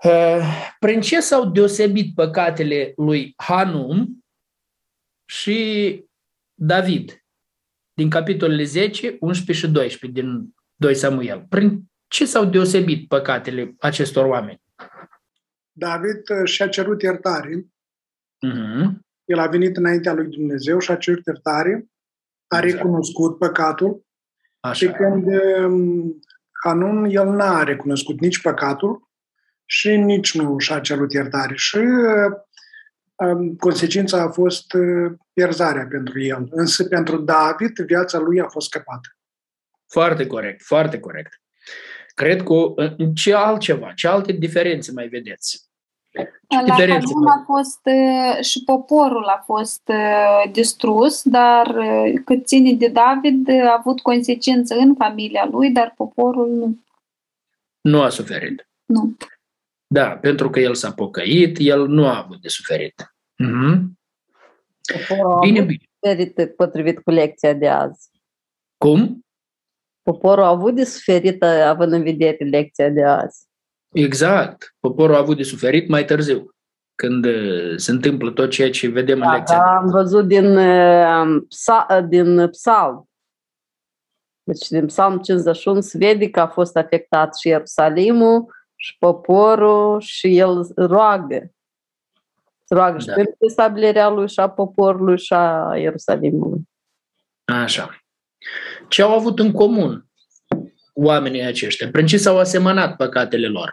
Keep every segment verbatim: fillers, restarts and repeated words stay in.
Prin ce s-au deosebit păcatele lui Hanun și David? Din capitolele zece, unsprezece și doisprezece din doi Samuel. Prin ce s-au deosebit păcatele acestor oameni? David și-a cerut iertare. Uh-huh. El a venit înaintea lui Dumnezeu și a cerut iertare. A Exact. recunoscut păcatul. Așa. Și când Hanun, el n-a recunoscut nici păcatul și nici nu și-a cerut iertare. Și um, consecința a fost uh, pierzarea pentru el. Însă pentru David, viața lui a fost scăpată. Foarte corect, foarte corect. Cred că ce altceva, ce alte diferențe mai vedeți? Ce La Hanun a fost și poporul a fost distrus, dar cât ține de David a avut consecință în familia lui, dar poporul nu. Nu a suferit. Nu. Da, pentru că el s-a pocăit, el nu a avut de suferit. Uh-huh. Poporul bine, a avut bine. Suferit potrivit cu lecția de azi. Cum? Poporul a avut de suferit având în vedere lecția de azi. Exact. Poporul a avut de suferit mai târziu, când se întâmplă tot ceea ce vedem da, în lecția. Da, am văzut din, din Psalm. Deci din Psalm cincizeci și unu se vede că a fost afectat și Ierusalimul și poporul și el roagă. Se roagă și Da. pentru stabilirea lui și a poporului și a Ierusalimului. Așa. Ce au avut în comun oamenii aceștia? Prin ce s-au asemănat păcatele lor?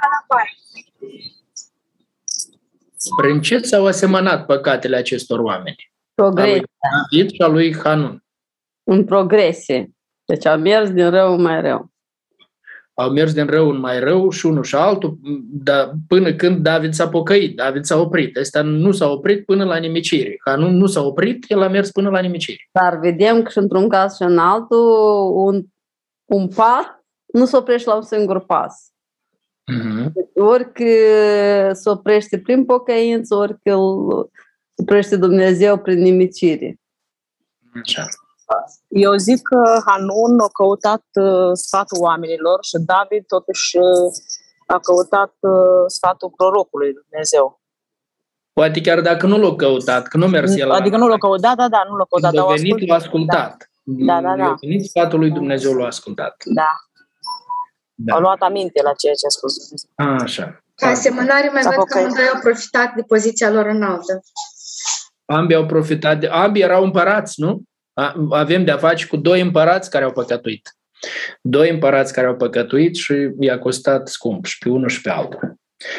Prin ce s-au asemănat păcatele acestor oameni? Progresia. A lui David și a lui Hanun. În progresie. Deci au mers din rău în mai rău. Au mers din rău în mai rău și unul și altul, dar până când David s-a pocăit, David s-a oprit. Ăsta nu s-a oprit până la nimicire. Hanun nu s-a oprit, el a mers până la nimicire. Dar vedem că și într-un caz și în altul, un, un pas nu se oprește la un singur pas. Uh-huh. Ori că se oprește prin pocăință, ori că îl oprește Dumnezeu prin nimicire. Așa. Eu zic că Hanun a căutat uh, sfatul oamenilor și David totuși uh, a căutat uh, sfatul prorocului Dumnezeu. Poate chiar dacă nu l-a căutat, că nu mers el. Adică nu l-a căutat, da, da, nu l-a căutat. Când a venit, l-a ascultat. Da, da, da. A venit sfatul lui Dumnezeu, l-a ascultat. Da. Da. Au luat aminte la ceea ce a spus Dumnezeu. A, așa. Ca asemănare mai văd că amândoi au profitat de poziția lor înaltă. Ambii au profitat de... Ambii erau împărați, nu? Avem de-a face cu doi împărați care au păcătuit. Doi împărați care au păcătuit și i-a costat scump și pe unul și pe altul.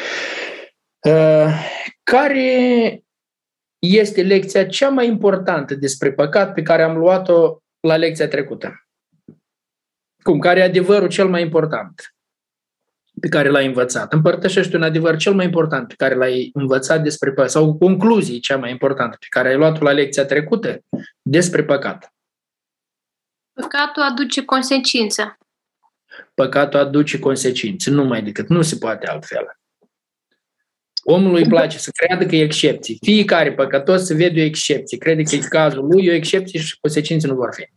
Care este lecția cea mai importantă despre păcat pe care am luat-o la lecția trecută? Cum? Care e adevărul cel mai important pe care l-ai învățat? Împărtășește un adevăr cel mai important pe care l-ai învățat despre păcat sau concluzii cea mai importantă pe care ai luat-o la lecția trecută despre păcat. Păcatul aduce consecință. Păcatul aduce consecințe, numai decât, nu se poate altfel. Omului îi place să creadă că e excepție. Fiecare păcătos să vede o excepție. Crede că e cazul lui, o excepție și consecințe nu vor fi.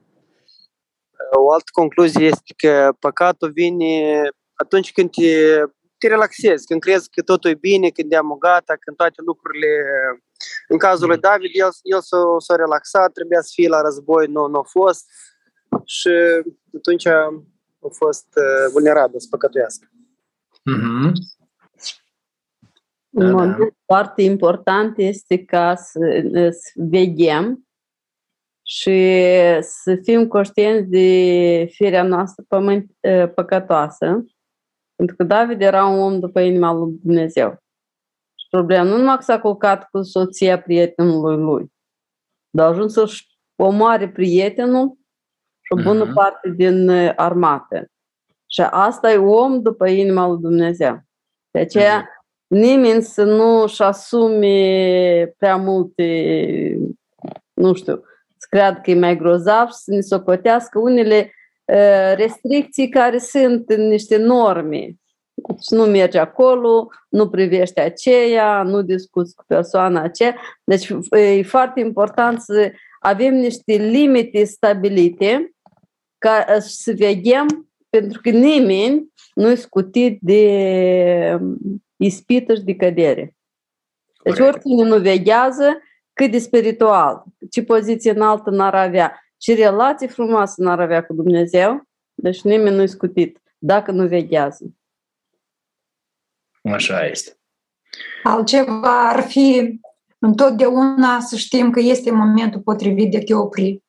O altă concluzie este că păcatul vine atunci când te, te relaxezi, când crezi că totul e bine, când e gata, când toate lucrurile... În cazul lui David, el, el s-a, s-a relaxat, trebuia să fie la război, nu, nu a fost și atunci a, a fost uh, vulnerabil să păcătuiască. Mm-hmm. Un da, moment da. foarte important este ca să, să veghem și să fim conștienți de firea noastră pământ, păcătoasă, pentru că David era un om după inima lui Dumnezeu. Și problema nu numai că s-a culcat cu soția prietenului lui, dar a ajuns să-și omoare prietenul și o bună uh-huh. parte din armată. Și asta e om după inima lui Dumnezeu. De aceea uh-huh. nimeni să nu-și asume prea multe, nu știu, să creadă că e mai grozav și să ne socotească unele uh, restricții care sunt în niște norme. Deci nu mergi acolo, nu privești aceea, nu discuți cu persoana aceea. Deci e foarte important să avem niște limite stabilite ca să veghem, pentru că nimeni nu e scutit de ispită și de cădere. Deci Corect. oricine nu veghează, cât de spiritual, ce poziție înaltă n-ar avea, ce relație frumoasă n-ar avea cu Dumnezeu, deci nimeni nu-i scutit dacă nu veghează. Așa este. Altceva ar fi întotdeauna să știm că este momentul potrivit de a te opri.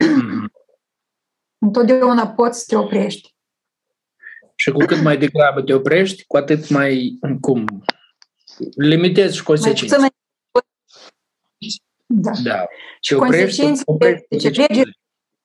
Întotdeauna poți să te oprești. Și cu cât mai degrabă te oprești, cu atât mai, cum, limitezi și consecințe. Mai da. Da. Și consecințele, deci alegeri,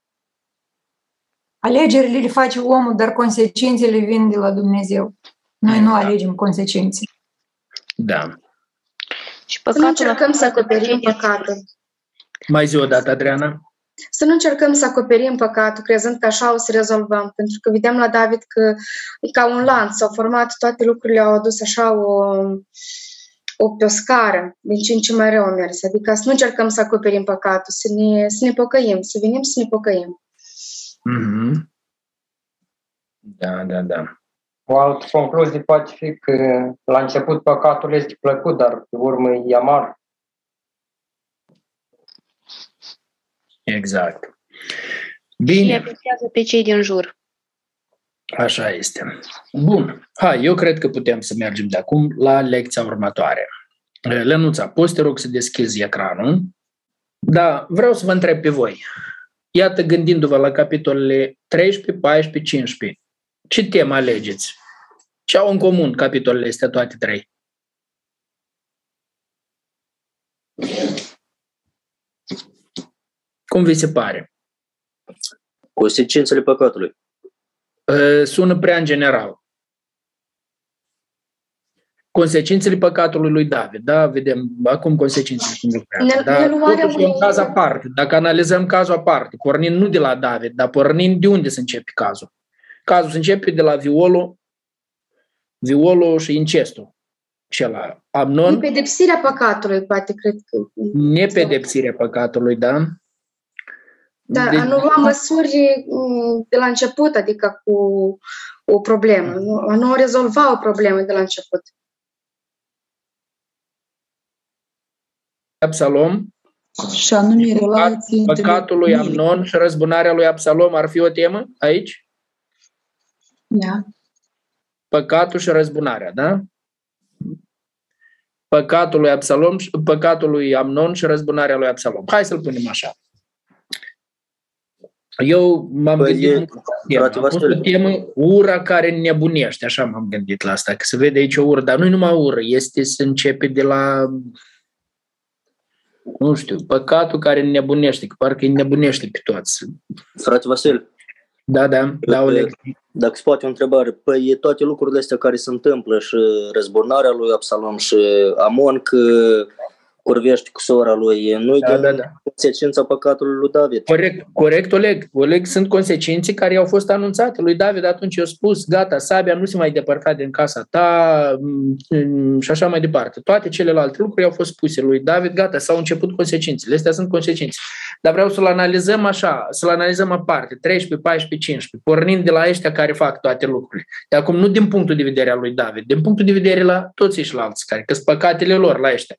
alegerile le face omul, dar consecințele vin de la Dumnezeu. Noi nu alegem consecințe. Da. Și să nu încercăm să acoperim păcatul. Mai zi o dată, Adriana. Să nu încercăm să acoperim păcatul, crezând că așa o să rezolvăm. Pentru că vedeam la David că e ca un lanț, s-au format, toate lucrurile au adus așa o, o pe o scară, din ce în ce mai rău a mers. Adică să nu încercăm să acoperim păcatul, să ne, să ne pocăim, să venim să ne pocăim. Mm-hmm. Da, da, da. O altă concluzie poate fi că la început păcatul este plăcut, dar pe urmă e amar. Exact. Bine. Și afectează pe cei din jur. Așa este. Bun. Hai, eu cred că putem să mergem de acum la lecția următoare. Lănuța, poți te rog să deschizi ecranul? Da, vreau să vă întreb pe voi. Iată, gândindu-vă la capitolele treisprezece, paisprezece, cincisprezece. Ce temă alegeți? Ce au în comun capitolele astea toate trei? Cum vi se pare? Consecințele păcatului. Sună prea în general. Consecințele păcatului lui David, da? Vedem acum consecințele cum lucrează. Da? Totuși e un caz aparte. Dacă analizăm cazul aparte, pornind nu de la David, dar pornind de unde se începe cazul? Cazul se începe de la violul, violul și incestul. Cela Amnon. Nepedepsirea păcatului, poate, cred că. Nepedepsirea păcatului, da? Da, deci, a nu lua măsuri de la început, adică cu o problemă. A nu rezolva o problemă de la început. Absalom. Și anume relații păcatul lui Amnon și răzbunarea lui Absalom ar fi o temă aici? Da. Păcatul și răzbunarea, da? Păcatul lui Absalom, păcatul lui Amnon și răzbunarea lui Absalom. Hai să-l punem așa. Eu m-am păi gândit e, la temă. Am pus o temă, ura care nebunește, așa m-am gândit la asta, că se vede aici o ură, dar nu-i numai ură, este să începe de la, nu știu, păcatul care nebunește, că parcă îi nebunește pe toți. Frate Vasil. Da, da, da, Oleg. Dacă se poate o întrebare, păi toate lucrurile astea care se întâmplă și răzbunarea lui Absalom și Amon că curvește cu sora lui, nu-i da, de da, da. consecința păcatului lui David. Corect, corect, Oleg. Oleg, sunt consecințe care au fost anunțate lui David. Atunci i-a spus, gata, sabia nu se mai depărta din casa ta și așa mai departe. Toate celelalte lucruri au fost puse lui David, gata, s-au început consecințele. Astea sunt consecințe. Dar vreau să-l analizăm așa, să-l analizăm aparte, treisprezece, paisprezece, cincisprezece, pornind de la ăștia care fac toate lucrurile. De acum, nu din punctul de vedere al lui David, din punctul de vedere la toți ăștilalți care, că sunt păcatele lor la ăștia.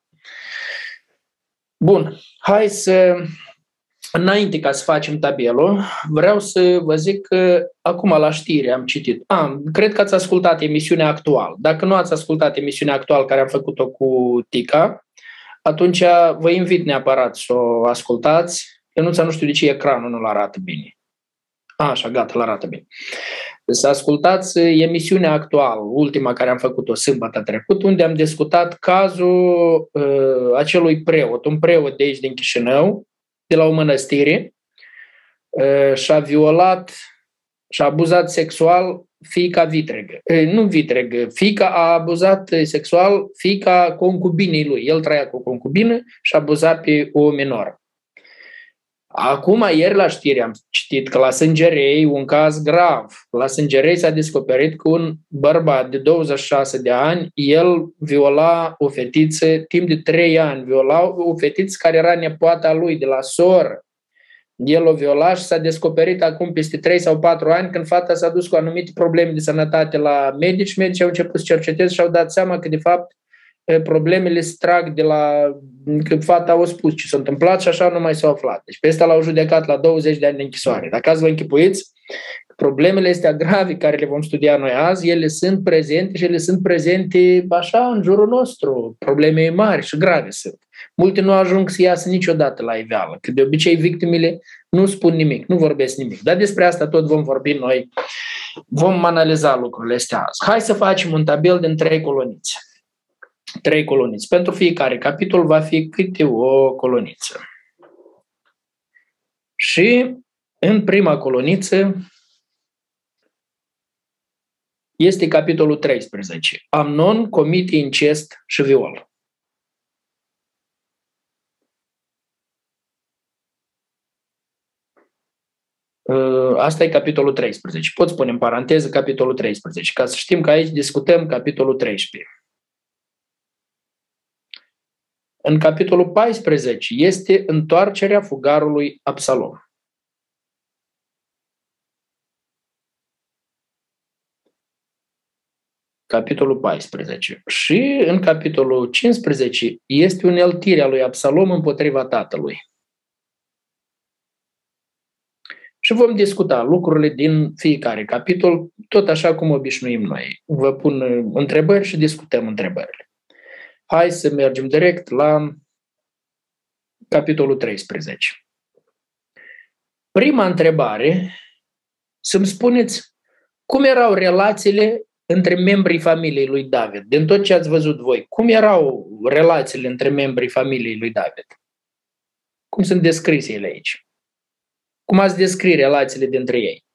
Bun, hai să, înainte ca să facem tabelul, vreau să vă zic că acum la știri am citit. Ah, cred că ați ascultat emisiunea actuală. Dacă nu ați ascultat emisiunea actuală care am făcut-o cu Tica, atunci vă invit neapărat să o ascultați. Eu nu știu de ce ecranul nu-l arată bine. A, așa, gata, îl arată bine. Să ascultați emisiunea actuală, ultima care am făcut-o sâmbătă trecut, unde am discutat cazul uh, acelui preot, un preot de aici din Chișinău, de la o mănăstire, uh, și-a violat și-a abuzat sexual fiica vitregă. Uh, nu vitregă, fiica a abuzat sexual fiica concubinei lui. El trăia cu o concubină și a abuzat pe o minoră. Acum, ieri la știri am citit că la Sângerei, un caz grav, la Sângerei s-a descoperit că un bărbat de douăzeci și șase de ani, el viola o fetiță, timp de trei ani, viola o fetiță care era nepoata lui, de la soră. El o viola și s-a descoperit acum peste trei sau patru ani când fata s-a dus cu anumite probleme de sănătate la medici. Medicii au început să cerceteze și au dat seama că, de fapt, problemele se trag de la... că fata a spus ce s-a întâmplat și așa nu mai s-a aflat. Deci pe ăsta l-au judecat la douăzeci de ani de închisoare. Dacă azi vă închipuiți, problemele astea grave care le vom studia noi azi, ele sunt prezente și ele sunt prezente așa în jurul nostru. Probleme mari și grave sunt. Multe nu ajung să iasă niciodată la iveală, că de obicei victimele nu spun nimic, nu vorbesc nimic. Dar despre asta tot vom vorbi noi, vom analiza lucrurile astea azi. Hai să facem un tabel din trei colonițe. Trei colonițe. Pentru fiecare capitol va fi câte o coloniță. Și în prima coloniță este capitolul treisprezece. Amnon comite incest și viol. Asta e capitolul treisprezece. Pot spune în paranteză capitolul treisprezece, ca să știm că aici discutăm capitolul treisprezece. În capitolul paisprezece este întoarcerea fugarului Absalom. Capitolul paisprezece. Și în capitolul cincisprezece este uneltirea lui Absalom împotriva tatălui. Și vom discuta lucrurile din fiecare capitol, tot așa cum obișnuim noi. Vă pun întrebări și discutăm întrebările. Hai să mergem direct la capitolul treisprezece. Prima întrebare, să-mi spuneți cum erau relațiile între membrii familiei lui David. Din tot ce ați văzut voi, cum erau relațiile între membrii familiei lui David? Cum sunt descrise ele aici? Cum ați descrie relațiile dintre ei?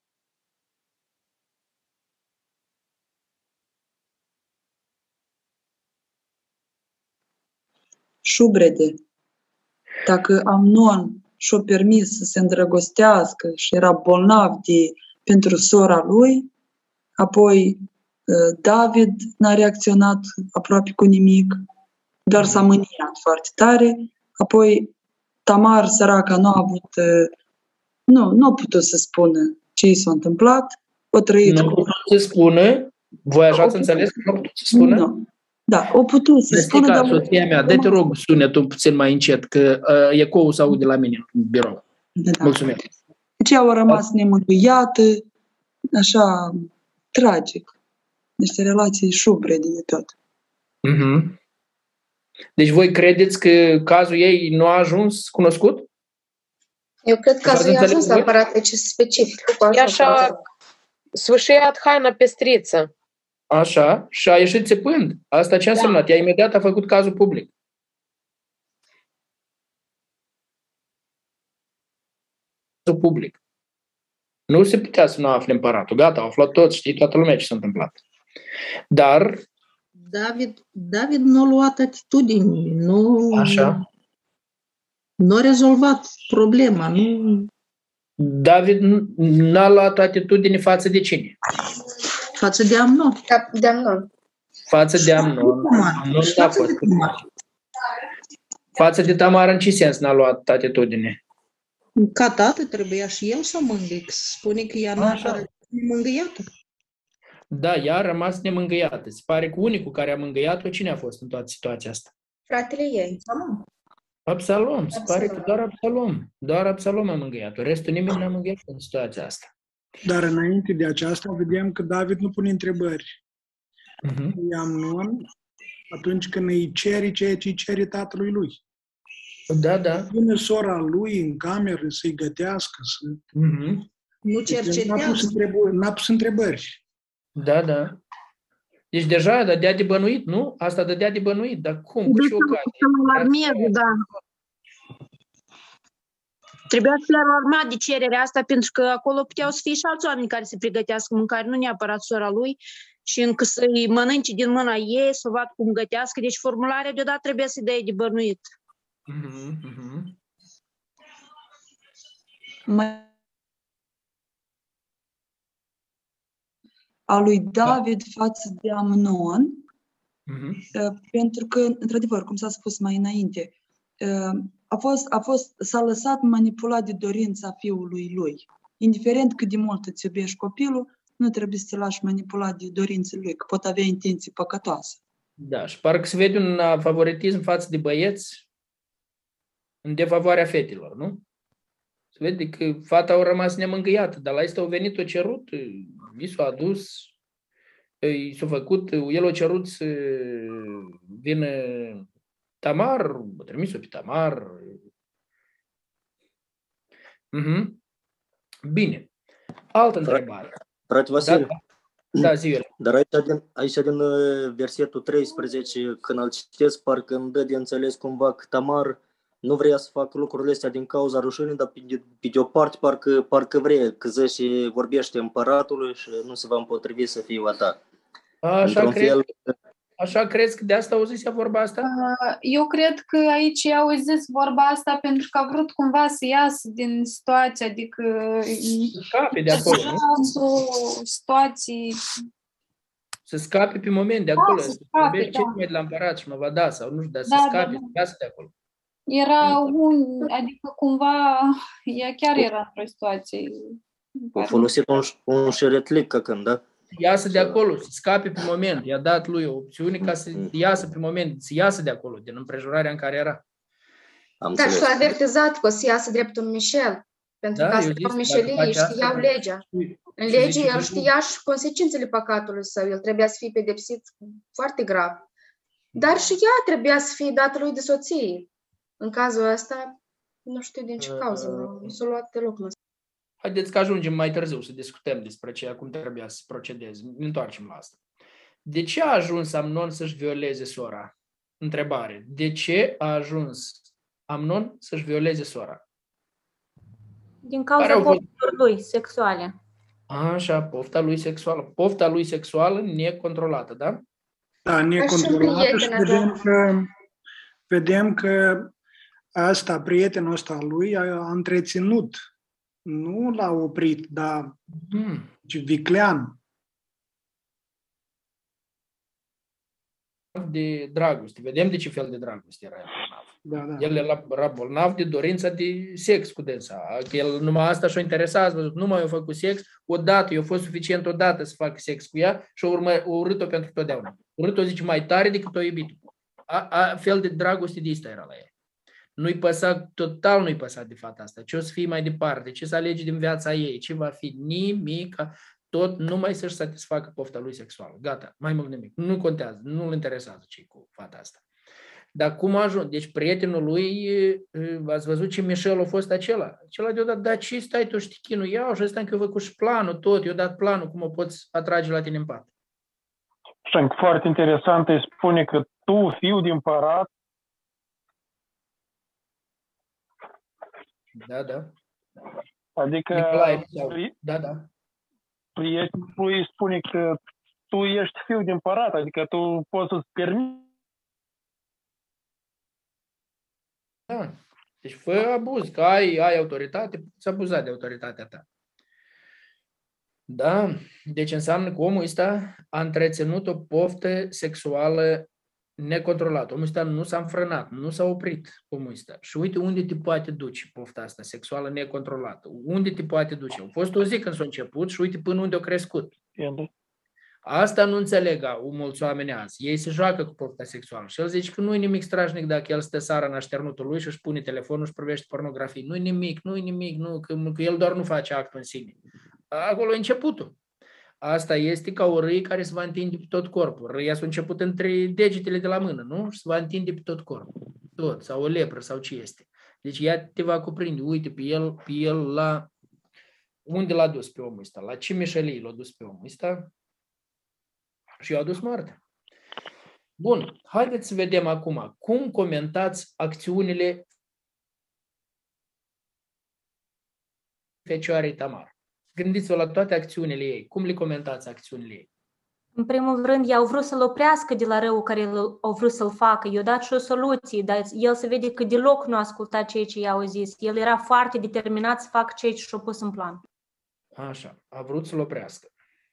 Șubrede. Dacă Amnon și-a permis să se îndrăgostească și era bolnav de, pentru sora lui, apoi David n-a reacționat aproape cu nimic, doar s-a mâniat foarte tare, apoi Tamar, săraca, nu a avut, nu, nu a putut să spună ce i s-a întâmplat, o trăit nu cu... Nu putut să spună? Voi așa ați înțeles că nu a putut să spună? Nu. Da, o putut să spună, dar... soția mea, dă-te rog sunetul puțin mai încet, că uh, ecoul se aude la mine în birou. Da. Mulțumesc. Deci ea a rămas nemângâiată, așa, tragic. Niște relații șubrede de tot. Uh-huh. Deci voi credeți că cazul ei nu a ajuns cunoscut? Eu cred că cazul ei a ajuns la aparat specific. E așa, sfârșit haina pestriță. Așa, și a ieșit țepând. Asta ce a însemnat? Ea imediat a făcut cazul public. Public. Nu se putea să nu afle împăratul. Gata, au aflat toți, știi toată lumea ce s-a întâmplat. Dar... David, David nu a luat atitudini, nu... Așa. Nu a rezolvat problema, nu... David n-a luat atitudine față de cine? Față de Amnon. De Amnon. Față de Amnon. Nu a fost. Față de Tamar, în ce sens n-a luat atitudine? Ca tată trebuia și el să o mângâie. Spune că ea n-a fost mângâiată. Da, ea a rămas nemângâiată. Se pare că unicul care a mângâiat-o, cine a fost în toată situația asta? Fratele ei. Absalom. Se pare că doar Absalom. Doar Absalom a mângâiat-o. Restul nimeni n-a mângâiat în situația asta. Dar înainte de aceasta, vedem că David nu pune întrebări. Uh-huh. Amnon, atunci când îi cere ceea ce îi cere tatălui lui. Da, da. Vine sora lui în cameră să-i gătească. Să... Uh-huh. Nu cercetează. N-a pus, întrebări, n-a pus întrebări. Da, da. Deci deja dădea de bănuit, nu? Asta dădea de bănuit, dar cum? Cu ce ocazie? Da. Trebuia să le urma de cererea asta, pentru că acolo puteau să fie și alți oameni care să pregătească mâncare, nu neapărat sora lui, și încă să-i mănânce din mâna ei, să o vadă cum gătească. Deci formularea deodată trebuie să-i dea de bănuit. Uh-huh, uh-huh. Mai... A lui David față de Amnon, uh-huh. pentru că, într-adevăr, cum s-a spus mai înainte, a fost, a fost, s-a lăsat manipulat de dorința fiului lui. Indiferent cât de mult îți iubești copilul, nu trebuie să te lași manipulat de dorințele lui, că pot avea intenții păcătoase. Da, și parcă se vede un favoritism față de băieți în defavoarea fetelor, nu? Se vede că fata a rămas nemângâiată, dar la asta au venit, o cerut, i s-a adus, i s-a făcut, el a cerut să vină Tamar, a trimis-o pe Tamar. Uh-huh. Bine. Altă întrebare. Frate Vasile. Da, da, zi. Dar aici din, aici din versetul treisprezece, când îl citesc, parcă îmi dă de înțeles cumva că Tamar nu vrea să facă lucrurile astea din cauza rușinii, dar pe de, pe de o parte parcă, parcă vrea, că ză și vorbește împăratului și nu se va împotrivi să fie a ta. Așa crezi, fel... așa crezi că de asta au zis ea vorba asta? Eu cred că aici au zis vorba asta pentru că a vrut cumva să iasă din situația, adică să scape de acolo, nu? Situații... Să scape pe moment de acolo, da, să scape, da. Ce mai de la împărat și mă va da, sau nu știu, dar da, să scape, da, da. Să iasă de acolo. Era un, adică cumva, ea chiar era într-o situație. A folosit un, un șeretlic ca când, da? Iasă de acolo, să scape pe moment. I-a dat lui o opțiune ca să iasă pe moment, să iasă de acolo, din împrejurarea în care era. Am Dar și-a avertizat că o să iasă drept un Michel. Pentru da, că asta au mișelii, știau legea. În lege el știa și consecințele păcatului său. El trebuia să fie pedepsit foarte grav. Dar și ea trebuia să fie dată lui de soție. În cazul ăsta, nu știu din ce cauză, nu s-a luat deloc. Haideți că ajungem mai târziu să discutăm despre ceea cum trebuia să procedeze. Ne întoarcem la asta. De ce a ajuns Amnon să-și violeze sora? Întrebare. De ce a ajuns Amnon să-și violeze sora? Din cauza poftelor lui sexuale. Așa, pofta lui sexuală. Pofta lui sexuală necontrolată, da? Da, necontrolată și vedem că, vedem că asta, prietenul ăsta lui a întreținut. Nu l-a oprit, dar hmm. viclean. De dragoste. Vedem de ce fel de dragoste era el bolnav. Da, da. El era bolnav de dorința de sex cu dânsa. El numai asta și-o interesat, nu mai a făcut sex, odată, i-a fost suficient odată să facă sex cu ea și a urât-o pentru totdeauna. A urât-o, zice, mai tare decât o iubit. A, a, fel de dragoste de asta era la ea. Nu-i păsa, total nu-i păsa de fata asta. Ce o să fie mai departe, ce să alege din viața ei, ce va fi, nimic, tot numai să-și satisfacă pofta lui sexuală. Gata, mai mult nimic. Nu contează, nu-l interesează ce cu fata asta. Dar cum a ajuns? Deci prietenul lui, ați văzut ce Michel a fost acela? Acela deodată, dar ce stai tu știchinul? Iau și ăsta că eu făcut și planul tot, eu dat planul cum o poți atrage la tine în pat. Și foarte interesant, îi spune că tu, fiul de împărat, da, da. Adică Nicolae, da, da. Prietenul lui spune că tu ești fiul de împărat, adică tu poți să-ți permiți. Da. Deci fă abuz, că ai, ai autoritate, poți abuza de autoritatea ta. Da, deci înseamnă că omul ăsta a întreținut o poftă sexuală necontrolată. Omul ăsta nu s-a înfrânat, nu s-a oprit omul ăsta. Și uite unde te poate duce pofta asta sexuală necontrolată. Unde te poate duce? A fost o zi când s-a început și uite până unde a crescut. Asta nu înțeleg mulți oameni azi. Ei se joacă cu pofta sexuală și el zice că nu e nimic strașnic dacă el stă seara în așternutul lui și își pune telefonul și privește pornografie. Nu e nimic, nu e nimic, nu, că, că el doar nu face actul în sine. Acolo e începutul. Asta este ca o râie care se va întinde pe tot corpul. Râia s-a început între degetele de la mână, nu? Și se va întinde pe tot corpul. Tot, sau o lepră, sau ce este. Deci ea te va cuprinde. Uite pe el, pe el la... Unde l-a dus pe omul ăsta? La ce mișelii l-a dus pe omul ăsta? Și i-a adus moartea. Bun, haideți să vedem acum. Cum comentați acțiunile Fecioarei Tamar? Gândiți-vă la toate acțiunile ei. Cum le comentați acțiunile ei? În primul rând, i-au vrut să-l oprească de la rău care au vrut să-l facă. I-au dat și o soluție, dar el se vede că deloc nu a ascultat ceea ce i-au zis. El era foarte determinat să facă ceea ce și-a pus în plan. Așa, a vrut să-l oprească.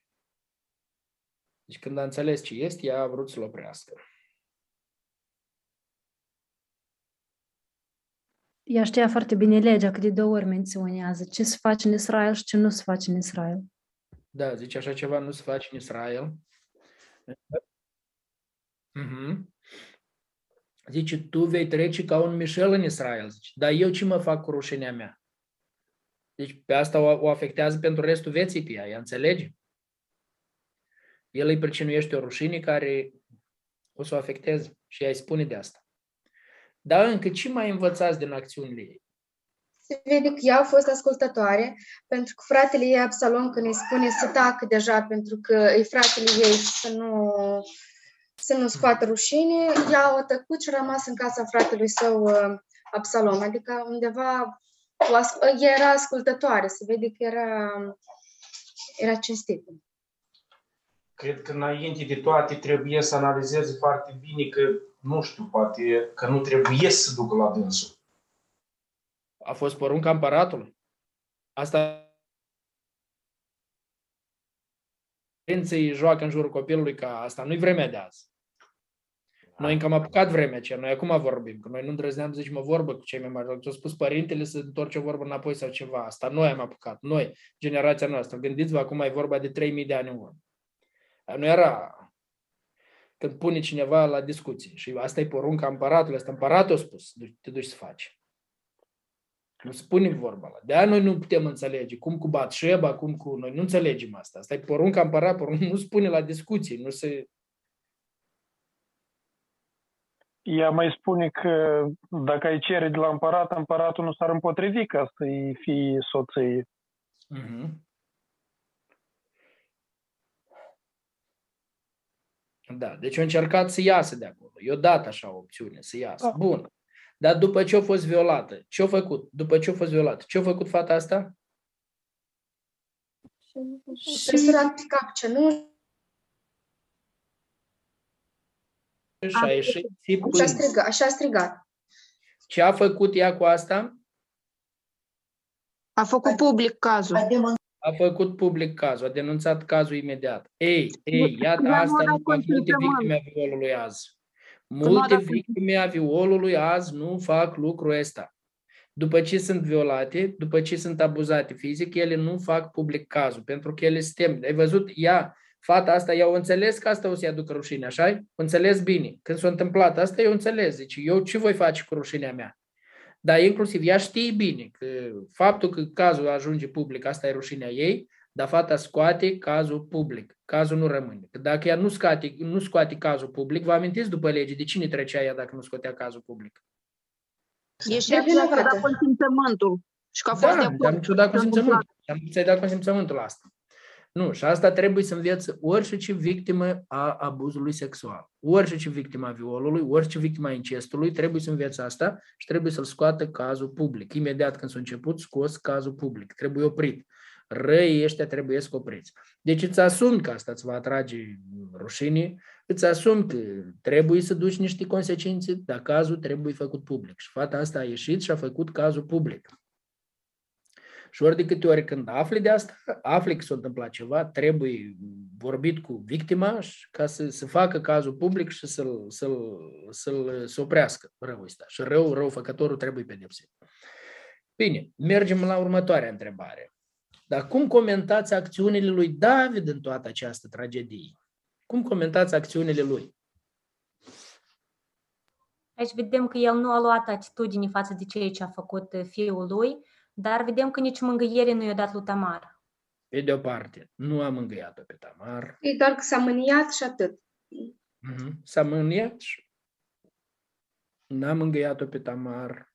Deci când a înțeles ce este, ea a vrut să-l oprească. ea știa foarte bine legea, că de două ori menționează ce se face în Israel și ce nu se face în Israel. Da, zice așa ceva nu se face în Israel. Uh-huh. Zice, tu vei trece ca un mișel în Israel. Zice, dar eu ce mă fac cu rușinea mea? Deci pe asta o, o afectează pentru restul vieții pe ea, ea înțelege? El îi pricinuiește o rușine care o să o afecteze și ea îi spune de asta. Dar încă ce mai învățați din acțiunile ei? Se vede că ea a fost ascultătoare, pentru că fratele ei, Absalom, când îi spune să tacă deja, pentru că e fratele ei să nu, să nu scoată rușine, ea a tăcut și a rămas în casa fratelui său, Absalom. Adică undeva era ascultătoare, se vede că era, era cinstită. Cred că înainte de toate trebuie să analizeze foarte bine că, nu știu, poate că nu trebuie să ducă la dânsul. A fost porunca împăratului. Asta părinții joacă în jurul copilului ca asta. Nu-i vremea de azi. Noi încă am apucat vremea aceea. Noi acum vorbim. Că noi nu îndrăzneam să zicem o vorbă cu cei mai mari. Ți-au spus părintele să întorce o vorbă înapoi sau ceva. Asta noi am apucat. Noi, generația noastră. Gândiți-vă, acum e vorba de trei mii de ani în urmă. Nu era când pune cineva la discuție. Și asta e porunca împăratului. Asta împăratul a spus. Te duci să faci. Nu spunem vorba la. De-aia noi nu putem înțelege. Cum cu Batșeba, cum cu... Noi nu înțelegem asta. Asta e porunca împărat, porunca nu spune la discuții. Nu se... Ea mai spune că dacă ai cere de la împărat, împăratul nu s-ar împotrivi ca să-i fie soții. Uh-huh. Da, deci a încercat să iasă de acolo. I-a dat așa o opțiune, să iasă. Oh. Bun. Dar după ce a fost violată, ce a făcut? După ce a fost violată, ce a făcut fata asta? Și a cap cenușă. Și a ieșit țipând. Așa a strigat. Așa a strigat. Ce a făcut ea cu asta? A făcut public cazul. A făcut public cazul, a denunțat cazul imediat. Ei, ei, iată asta nu fac multe victime a violului azi. Multe victime a violului azi nu fac lucrul ăsta. După ce sunt violate, după ce sunt abuzate fizic, ele nu fac public cazul, pentru că ele se tem. Ai văzut? Ea, fata asta, eu înțeles că asta o să-i aducă rușine, așa? Înțeles bine. Când s-a întâmplat asta, eu înțeles. Zice, eu ce voi face cu rușinea mea? Dar inclusiv ea știe bine că faptul că cazul ajunge public, asta e rușinea ei, dar fata scoate cazul public. Cazul nu rămâne. Că dacă ea nu scoate, nu scoate cazul public, vă amintiți după lege de cine trecea ea dacă nu scotea cazul public? Ești de acord să da consimțământul. Și că a fost da, de acord. dar nu dat consimțământul. Am ți-ai dat consimțământul la asta. Nu, și asta trebuie să învețe orice victimă a abuzului sexual. Orice victimă a violului, orice victimă a incestului, trebuie să învețe asta și trebuie să-l scoată cazul public. Imediat când s-a început, scos cazul public. Trebuie oprit. Răii ăștia trebuie să opriți. Deci îți asumi că asta îți va atrage rușine, îți asumi că trebuie să duci niște consecințe, dar cazul trebuie făcut public. Și fata asta a ieșit și a făcut cazul public. Și ori de câte ori când afli de asta, afli că s-a întâmplat ceva, trebuie vorbit cu victima ca să, să facă cazul public și să-l, să-l, să-l să oprească răul ăsta. Și rău, răufăcătorul trebuie pedepsit. Bine, mergem la următoarea întrebare. Dar cum comentați acțiunile lui David în toată această tragedie? Cum comentați acțiunile lui? Aici vedem că el nu a luat atitudine față de ceea ce a făcut fiul lui, dar vedem că nici mângâiere nu i-a dat lui Tamar. Pe de o parte, nu a mângâiat-o pe Tamar. E doar că s-a mâniat și atât. Uh-huh. S-a mâniat și n-a mângâiat-o pe Tamar.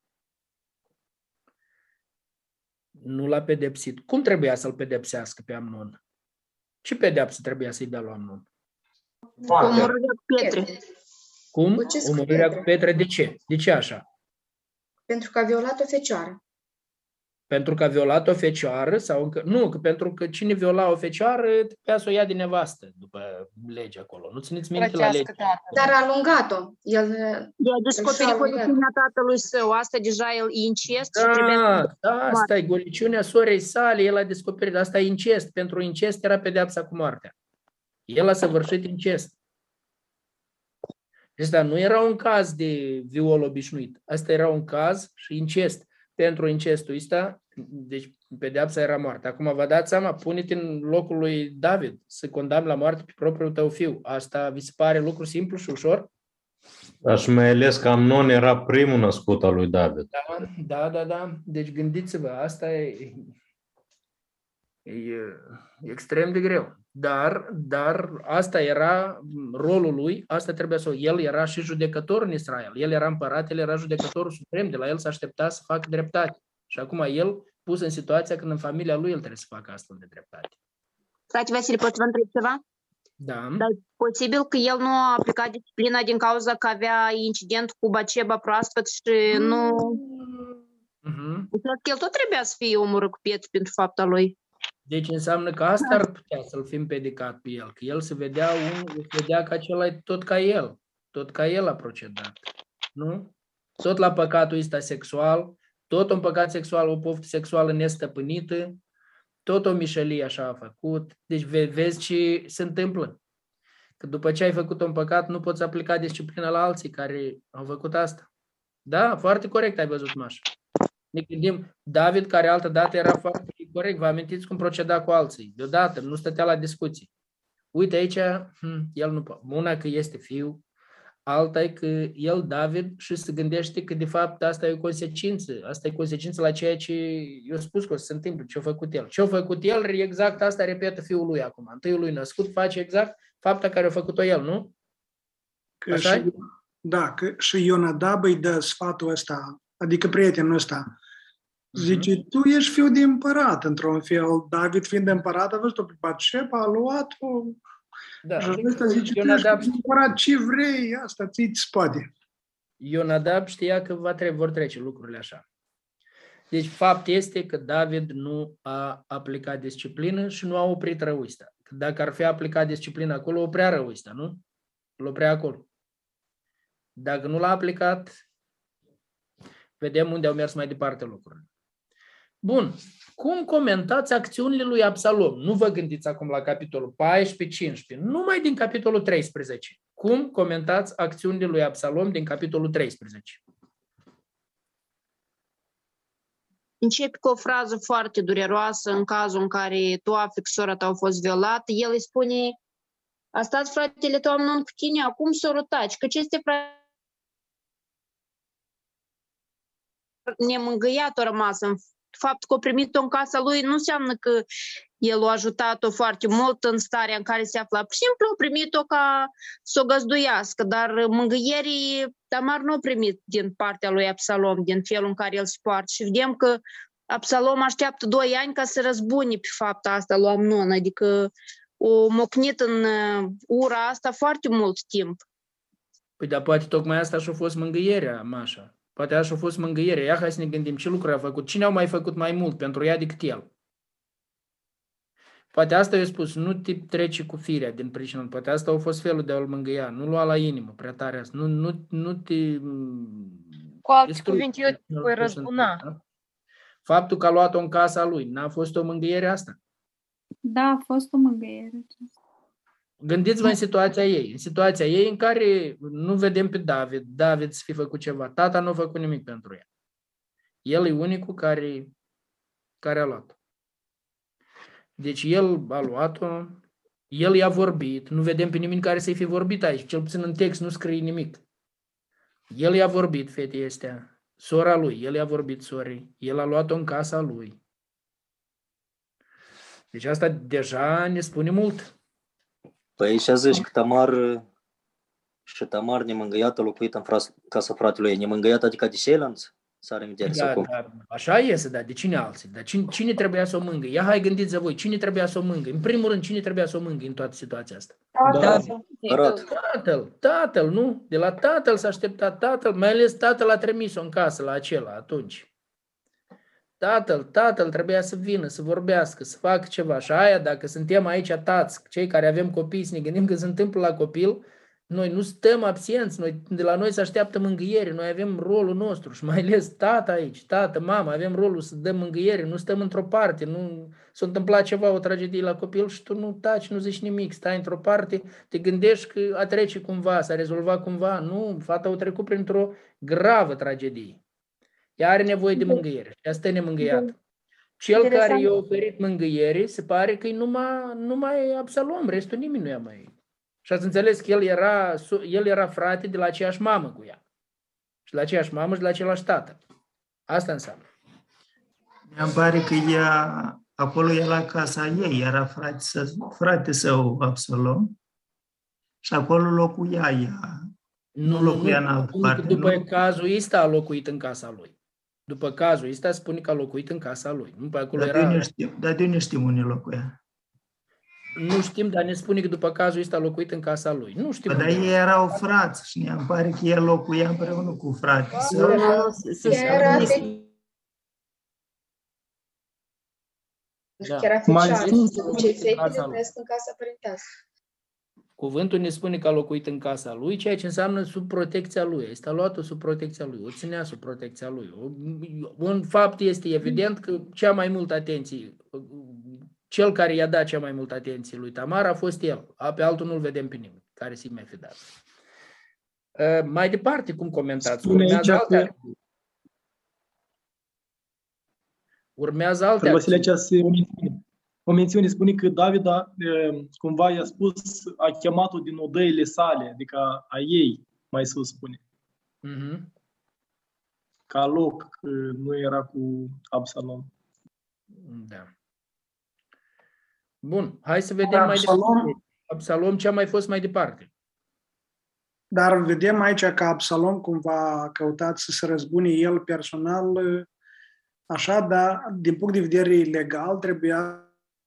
Nu l-a pedepsit. Cum trebuia să-l pedepsească pe Amnon? Ce pedeapsă trebuia să-i dea lui Amnon? Omorârea cu pietre. Cum? Omorârea cu pietre. De ce? De ce așa? Pentru că a violat o fecioară. Pentru că a violat o fecioară? Sau încă... Nu, că pentru că cine viola o fecioară trebuia să o ia de nevastă după lege acolo. Nu țineți minte la lege. Dar a alungat-o. El a descoperit goliciunea tatălui său. Asta deja el e incest. Da, și trebuie... da, asta e goliciunea sorei sale. El a descoperit. Asta e incest. Pentru incest era pedeapsa cu moartea. El a săvârșit incest. Asta nu era un caz de viol obișnuit. Asta era un caz și incest. Pentru incestul ăsta, deci pedeapsa era moarte. Acum vă dați seama, pune-te în locul lui David să condamni la moarte pe propriul tău fiu. Asta vi se pare lucru simplu și ușor? Dar și mai ales că Amnon era primul născut al lui David. Da, da, da. da. Deci gândiți-vă, asta e, e, e extrem de greu. Dar, dar asta era rolul lui, asta trebuia să... El era și judecător în Israel. El era împărat, el era judecătorul suprem. De la el s-a aștepta să facă dreptate. Și acum el pus în situația când în familia lui el trebuie să facă astfel de dreptate. Frate Vasile, pot să vă întreb ceva? Da. Dar e posibil că el nu a aplicat disciplina din cauza că avea incident cu Baceba proaspăt și nu... Mm-hmm. Cred că el tot trebuia să fie omorât cu pietre pentru fapta lui. Deci înseamnă că asta ar putea să-l fi împiedicat pe el, că el se vedea, un, se vedea că acela e tot ca el, tot ca el a procedat, nu? Tot la păcatul ăsta sexual, tot un păcat sexual, o poftă sexuală nestăpânită, tot o mișelie așa a făcut. Deci ve- vezi ce se întâmplă. Că după ce ai făcut un păcat, nu poți aplica disciplina la alții care au făcut asta. Da, foarte corect ai văzut, Mașa. Ne gândim, David, care altă dată era foarte corect, vă amintiți cum proceda cu alții. Deodată, nu stătea la discuții. Uite aici, hm, el nu poate. Una că este fiu, alta e că el, David, și se gândește că de fapt asta e o consecință. Asta e consecință la ceea ce eu spus că o să se întâmple, ce a făcut el. Ce a făcut el, exact asta repetă fiul lui acum. Întâiul lui născut face exact fapta care a făcut-o el, nu? Că și, da, că și Ionadab îi dă sfatul ăsta, adică prietenul ăsta. Zice, tu ești fiul de împărat, într-un fel. David, fiind de împărat, a văzut-o pe Batșeba, a luat-o. Da, și ăsta zice, Ionadab, tu ești împărat, ce vrei, asta ți-ți spate. Ionadab știa că va tre- vor trece lucrurile așa. Deci, fapt este că David nu a aplicat disciplină și nu a oprit răul ăsta. Că dacă ar fi aplicat disciplină acolo, oprea răul ăsta, nu? Îl oprea acolo. Dacă nu l-a aplicat, vedem unde au mers mai departe lucrurile. Bun. Cum comentați acțiunile lui Absalom? Nu vă gândiți acum la capitolul paisprezece cincisprezece, numai din capitolul treisprezece. Cum comentați acțiunile lui Absalom din capitolul treisprezece? Începe cu o frază foarte dureroasă în cazul în care tu afli că sora ta a fost violată. El îi spune, a stat fratele tău Amnon cu tine, acum s-o rotaci, că ce este frate nemângâiat a rămas în faptul că a primit-o în casa lui nu înseamnă că el a ajutat-o foarte mult în starea în care se afla. Pur și simplu a primit-o ca să o găzduiască, dar mângâierii Tamar nu a primit din partea lui Absalom, din felul în care el se poartă. Și vedem că Absalom așteaptă doi ani ca să răzbune pe fapta asta lui Amnon, adică o mocnit în ura asta foarte mult timp. Păi dar poate tocmai asta și-a fost mângâierea, Mașa. Poate așa a fost mângâierea. Ia hai să ne gândim ce lucruri a făcut. Cine au mai făcut mai mult pentru ea decât el? Poate asta i-a spus, nu te treci cu firea din pricină. Poate asta a fost felul de a-l mângâia. Nu lua la inimă prea tare asta. Nu, nu, nu te... Cu alte cuvinte, eu te voi răzbuna. Faptul că a luat-o în casa lui, n-a fost o mângâiere asta? Da, a fost o mângâiere. Gândiți-vă în situația ei. În situația ei în care nu vedem pe David. David să fi făcut ceva. Tata nu a făcut nimic pentru ea. El e unicul care, care a luat-o. Deci el a luat-o, el i-a vorbit. Nu vedem pe nimeni care să-i fi vorbit aici. Cel puțin în text nu scrie nimic. El i-a vorbit fetei astea. Sora lui. El i-a vorbit sorii. El a luat-o în casa lui. Deci asta deja ne spune mult. Păi aici zici că Tamar și Tamar nemângâiată locuit în fras, casa fratelui ei. Nemângâiată adică de ceilalți? S-ar imediat Da, sau cum? da, așa iese, da. De cine alții? Dar cine, cine trebuia să o mângâie? Ia hai gândiți-vă voi. Cine trebuia să o mângâie? În primul rând, cine trebuia să o mângâie în toată situația asta? Tatăl. Tatăl, tatăl, nu? De la tatăl s-a așteptat tatăl, mai ales tatăl a trimis-o în casă la acela atunci. Tatăl, tatăl trebuia să vină, să vorbească, să facă ceva. Și aia, dacă suntem aici tați, cei care avem copii, să ne gândim că se întâmplă la copil, Noi nu stăm absenți, noi, de la noi se așteaptă mângâiere, noi avem rolul nostru și mai ales tata aici, tată, mama, avem rolul să dăm mângâiere, nu stăm într-o parte, nu s-a întâmplat ceva, o tragedie la copil și tu nu taci, nu zici nimic, stai într-o parte, te gândești că a trece cumva, s-a rezolvat cumva, nu, fata a trecut printr-o gravă tragedie. Ea are nevoie de mângâiere și asta e nemângâiată. Cel Interesant. care i-a oferit mângâiere, se pare că e numai, numai Absalom, restul nimeni nu i-a mai... Și ați înțeles că el era, el era frate de la aceeași mamă cu ea. Și la aceeași mamă și de la același tată. Asta înseamnă. Mi-mi pare că ea, acolo e la casa ei, era frate, frate său Absalom și acolo locuia ea. Nu, nu locuia în altă parte. După nu? cazul ăsta a locuit în casa lui. După cazul ăsta spune că a locuit în casa lui. Nu pe acolo Dar era... de unde știm, dar de unde știm unde locuia? Nu știm, dar ne spune că după cazul ăsta a locuit în casa lui. Nu știm. Bă, dar ei erau frați și mi pare că el locuia împreună cu fratele său. Nu, nu, nu, să Era să- Da. Chiar Mai afișat. sus, Cei fetele casa lui. trăiesc în casa părintească. Cuvântul ne spune că a locuit în casa lui, ceea ce înseamnă sub protecția lui. Este luat-o sub protecția lui, o ținea sub protecția lui. O- Un fapt este evident că cea mai multă atenție, cel care i-a dat cea mai multă atenție lui Tamar a fost el. A, pe altul nu-l vedem pe nimeni, care să-i mai fi dat. Uh, mai departe, cum comentați? Spune Urmează aici alte, că- urmează alte Frate Vasile, acțiuni. aici se- o mențiune. O mențiune spune că David a, e, cumva i-a spus, a chemat-o din odăile sale, adică a, a ei, mai sus spune, Mhm. ca loc, că nu era cu Absalom. Da. Bun, hai să vedem mai Absalom- departe. Absalom ce a mai fost mai departe. Dar vedem aici că Absalom cumva a căutat să se răzbune el personal, așa, dar din punct de vedere legal trebuia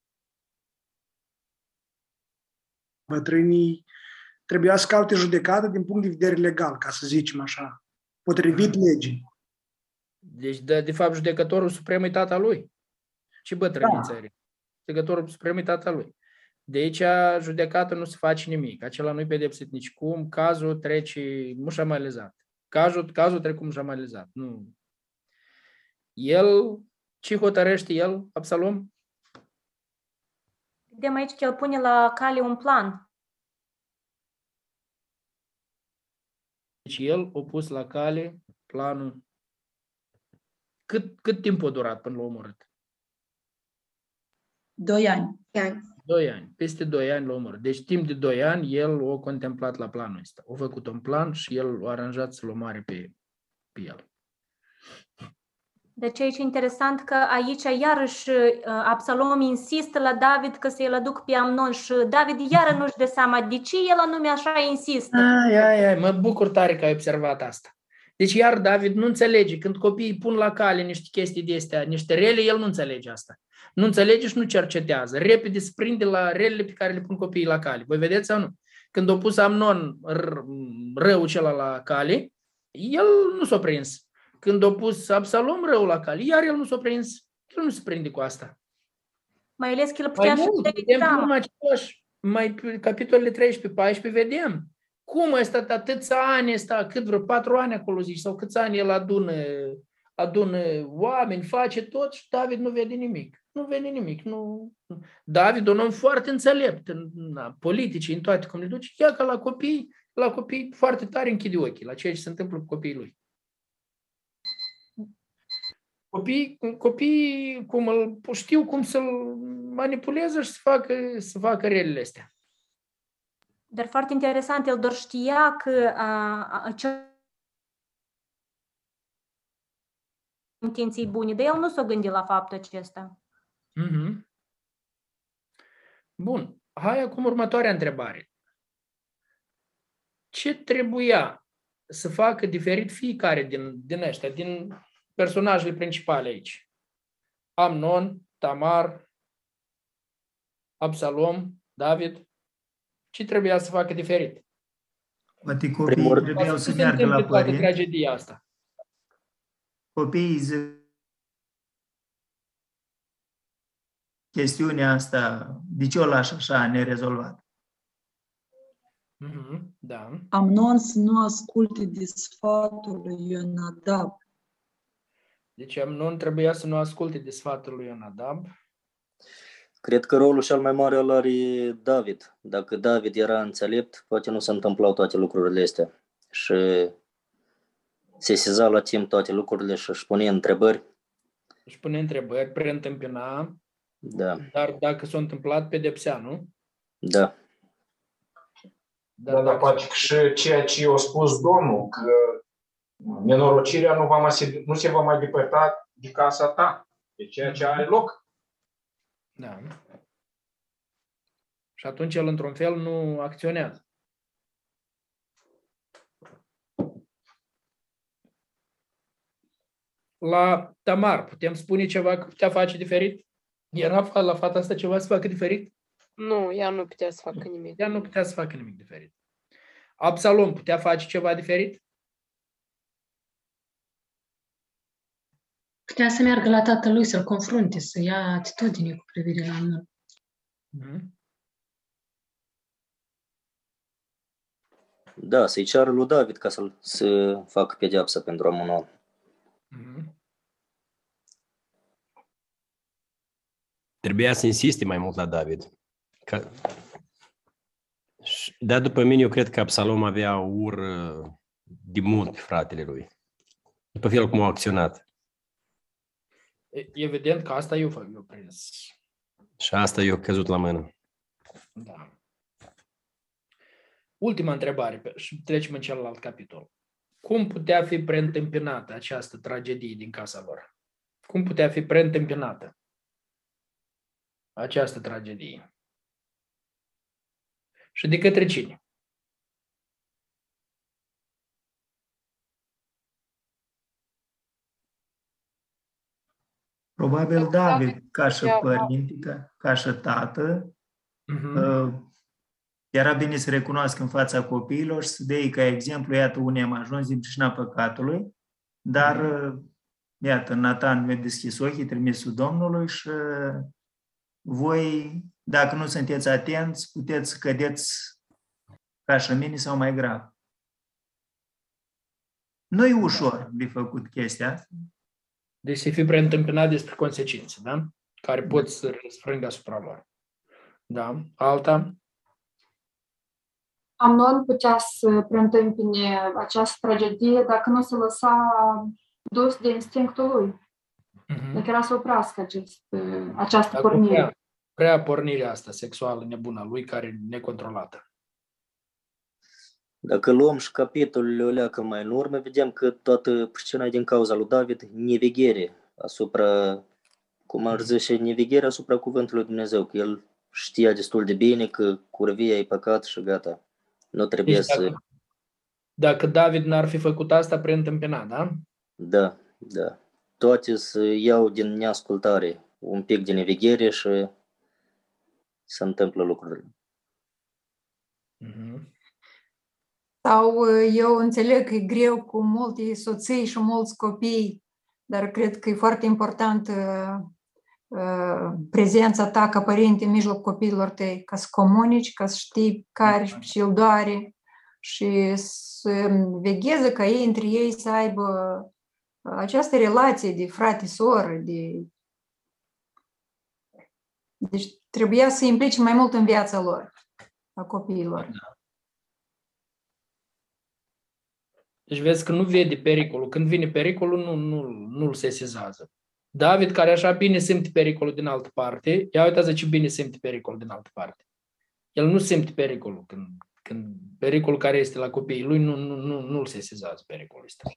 bătrânii, trebuia să caute judecată din punct de vedere legal, ca să zicem așa, potrivit legii. Deci, de, de fapt, judecătorul suprem e tata lui. Ce bătrâniță Da. are? Judecătorul suprem e tata lui. De aici, judecată nu se face nimic. Acela nu-i pedepsit nicicum. Cazul trece mușamalizat. Cazul, cazul trece mușamalizat. Nu. El, ce hotărăște el, Absalom? Vedem aici că el pune la cale un plan. Deci el a pus la cale planul. Cât, cât timp a durat până l-a omorât? Doi ani. Doi ani. Peste doi ani l-a omorât. Deci timp de doi ani el a contemplat la planul ăsta. A făcut un plan și el a aranjat să-l omoare pe, pe el. Deci aici e interesant că aici iarăși uh, Absalom insistă la David că să-l aduc pe Amnon și David iară nu-și dă seama de ce el anume așa insistă. Ai, ai, ai, mă bucur tare că ai observat asta. Deci iar David nu înțelege. Când copiii pun la cale niște chestii de astea, niște rele, el nu înțelege asta. Nu înțelege și nu cercetează. Repede se prinde la relele pe care le pun copiii la cale. Voi vedeți sau nu? Când a pus Amnon răul acela la cale, el nu s-a prins. Când a pus Absalom răul la cale, iar el nu s-a prins. El nu se prinde cu asta. Mai ales că el Mai putea și mult, de vedem drama. cum același, mai pe capitolele treisprezece paisprezece, vedem cum a stat atâția ani, ăsta, cât vreo patru ani acolo, zici, sau câți ani el adună, adună oameni, face tot și David nu vede nimic. Nu vede nimic. Nu. David, un om foarte înțelept în na, politici, în toate cum le duce, ia ca la copii, la copii foarte tare închide ochii la ceea ce se întâmplă cu copiii lui. Copiii, copiii cum îl, știu cum să-l manipuleze și să facă, să facă relele astea. Dar foarte interesant, el doar știa că a, a, ce intenții bune, dar el nu s-a gândit la faptul acesta. Mm-hmm. Bun. Hai acum următoarea întrebare. Ce trebuia să facă diferit fiecare din, din ăștia, din personajele principale aici? Amnon, Tamar, Absalom, David. Ce trebuia să facă diferit? Poate copiii trebuiau să meargă la părinți. Tragedia asta. Copiii zic chestiunea asta, de ce o lași așa nerezolvat? Mm-hmm. Da. Amnon să nu asculte de sfatul lui Ionadab. Deci Amnon trebuia să nu asculte de sfatul lui Ionadab. Cred că rolul cel mai mare îl are David. Dacă David era înțelept, poate nu se întâmplau toate lucrurile astea. Și se seza la timp toate lucrurile și își pune întrebări. Își pune întrebări, preîntâmpina. Da. Dar dacă s-a întâmplat, pedepsea, nu? Da. Da, dar poate că și ceea ce a spus Domnul, că nenorocirea nu, va mai se, nu se va mai depărta de casa ta. De ceea ce are loc. Da. Și atunci el, într-un fel, nu acționează. La Tamar, putem spune ceva că putea face diferit? Era la fata asta ceva să facă diferit? Nu, ea nu putea să facă nimic. Ea nu putea să facă nimic diferit. Absalom putea face ceva diferit? Putea să meargă la tatălui, să-l confrunte, să ia atitudine cu privire la Amnon. Mm-hmm. Da, să-i ceară lui David ca să, să facă pedeapsa pentru Amnon. Mm-hmm. Trebuia să insiste mai mult la David. Ca... Dar după mine, eu cred că Absalom avea ură de mult pe fratele lui. După fel cum a acționat. Evident că asta eu fac, eu prins. Și asta eu căzut la mână. Da. Ultima întrebare și trecem în celălalt capitol. Cum putea fi preîntâmpinată această tragedie din casa lor? Cum putea fi preîntâmpinată această tragedie? Și de către cine? Probabil David, ca și părinte, ca, ca și tată, uh-huh. era bine să recunoască în fața copiilor și să dea ca exemplu, iată, unde am ajuns din pricina păcatului, dar, uh-huh. iată, Natan mi-a deschis ochii, trimisul Domnului și voi, dacă nu sunteți atenți, puteți să cădeți ca și mine sau mai grav. Nu e ușor de făcut chestia asta. Deci să fii preîntâmpinat despre consecințe, da? Care pot să răsfrângă asupra lor. Da. Alta? Amnon putea să preîntâmpine această tragedie dacă nu se lăsa dus de instinctul lui. Uh-huh. Dacă era să oprească acest, această dacă pornire. Prea, prea pornirea asta sexuală nebună a lui, care e necontrolată. Dacă luăm și capitolul o leacă mai în urmă, vedem că toată pricina e din cauza lui David, neveghere asupra, cum ar zice, neveghere asupra cuvântului Dumnezeu, că el știa destul de bine că curvia e păcat și gata. Nu trebuie deci dacă, să... Dacă David n-ar fi făcut asta, preîntâmpina, da? Da, da. Toate să iau din neascultare, un pic de neveghere și se întâmplă lucrurile. Mm-hmm. Sau eu înțeleg că e greu cu multe soții și mulți copii, dar cred că e foarte important uh, prezența ta ca părinte în mijlocul copiilor tăi, ca să comunici, ca să știi care și îl doare și să vegheze ca ei între ei să aibă această relație de frate-soră. De... Deci trebuia să implice mai mult în viața lor, a copiilor. Deci vezi că nu vede pericolul. Când vine pericolul, nu, nu, nu-l sesizează. David, care așa bine simte pericolul din altă parte, ia uitați ce bine simte pericolul din altă parte. El nu simte pericolul. Când, când pericolul care este la copiii lui, nu, nu, nu, nu-l sesizează pericolul ăsta.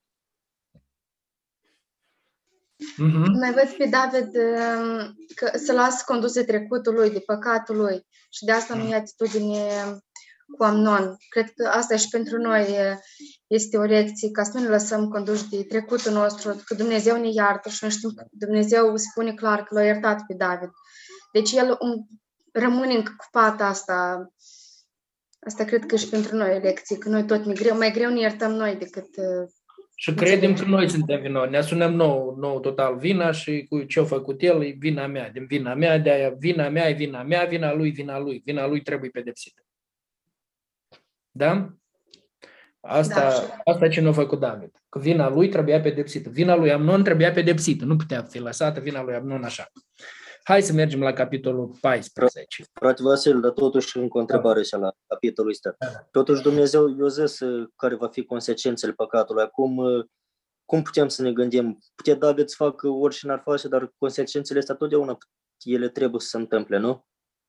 Mm-hmm. Mai văd pe David că se lasă condus de trecutul lui, de păcatul lui și de asta nu e atitudine cu Amnon. Cred că asta și pentru noi este o lecție, ca să nu ne lăsăm conduși de trecutul nostru, că Dumnezeu ne iartă și noi știm că Dumnezeu spune clar că l-a iertat pe David. Deci el rămâne încă cu pata asta. Asta cred că și pentru noi e o lecție, că noi tot mai greu, mai greu ne iertăm noi decât... Și credem că noi suntem vinoi. Ne asumăm nou, nou total vina și cu ce-a făcut el e vina mea, din vina mea, de aia vina mea e vina mea, vina lui, vina lui, vina lui trebuie pedepsită. Da? Asta, Da. asta ce n-a făcut David. Că vina lui trebuia pedepsită. Vina lui Amnon trebuia pedepsită. Nu putea fi lăsată vina lui Amnon așa. Hai să mergem la capitolul paisprezece. Frate Vasile, dar totuși încă o întrebare și la capitolul ăsta. Totuși Dumnezeu i-a zis care va fi consecințele păcatului. Acum, cum putem să ne gândim? Putea David să facă oricine ar face, dar consecințele astea totdeauna ele trebuie să se întâmple, nu?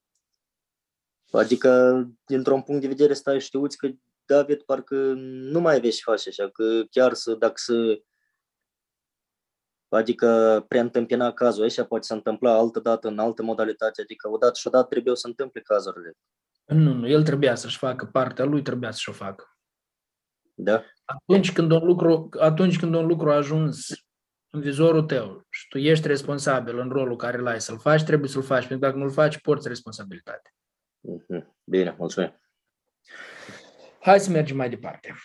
Adică, dintr-un punct de vedere, stai și te uiți că David parcă nu mai avea și face așa, că chiar să, dacă să, adică preîntâmpina cazul ăsta, poate se întâmpla altă dată, în altă modalitate, adică odată și odată trebuie să întâmple cazurile. Nu, nu, el trebuia să-și facă partea lui, trebuia să-și o facă. Da? Atunci când un lucru, atunci când un lucru a ajuns în vizorul tău și tu ești responsabil în rolul care l-ai să-l faci, trebuie să-l faci, pentru că dacă nu-l faci, porți responsabilitate. Bine, mulțumim. Hai să mergem mai departe.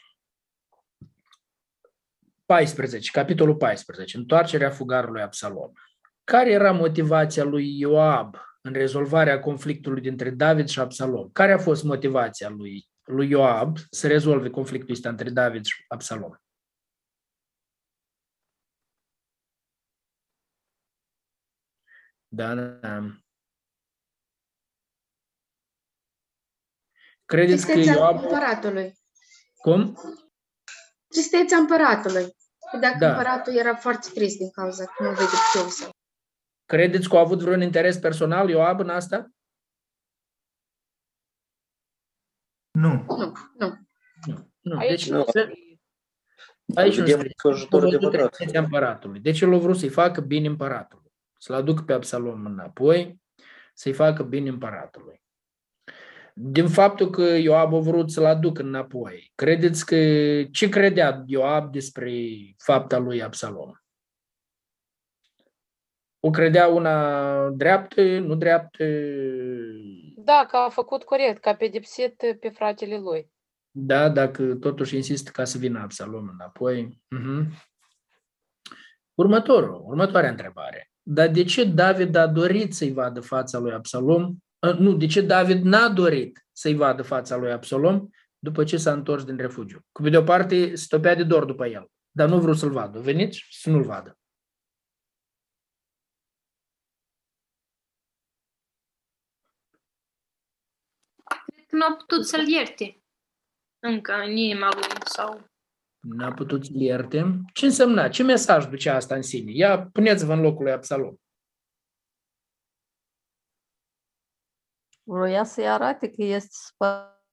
paisprezece, capitolul paisprezece, întoarcerea fugarului Absalom. Care era motivația lui Ioab în rezolvarea conflictului dintre David și Absalom? Care a fost motivația lui, lui Ioab să rezolve conflictul ăsta între David și Absalom? Da, da. Credeți că Tristețea Ioab... împăratului. Cum? Tristețea împăratului. Dacă Da. împăratul era foarte trist din cauza că nu vede fiul său. Credeți că a avut vreun interes personal Ioab în asta? Nu. Nu, nu. Nu. Aici Deci, nu. aici nu Vedem scrie. cu ajutorul de A văzut păcat. tristețea împăratului. Deci el a vrut să-i facă bine împăratului. Să-l aducă pe Absalom înapoi, să-i facă bine împăratului. Din faptul că Ioab a vrut să-l aducă înapoi, credeți că ce credea Ioab despre fapta lui Absalom? O credea una dreaptă, nu dreaptă? Da, că a făcut corect, că a pedepsit pe fratele lui. Da, dacă totuși insistă ca să vină Absalom înapoi. Uh-huh. Următorul, următoarea întrebare. Dar de ce David a dorit să-i vadă fața lui Absalom? Nu, de ce David n-a dorit să-i vadă fața lui Absalom după ce s-a întors din refugiu? Că pe de o parte stăpea de dor după el, dar nu vreau să-l vadă. Veniți să nu-l vadă. Nu a putut să-l ierte încă în inima lui sau... N-a putut să-l ierte. Ce însemna? Ce mesaj ducea asta în sine? Ia, puneți-vă în locul lui Absalom. Vroia să-i arate că este supărat.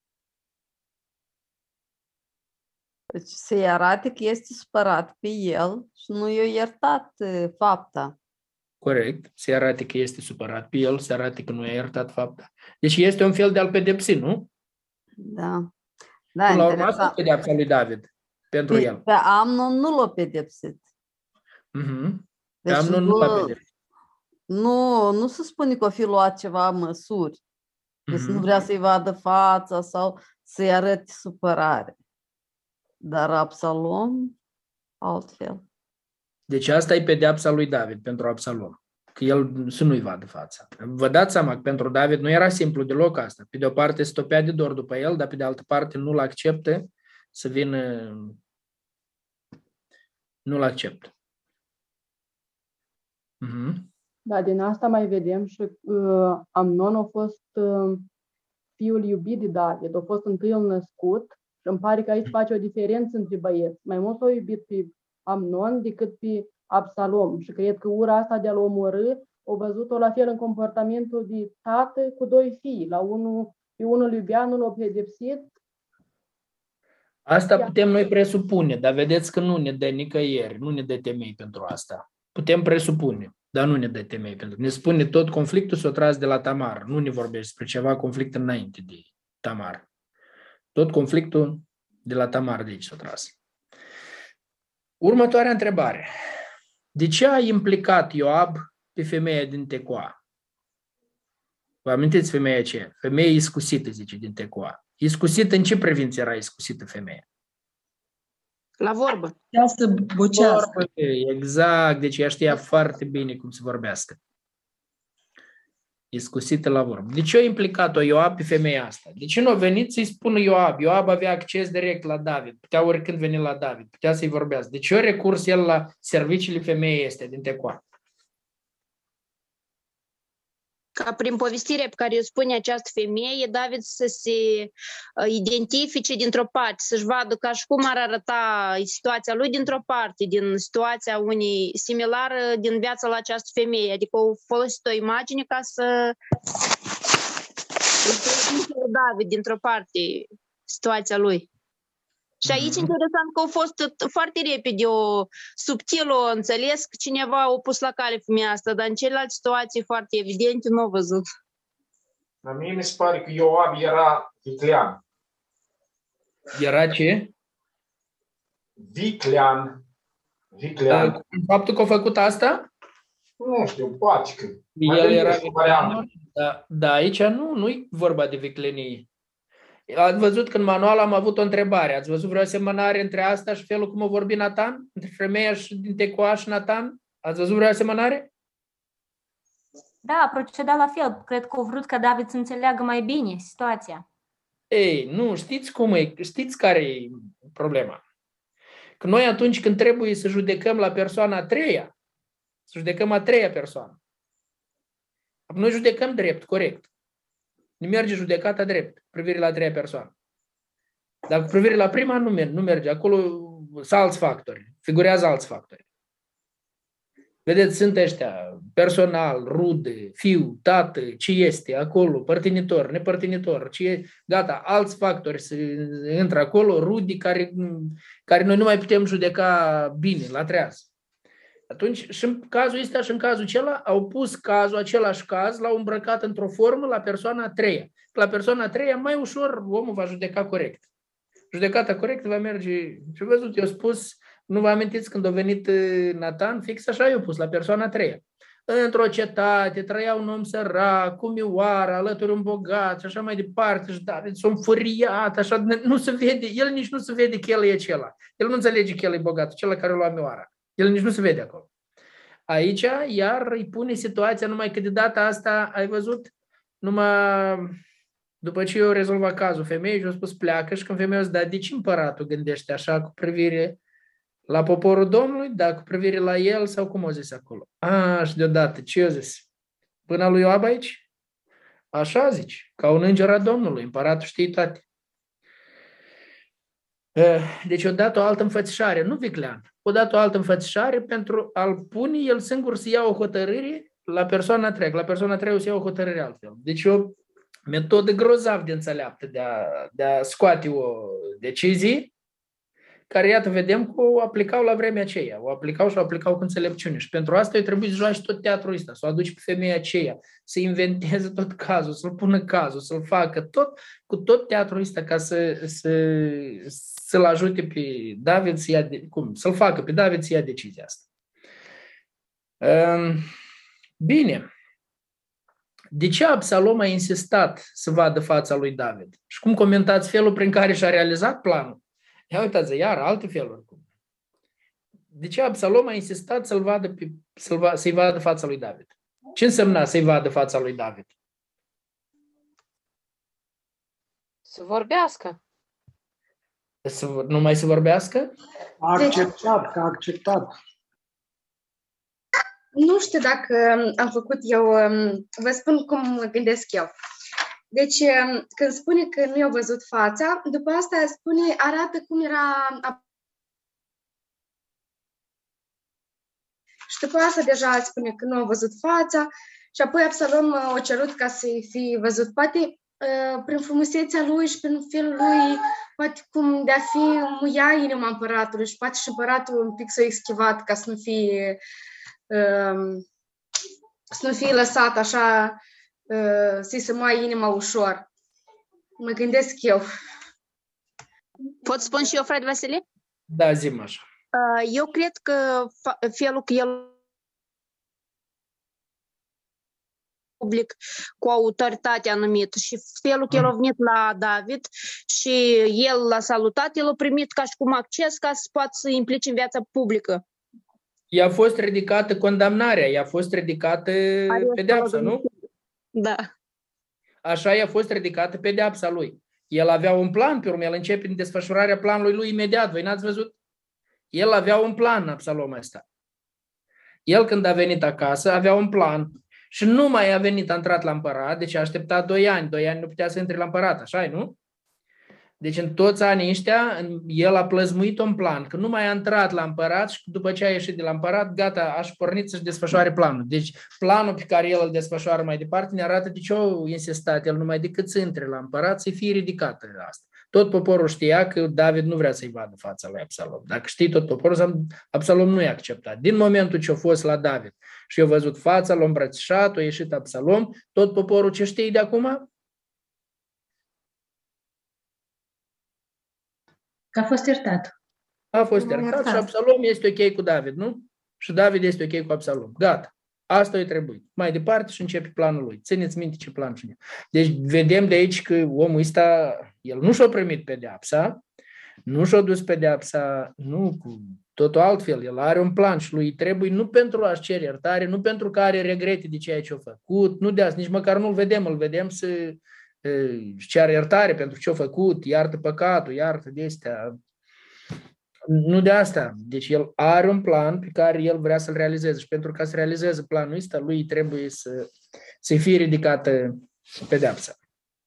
Deci să-i arate că este supărat pe el și nu i-a iertat uh, fapta. Corect. Se arate că este supărat pe el, se arate că nu i-a iertat fapta. Deci este un fel de a-l pedepsi, nu? Da. Da, Până la urmă, interesant. asta e pedeapsa lui David pentru Pe, el. pe Amnon nu l-a pedepsit. Uh-huh. Pe Deci Amnon nu l-a pedepsit. Nu, nu se spune că o fi luat ceva măsuri. Deci Mhm. nu vrea să-i vadă fața sau să-i arăte supărare. Dar Absalom, altfel. Deci asta e pedeapsa lui David pentru Absalom. Că el să nu-i vadă fața. Vă dați seama că pentru David nu era simplu deloc asta. Pe de o parte stopea de dor după el, dar pe de altă parte nu-l acceptă să vină... Nu-l acceptă. Mhm. Da, din asta mai vedem și uh, Amnon a fost uh, fiul iubit de David, a fost întâiul născut și îmi pare că aici face o diferență între băieți. Mai mult s-a iubit pe Amnon decât pe Absalom și cred că ura asta de a-l omorâ o văzut-o la fel în comportamentul de tată cu doi fii. La unul, pe unul îl iubea, nu l-a pedepsit. Asta putem noi presupune, dar vedeți că nu ne dă nicăieri, nu ne dă temei pentru asta. Putem presupune, dar nu ne dă temei pentru. Ne spune tot conflictul s-a tras de la Tamar, nu ne vorbește despre ceva conflict înainte de Tamar. Tot conflictul de la Tamar de aici s-a tras. Următoarea întrebare. De ce a implicat Ioab pe femeia din Tecoa? Vă amintiți femeia aceea? Femeia iscusită, zice, din Tecoa. Iscusită în ce privință era iscusită femeia? La vorbă. Ea să bocească. Vorbă, exact, deci ea știa foarte bine cum să vorbească. iscusită la vorbă. De ce a implicat-o Ioab pe femeia asta? De ce nu a venit să-i spună Ioab? Ioab avea acces direct la David, putea oricând veni la David, putea să-i vorbească. De ce a recurs el la serviciile femeii este din Tecoa? Ca prin povestirea pe care o spune această femeie, David să se identifice dintr-o parte, să-și vadă ca și cum ar arăta situația lui dintr-o parte, din situația unei similară din viața la această femeie. Adică o folosit o imagine ca să David dintr-o parte situația lui. Și aici interesant că a fost foarte repede, o subtil, o înțeles că cineva a pus la cale femeia asta, dar în celelalte situații foarte evidente nu au văzut. La mie mi se pare că Ioab era viclean. Era ce? Viclean. Viclean. Da, faptul că a făcut asta? Nu știu, poate că. El era viclean. Da, da, aici nu, nu-i vorba de viclenie. Ați văzut că în manual am avut o întrebare. Ați văzut vreo asemănare între asta și felul cum a vorbit Natan? Între femeia și din Tecoa și Natan? Ați văzut vreo asemănare? Da, a procedat la fel. Cred că a vrut ca David să înțeleagă mai bine situația. Ei, nu, știți cum e? Știți care e problema? Că noi atunci când trebuie să judecăm la persoana a treia, să judecăm a treia persoană, noi judecăm drept, corect. Ne merge judecata drept, privire la a treia persoană. Dar cu privire la prima nu merge, nu merge. Acolo sunt alți factori, figurează alți factori. Vedeți, sunt ăștia, personal, rude, fiu, tată, ce este acolo, părtinitor, nepărtinitor, ce e, gata, alți factori se intră acolo, rude, care, care noi nu mai putem judeca bine, la treaz. Atunci, și în cazul ăsta și în cazul acela, au pus cazul, același caz, l-au îmbrăcat într-o formă la persoana a treia. La persoana a treia, mai ușor, omul va judeca corect. Judecata corectă va merge, și văzut, eu spus, nu vă amintiți când a venit Natan, fix așa i-a pus, la persoana a treia. Într-o cetate, trăia un om sărac, cu mioară, alături un bogat și așa mai departe, și David s-a înfuriat, așa, nu se vede, el nici nu se vede că el e acela. El nu înțelege că el e bogat, cel care lua mioara. El nici nu se vede acolo. Aici, iar îi pune situația, numai că de data asta, ai văzut, numai după ce eu rezolvat cazul femeii și eu spus pleacă și când femeia o zis, dar de ce împăratul gândește așa cu privire la poporul Domnului, dar cu privire la el sau cum o zis acolo? A, și deodată, ce o zis? Până lui Ioab aici? Așa zici, ca un înger al Domnului, împăratul știe toate. Deci o dat o altă înfățișare, nu viclean, o dat o altă înfățișare pentru a-l pune el singur să ia o hotărâre la persoana a treia, la persoana a treia o să ia o hotărâre altfel. Deci o metodă grozav de înțeleaptă de a, de a scoate o decizie care, iată, vedem că o aplicau la vremea aceea, o aplicau și o aplicau cu înțelepciune. Și pentru asta îi trebuie să joace tot teatrul ăsta, să o aduci pe femeia aceea, să inventeze tot cazul, să-l pună cazul, să-l facă tot, cu tot teatrul ăsta ca să, să, să-l ajute pe David să ia, de, cum, să-l facă pe David să ia decizia asta. Bine. De ce Absalom a insistat să vadă fața lui David? Și cum comentați felul prin care și-a realizat planul? Ia uitați, iar alte feluri. De ce Absalom a insistat să-l vadă pe, să-l va, să-i vadă fața lui David? Ce însemna să-i vadă fața lui David? Să vorbească. Să, numai să vorbească? A acceptat, că a acceptat. Nu știu dacă am făcut eu, vă spun cum gândesc eu. Deci, când spune că nu i-a văzut fața, după asta spune, arată cum era. Și după asta deja spune că nu a văzut fața și apoi Absalom a cerut ca să-i fi văzut. Poate prin frumusețea lui și prin felul lui, poate cum de a fi muia inima împăratului și poate și împăratul un pic s-a eschivat ca să nu fie, să nu fie lăsat așa, să-i se moaie inima ușor. Mă gândesc eu. Pot spun și eu, frate Vasile? Da, zi-mă așa. Eu cred că felul că el public cu autoritate anumită și felul că el a venit la David și el l-a salutat, el a primit ca și cum acces ca să poată să implice în viața publică. I-a fost ridicată condamnarea, i-a fost ridicată pedeapsa, nu? Da. Așa i-a fost ridicată pedeapsa lui. El avea un plan, pe urmă el începe în desfășurarea planului lui imediat. Voi n-ați văzut? El avea un plan, Absalom ăsta. El când a venit acasă avea un plan și nu mai a venit, a intrat la împărat, deci a așteptat doi ani. Doi ani nu putea să intre la împărat, așa nu? Deci în toți anii ăștia, el a plăzmuit un plan, că nu mai a intrat la împărat și după ce a ieșit de la împărat, gata, a pornit să-și desfășoare planul. Deci planul pe care el îl desfășoară mai departe ne arată de ce a insistat el numai decât să intre la împărat, să fie ridicată asta. Tot poporul știa că David nu vrea să-i vadă fața lui Absalom. Dacă știi tot poporul, Absalom nu i-a acceptat. Din momentul ce a fost la David și a văzut fața, l-a îmbrățișat, a ieșit Absalom, tot poporul ce știi de acum? Că a fost iertat. A fost iertat, iertat și Absalom este ok cu David, nu? Și David este ok cu Absalom. Gata. Asta îi trebuie. Mai departe și începe planul lui. Țineți minte ce plan și Deci vedem de aici că omul ăsta, el nu și-a primit pedeapsa, nu și-a dus pedeapsa, nu, cu totul altfel. El are un plan și lui trebuie nu pentru a-și cere iertare, nu pentru că are regrete de ceea ce a făcut, nu de asta, nici măcar nu-l vedem, îl vedem să își ceară iertare pentru ce a făcut, iartă păcatul, iartă de astea. Nu de asta. Deci el are un plan pe care el vrea să-l realizeze și pentru ca să realizeze planul ăsta, lui trebuie să, să fie ridicată pedeapsa.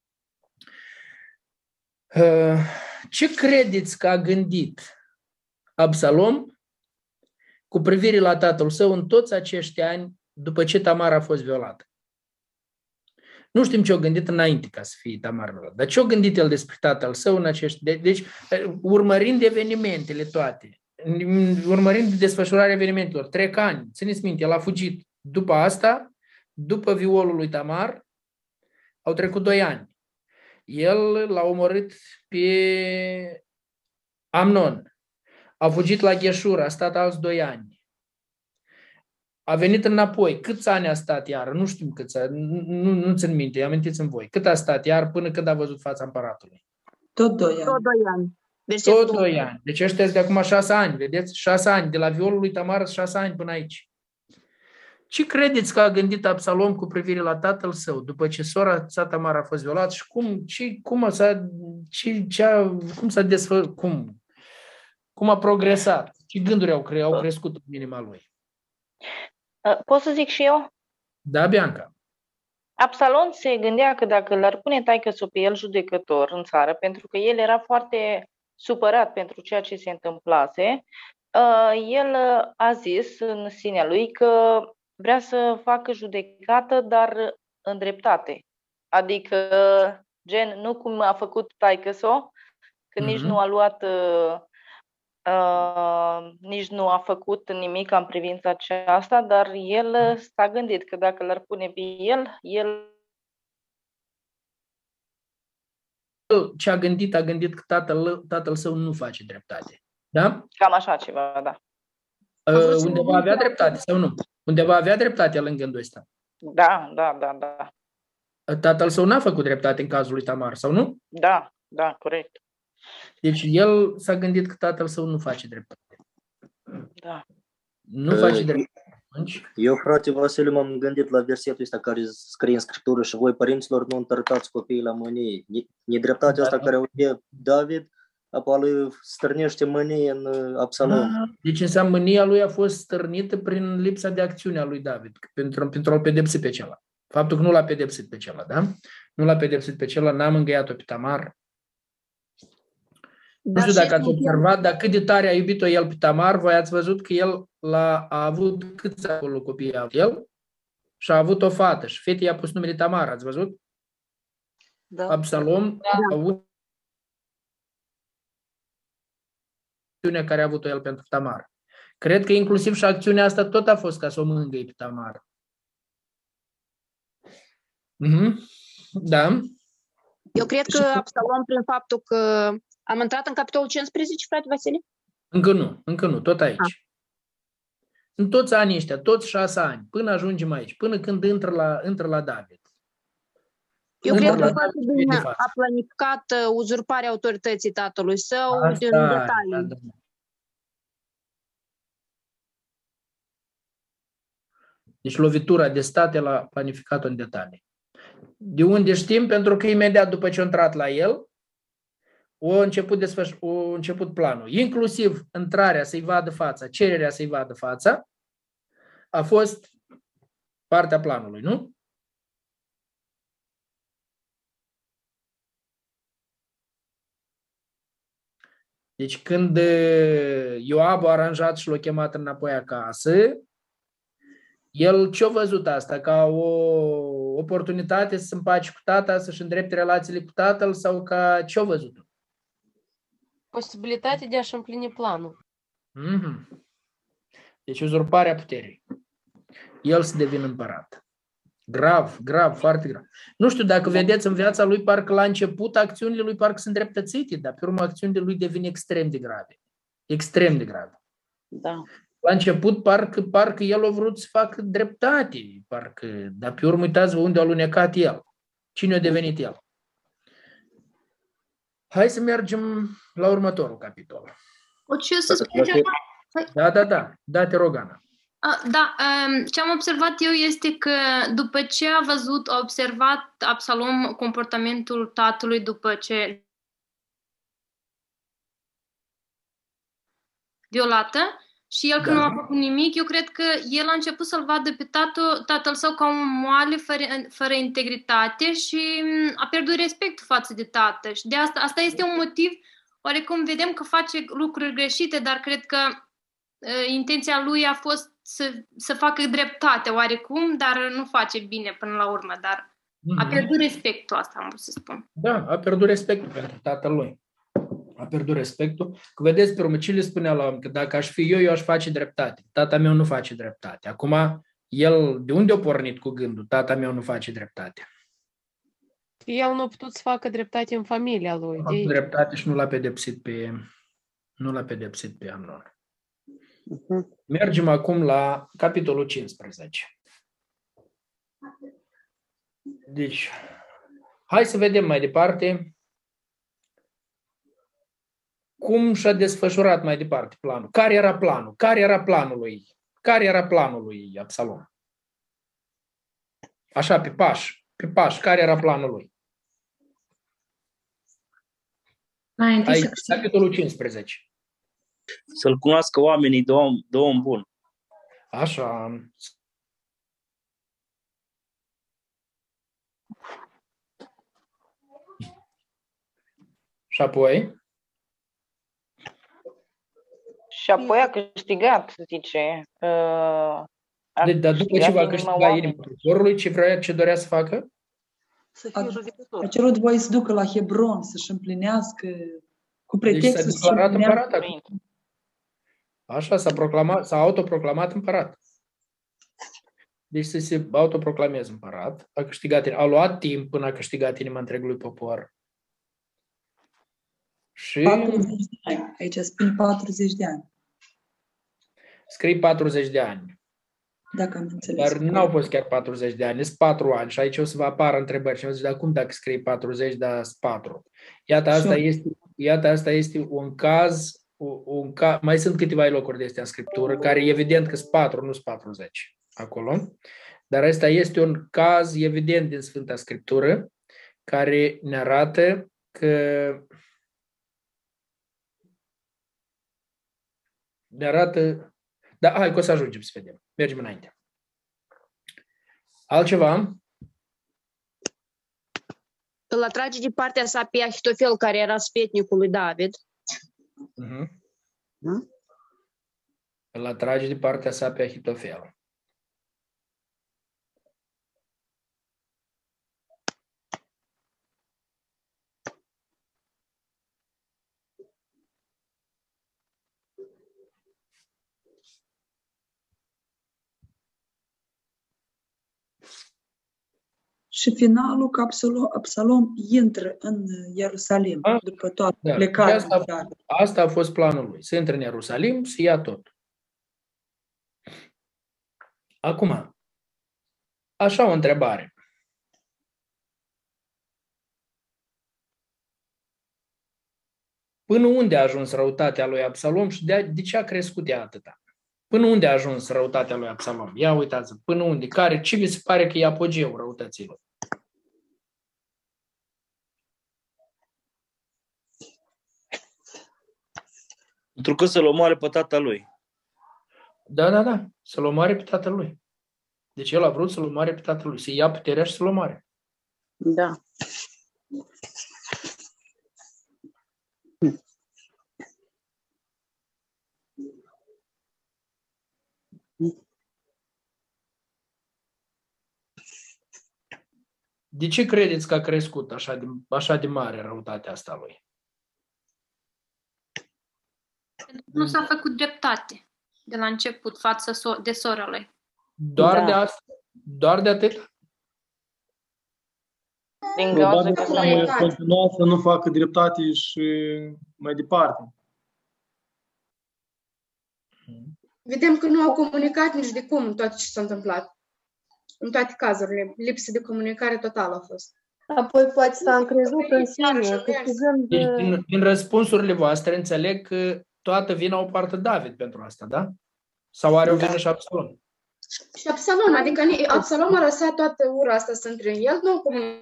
Ce credeți că a gândit Absalom cu privire la tatăl său în toți acești ani după ce Tamar a fost violată? Nu știm ce a gândit înainte ca să fie Tamar violat, dar ce a gândit el despre tatăl său în acești... De, deci, urmărind evenimentele toate, urmărind desfășurarea evenimentelor, trec ani, țineți minte, el a fugit. După asta, după violul lui Tamar, au trecut doi ani. El l-a omorât pe Amnon. A fugit la Gheșur, a stat alți doi ani. A venit înapoi. Câți ani a stat iar? Nu știm câți ani. Nu, nu țin minte, amintiți-mi voi. Cât a stat iar până când a văzut fața împăratului? Tot doi ani. Tot doi ani. Tot doi ani. Deci ăștia sunt de acum șase ani, vedeți? Șase ani. De la violul lui Tamar, șase ani până aici. Ce credeți că a gândit Absalom cu privire la tatăl său după ce sora sa Tamar a fost violat și cum, ce, cum, s-a, ce, ce a, cum s-a desfăcut, cum, cum a progresat? Ce gânduri au, cre, au crescut în inima lui? Pot să zic și eu? Da, Bianca. Absalom se gândea că dacă l-ar pune taică-s-o pe el judecător în țară, pentru că el era foarte supărat pentru ceea ce se întâmplase, el a zis în sinea lui că vrea să facă judecată, dar în dreptate. Adică, gen, nu cum a făcut taică-s-o, că mm-hmm. nici nu a luat... Uh, nici nu a făcut nimic în privința aceasta, dar el s-a gândit că dacă l-ar pune pe el, el... Ce a gândit, a gândit că tatăl, tatăl său nu face dreptate. Da? Cam așa ceva, da. Uh, undeva avea dreptate sau nu? Undeva avea dreptate el în gândul ăsta. Da, da, da, da. Tatăl său n-a făcut dreptate în cazul lui Tamar, sau nu? Da, da, corect. Deci el s-a gândit că tatăl său nu face dreptate. Da. Nu face dreptate. Eu, frate Vasile, m-am gândit la versetul ăsta care scrie în Scriptură și voi, părinților, nu întărătați copiii la mânie. Nedreptatea asta da. care o e David, apoi stârnește mânie în Absalom. Ah, deci înseamnă mânia lui a fost stârnită prin lipsa de acțiune a lui David, pentru, pentru a-l pedepsi pe celălalt. Faptul că nu l-a pedepsit pe celălalt, da? Nu l-a pedepsit pe celălalt, n-a mângâiat-o pe Tamar. Nu știu dacă ați observat, dar cât de tare a iubit-o el pe Tamar, voi ați văzut că el l-a, a avut câți acolo copii a avut el și a avut o fată și fetei i-a pus numele Tamar, ați văzut? Da. Absalom da. a avut acțiunea care a avut-o el pentru Tamar. Cred că inclusiv și acțiunea asta tot a fost ca să o mângâie pe Tamar. Mm-hmm. Da. Eu cred că Absalom, prin faptul că am intrat în capitolul cincisprezece, frate Vasile? Încă nu, încă nu, tot aici. Ah. În toți anii ăștia, toți șase ani, până ajungem aici, până când intră la, intră la David. Eu intră cred că foarte bine a planificat uzurparea autorității tatălui său asta, din detalii. Da, da. Deci lovitura de stat el a planificat-o în detalii. De unde știm? Pentru că imediat după ce a intrat la el, a început, desfăș- a început planul. Inclusiv intrarea să-i vadă fața, cererea să-i vadă fața, a fost partea planului, nu? Deci când Ioab a aranjat și l-a chemat înapoi acasă, el ce-a văzut asta? Ca o oportunitate să se împace cu tata, să-și îndrepte relațiile cu tatăl sau ca ce-a văzut? Posibilitate de a-și împlini planul. Mm-hmm. Deci uzurparea puterii. El să devină împărat. Grav, grav, foarte grav. Nu știu, dacă vedeți în viața lui, parcă la început acțiunile lui parcă sunt îndreptățite, dar pe urmă acțiunile lui devin extrem de grave. Extrem de grave. Da. La început parcă, parcă el a vrut să facă dreptate, parcă, dar pe urmă uitați-vă unde a alunecat el. Cine a devenit el? Hai să mergem la următorul capitol. O ce să spun ceva? Da, da, da. Da, te rog, Ana. Da, ce am observat eu este că după ce a văzut, a observat Absalom comportamentul tatălui după ce violată și el când da. nu a făcut nimic, eu cred că el a început să-l vadă pe tatăl, tatăl său ca un moale fără, fără integritate și a pierdut respectul față de tată. Și de asta, asta este un motiv, oarecum vedem că face lucruri greșite, dar cred că uh, intenția lui a fost să, să facă dreptate oarecum, dar nu face bine până la urmă, dar mm-hmm. a pierdut respectul, asta am vrut să spun. Da, a pierdut respectul pentru tatăl lui. A pierdut respectul. Că vedeți, pe urmă, ce le spunea la om? Că dacă aș fi eu, eu aș face dreptate. Tata meu nu face dreptate. Acum, el, de unde a pornit cu gândul? Tata meu nu face dreptate. El nu a putut să facă dreptate în familia lui. Nu a făcut dreptate și nu l-a pedepsit pe, nu l-a pedepsit pe Amnon. Uh-huh. Mergem acum la capitolul cincisprezece. Deci, hai să vedem mai departe cum și-a desfășurat mai departe planul. Care era planul? Care era planul lui? Care era planul lui Absalom? Așa, pe pași. Pe pași. Care era planul lui? Aici, capitolul cincisprezece. Să-l cunoască oamenii de om, de om bun. Așa. Și apoi? Și apoi a câștigat, zice. Uh, deci, dar după ce va câștiga inima poporului, ce vrea, ce dorea să facă? Să fie judecător. A cerut voie să ducă la Hebron, să-și împlinească cu pretextul deci s-a declarat împărat acum. Așa, s-a, proclamat, s-a autoproclamat împărat. Deci să se autoproclameze împărat. A câștigat, a luat timp până a câștigat inima întregului popor. Și... patruzeci de ani. Aici spune patruzeci de ani. Scrii patruzeci de ani. Dacă am înțeles. Dar nu au fost chiar patruzeci de ani, sunt patru ani. Și aici o să vă apară întrebări. Și am zis, dar cum dacă scrii patruzeci, dar sunt patru? Iată, asta este, iată, asta este un caz, un ca, mai sunt câteva locuri de astea în Scriptură, care evident că sunt patru, nu sunt patruzeci acolo. Dar asta este un caz evident din Sfânta Scriptură, care ne arată că ne arată... Da, hai că o să ajungem să vedem. Mergem înainte. Altceva? Îl atrage de partea sa pe Ahitofel, care era sfetnicul lui David. Uh-huh. Hmm? Îl atrage de partea sa pe Ahitofel. Și finalul că Absalom, Absalom intră în Ierusalim a? după toată da. plecarea. Asta, asta a fost planul lui. Să intre în Ierusalim, să ia tot. Acum, așa o întrebare. Până unde a ajuns răutatea lui Absalom și de, de ce a crescut ea atâta? Până unde a ajuns răutatea lui Absalom? Ia uitați, până unde? Care, ce vi se pare că e apogeul răutăților? Pentru că să-l omoare pe tatălui. Da, da, da. Să-l omoare pe tatălui. Deci el a vrut să-l omoare pe tatălui. Să ia puterea și să-l omoare. Da. De ce credeți că a crescut așa de, așa de mare răutatea asta lui? Nu s-a făcut dreptate de la început față de sora lui. Doar, da. de asta, doar de atât? Din cauza că continua să nu facă dreptate și mai departe. Vedem că nu au comunicat nici de cum tot ce s-a întâmplat. În toate cazurile, lipsă de comunicare totală a fost. Apoi poate s-a încrezut în sine, câștigând... Deci, din, din răspunsurile voastre, înțeleg că toată vina o poartă David pentru asta, da? Sau are o vină și Absalom? Și Absalom, adică Absalom a lăsat toată ura asta să intre în el, nu comunicat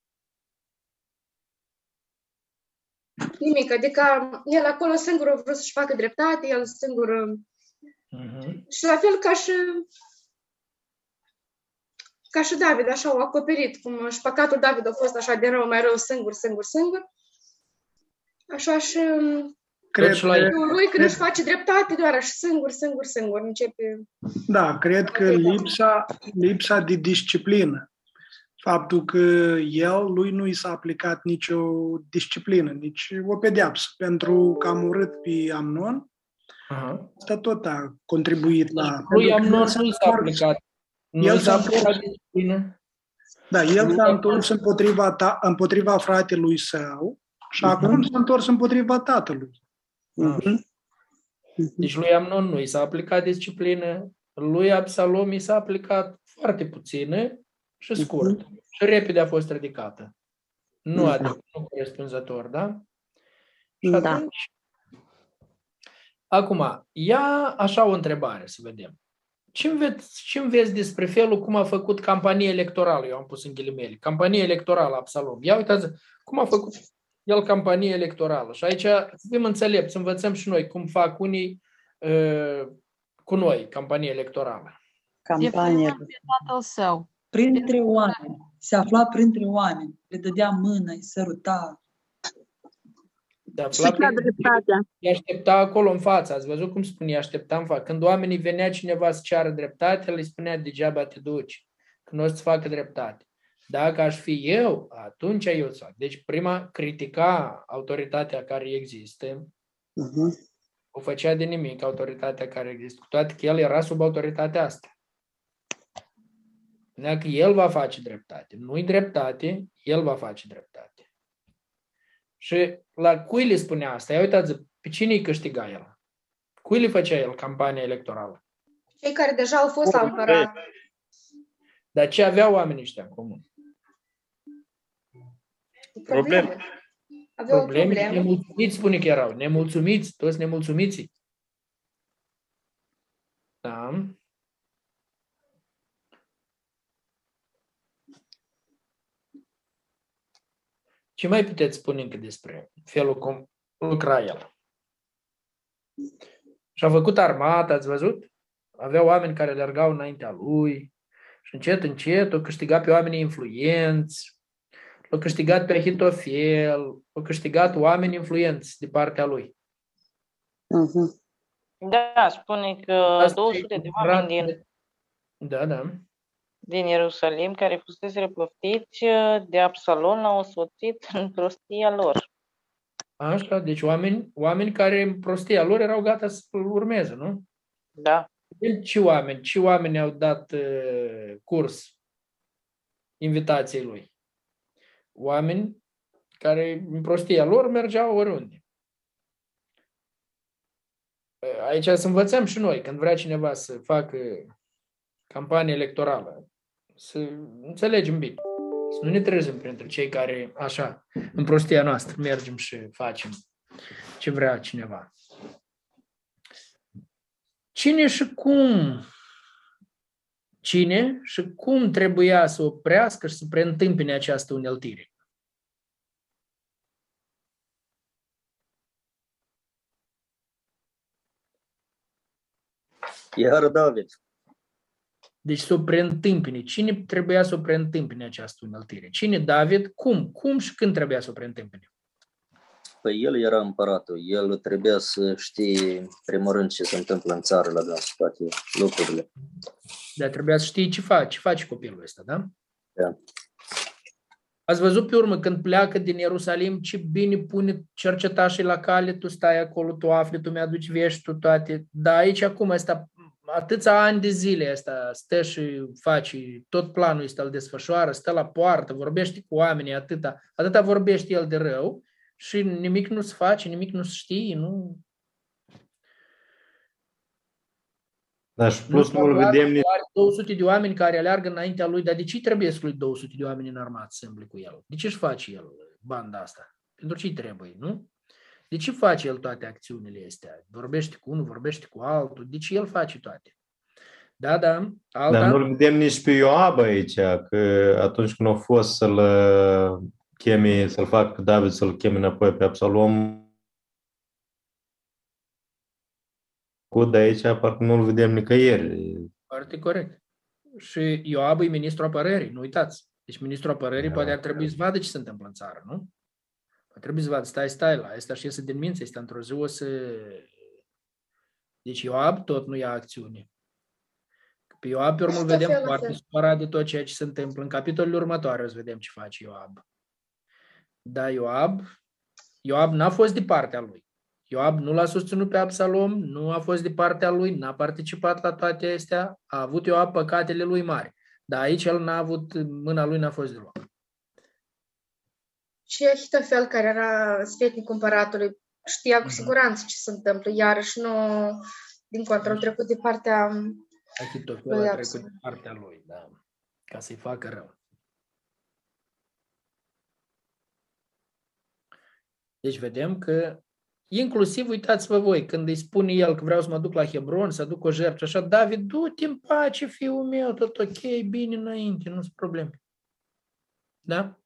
nimic, adică el acolo singur a vrut să-și facă dreptate, el singur... Uh-huh. Și la fel ca și... Ca și David, așa au acoperit, cum și păcatul David a fost așa de rău, mai rău, singur, singur, singur. Așa și cred că lui când își face dreptate, doar așa singur, singur, singur, începe... Da, cred că lipsa, lipsa de disciplină, faptul că el, lui nu i s-a aplicat nicio disciplină, nici o pedeapsă, pentru că a omorât pe Amnon, uh-huh. Asta tot a contribuit la... Lui Amnon nu i s-a aplicat. El s-a disciplină. Da, el s-a întors împotriva, ta, împotriva fratelui său și uh-huh. acum s-a întors împotriva tatălui. Uh-huh. Deci lui Amnon nu i s-a aplicat disciplină, lui Absalom i s-a aplicat foarte puțină și scurt. Uh-huh. Și repede a fost ridicată. Nu uh-huh. adică, nu corespunzător, da? Și da. Atunci... Acum, ia așa o întrebare, să vedem. Ce înveți, ce înveți despre felul cum a făcut campanie electorală? Eu am pus în ghilimele. Campanie electorală Absalom. Ia uitați cum a făcut el campanie electorală. Și aici fim înțelepți, să învățăm și noi cum fac unii uh, cu noi campanie electorală. Campanie. Tatăl său. Printre oameni. Se afla printre oameni. Le dădea mână, îi săruta. Îi aștepta acolo în față. Ați văzut cum spunea, aștepta în față. Când oamenii venea cineva să ceară dreptate, el îi spunea, degeaba te duci, că nu o să-ți facă dreptate. Dacă aș fi eu, atunci eu să fac. Deci prima critica autoritatea care există, uh-huh. o făcea de nimic autoritatea care există, cu toate că el era sub autoritatea asta. Dacă el va face dreptate, nu-i dreptate, el va face dreptate. Și la cui le spunea asta? Ia uitați, pe cine îi câștiga el? Cui le făcea el campania electorală? Cei care deja au fost la împărat. Dar ce aveau oamenii ăștia în comun? Probleme. Aveau probleme. probleme. Nemulțumiți, spune că erau. Nemulțumiți, toți nemulțumiții. Da. Ce mai puteți spune încă despre felul cum lucra el? Și-a făcut armată, ați văzut? Avea oameni care alergau înaintea lui și încet, încet o câștiga pe oamenii influenți, l-a câștigat pe Ahitofel, l-a câștigat oameni influenți de partea lui. Uh-huh. Da, spune că Asta două sute de oameni din... Da, da. din Ierusalim, care fusese răpăftiți de Absalom, l-au însoțit în prostia lor. Așa, deci oameni, oameni care în prostia lor erau gata să-l urmeze, nu? Da. Ce oameni, ce oameni au dat uh, curs invitației lui? Oameni care în prostia lor mergeau oriunde. Aici să învățăm și noi, când vrea cineva să facă campanie electorală, să înțelegem bine. Să nu ne trezim printre cei care, așa, în prostia noastră, mergem și facem ce vrea cineva. Cine și cum, cine și cum trebuia să oprească și să preîntâmpine această uneltire? Iar David. Deci să o preîntâmpine. Cine trebuia să o preîntâmpine această unăltire? Cine? David? Cum? Cum și când trebuia să o preîntâmpine? Păi el era împăratul. El trebuia să știe, primul rând, ce se întâmplă în țară la dânsul, toate lucrurile. Dar trebuia să știi ce face, ce face copilul ăsta, da? Da. Ați văzut pe urmă când pleacă din Ierusalim ce bine pune cercetașii la cale, tu stai acolo, tu afli, tu mi-aduci vești, tu toate. Dar aici acum ăsta, atâția ani de zile ăsta, stă și face, tot planul ăsta îl desfășoară, stă la poartă, vorbește cu oamenii, atâta, atâta vorbește el de rău și nimic nu se face, nimic nu se știe, nu... Da, și plus nu-l vedem nici... Are două sute de oameni care aleargă înaintea lui, dar de ce trebuie să lui două sute de oameni înarmați să îmbli cu el? De ce își face el banda asta? Pentru ce trebuie, nu? De ce face el toate acțiunile astea? Vorbește cu unul, vorbește cu altul, de ce el face toate? Da, da. Alta... Dar nu-l vedem nici pe Ioab aici, că atunci când a fost să-l cheme, să-l facă David să-l cheme înapoi pe Absalom, de aici, parcă nu-l vedem nicăieri. Foarte corect. Și Ioab e ministrul apărării, nu uitați. Deci ministrul apărării poate ar trebui să vadă ce se întâmplă în țară, nu? Ar trebui să vadă, stai, stai la, ăsta și iese din mință, ăsta într-o zi o să... Deci Ioab tot nu ia acțiune. Pe Ioab, pe urmă, îl vedem foarte supărat de tot ceea ce se întâmplă. În capitolul următoare o să vedem ce face Ioab. Da, Ioab, Ioab n-a fost de partea lui. Ioab nu l-a susținut pe Absalom, nu a fost de partea lui, n-a participat la toate astea, a avut Ioab păcatele lui mari. Dar aici el n-a avut, mâna lui n-a fost deloc. Și Ahitofel, care era sfetnicul împăratului, știa cu siguranță ce se întâmplă, iarăși nu, din contră, a trecut de partea Ahitofel a trecut de partea lui, da, ca să-i facă rău. Deci vedem că inclusiv, uitați-vă voi, când îi spune el că vreau să mă duc la Hebron, să aduc o jertfă, așa, David, du-te în pace, fiul meu, tot ok, bine înainte, nu sunt probleme. Da?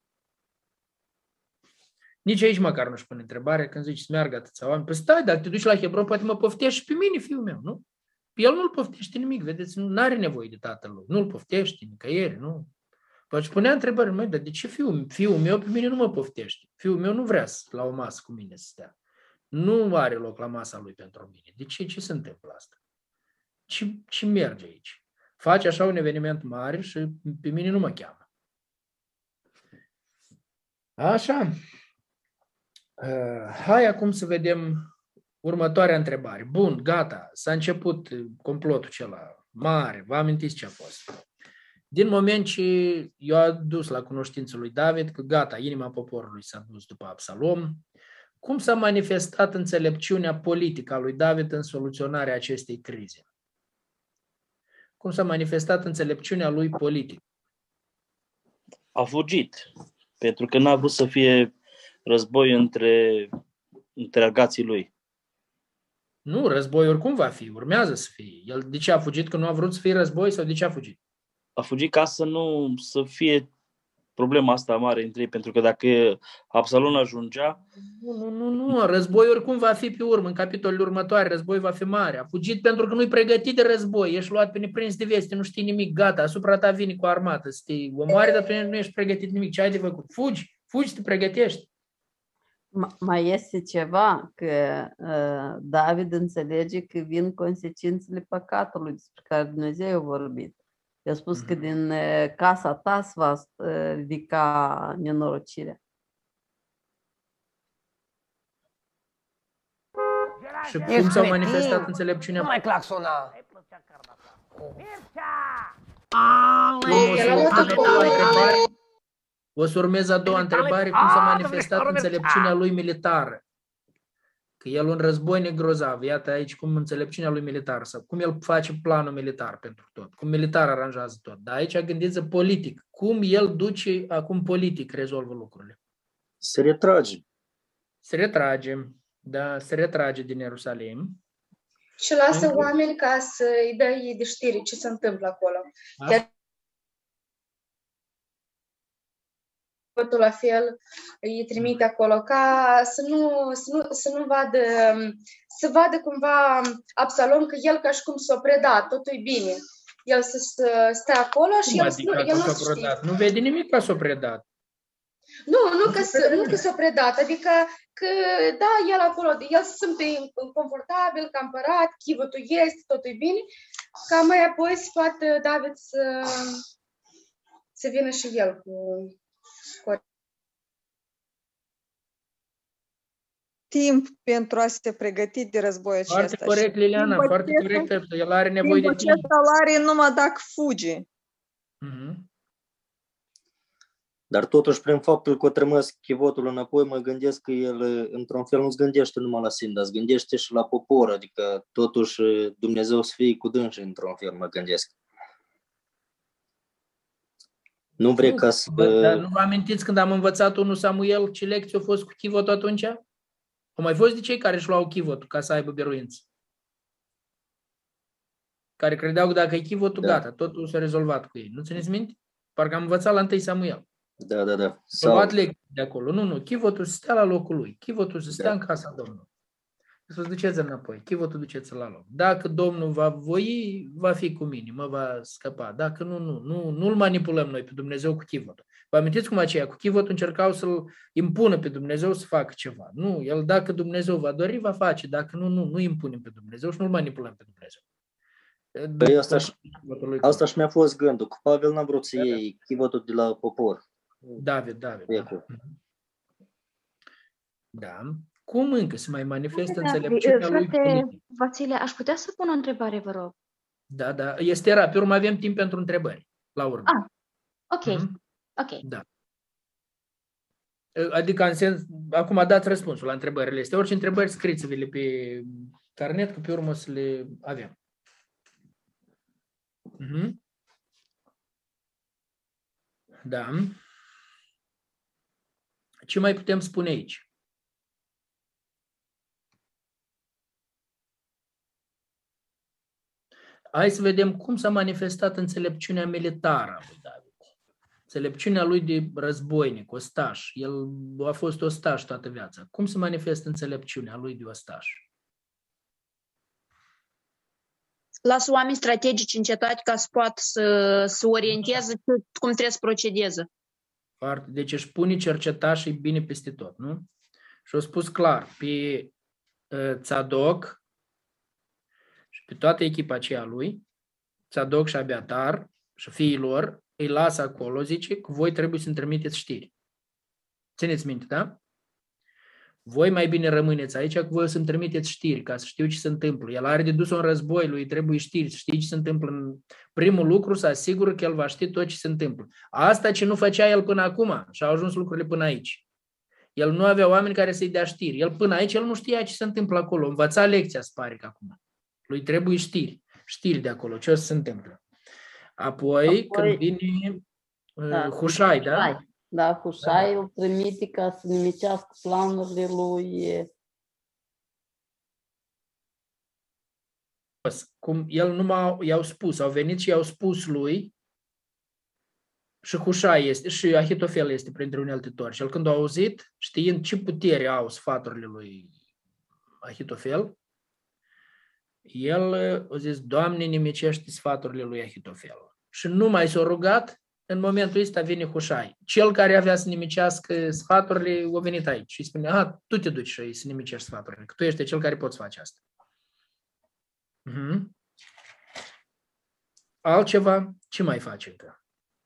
Nici aici măcar nu-și pune întrebarea când zici să meargă atâția oameni. Păi stai, dacă te duci la Hebron, poate mă poftești și pe mine, fiul meu, nu? Pe el nu-l poftește nimic, vedeți, nu are nevoie de tatălui, nu-l poftește nicăieri, nu? Poate punea întrebări, măi, dar de ce fiul, fiul meu pe mine nu mă poftește? Fiul meu nu vrea să, la o masă cu mine să stea. Nu are loc la masa lui pentru mine. De ce? Ce se întâmplă asta? Ce, ce merge aici? Face așa un eveniment mare și pe mine nu mă cheamă. Așa. Uh, hai acum să vedem următoarea întrebare. Bun, gata. S-a început complotul acela mare. Vă amintiți ce a fost? Din moment ce eu am dus la cunoștință lui David că gata, inima poporului s-a dus după Absalom, cum s-a manifestat înțelepciunea politică a lui David în soluționarea acestei crize? Cum s-a manifestat înțelepciunea lui politică? A fugit, pentru că n-a vrut să fie război între, între agații lui. Nu, război oricum va fi, urmează să fie. El de ce a fugit? Că nu a vrut să fie război sau de ce a fugit? A fugit ca să nu să fie problema asta mare între ei, pentru că dacă Absalom ajungea... Nu, nu, nu, nu, război oricum va fi pe urmă, în capitolul următoare, război va fi mare. A fugit pentru că nu-i pregătit de război, ești luat pe neprins de veste, nu știi nimic, gata, asupra ta vine cu armată, să te omoare, dar tu nu ești pregătit nimic, ce ai de făcut? Fugi, fugi să te pregătești. Mai este ceva, că uh, David înțelege că vin consecințele păcatului despre care Dumnezeu a vorbit. I-a spus că din casa ta se va ridica nenorocirea. Și cum s-a manifestat înțelepciunea? Nu mai claxona! O să urmeze a doua întrebare, cum s-a manifestat înțelepciunea lui militară? Că el un războinic grozav, iată aici cum înțelepciunea lui militar, sau cum el face planul militar pentru tot, cum militar aranjează tot. Dar aici gândiți politic, cum el duce, acum politic rezolvă lucrurile. Se retrage. Se retrage, da, se retrage din Ierusalim. Și lasă în... oameni ca să-i dea ei de știri ce se întâmplă acolo. Chiar chivotul la fel îi trimite acolo, ca să nu, să nu, să nu vadă, să vadă cumva Absalom că el ca și cum s-a predat, totul e bine. El să, să stea acolo și Cum el, adică nu, el nu s-a știe. predat? Nu vede nimic ca s-a predat. Nu, nu că, s- nu că s-a predat, adică că, da, el acolo, el se simte confortabil, ca împărat, chivotul este, totul e bine, ca mai apoi să poată David să, să vină și el cu, cu timp pentru a se pregăti de război acesta. Foarte corect, Liliana, Timpul foarte acesta- corect. El are nevoie de timpul timp. acesta îl are numai dacă fuge. Mhm. Dar totuși, prin faptul că o trămăs chivotul înapoi, mă gândesc că el, într-un fel, nu se gândește numai la sine, dar se gândește și la popor, adică totuși Dumnezeu să fie cu dânsi, într-un fel, mă gândesc. Nu vrei ca să... Dar, dar nu vă amintiți când am învățat unu Samuel ce lecție a fost cu chivotul atunci? Au mai fost de cei care își luau chivotul ca să aibă biruință. Care credeau că dacă e chivotul, Da. gata, totul s-a rezolvat cu ei. Nu țineți minte? Parcă am învățat la unu Samuel. Da, da, da. Au Sau... luat lecții de acolo. Nu, nu, chivotul să stea la locul lui. Chivotul să stea Da. în casa Domnului. Să-ți duceți înapoi. Chivotul duceți la loc. Dacă Domnul va voi, va fi cu mine, mă va scăpa. Dacă nu, nu, nu, nu-l manipulăm noi pe Dumnezeu cu chivotul. Vă amintiți cum aceia cu chivotul încercau să-l impună pe Dumnezeu să facă ceva. Nu, el dacă Dumnezeu va dori, va face. Dacă nu, nu, nu impunem pe Dumnezeu și nu-l manipulăm pe Dumnezeu. Păi asta, asta și mi-a fost gândul. Cu Pavel n-a vrut să Da, da. iei chivotul de la popor. David, David. E Da. cu- Da. Cum încă se mai manifestă Da, înțelepciunea lui frate politic? Vasile, aș putea să pun o întrebare, vă rog? Da, da. Este rar. Pe urmă avem timp pentru întrebări. La urmă. Ah, ok, Mhm. ok. Da. Adică în sens, acum dați răspunsul la întrebările astea. Orice întrebări scrieți-vi-le pe carnet, că pe urmă o să le avem. Mhm. Da. Ce mai putem spune aici? Hai să vedem cum s-a manifestat înțelepciunea militară a lui David. Înțelepciunea lui de războinic, ostaș. El a fost ostaș toată viața. Cum se manifestă înțelepciunea lui de ostaș? Lasă oameni strategici în cetate ca să poată să, să orienteze cum trebuie să procedeze. Foarte. Deci își pune cercetașii bine peste tot, nu? Și au spus clar, pe uh, Tzadok și pe toată echipa aceea lui, Tzadok și Abiatar și fiii lor, îi lasă acolo, zice, că voi trebuie să-mi trimiteți știri. Țineți minte, da? Voi mai bine rămâneți aici, că voi o să-mi trimiteți știri, ca să știu ce se întâmplă. El are de dus un război, lui trebuie știri, să știi ce se întâmplă. În primul lucru, să asigură că el va ști tot ce se întâmplă. Asta ce nu făcea el până acum și au ajuns lucrurile până aici. El nu avea oameni care să-i dea știri. El până aici, el nu știa ce se întâmplă acolo. Învăța lecția, se pare că acum. Lui trebuie știri. Știri de acolo, ce o să se întâmplă. Apoi, Apoi când vine uh, da, Hușai, da? Hușai. Da, Hușai îl trimite ca să nimicească planurile lui. Cum el numai i-au spus, au venit și i-au spus lui, și Hușai este, și Ahitofel este printre uneltitori. Și el când a auzit, știind ce putere au sfaturile lui Ahitofel, el a zis, Doamne, nimicește sfaturile lui Ahitofel. Și nu mai s-a rugat, în momentul ăsta vine Hușai. Cel care avea să nimicească sfaturile a venit aici și spune, aha, tu te duci și să nimicești sfaturile, că tu ești cel care poți face asta. Uh-huh. Altceva, ce mai face încă?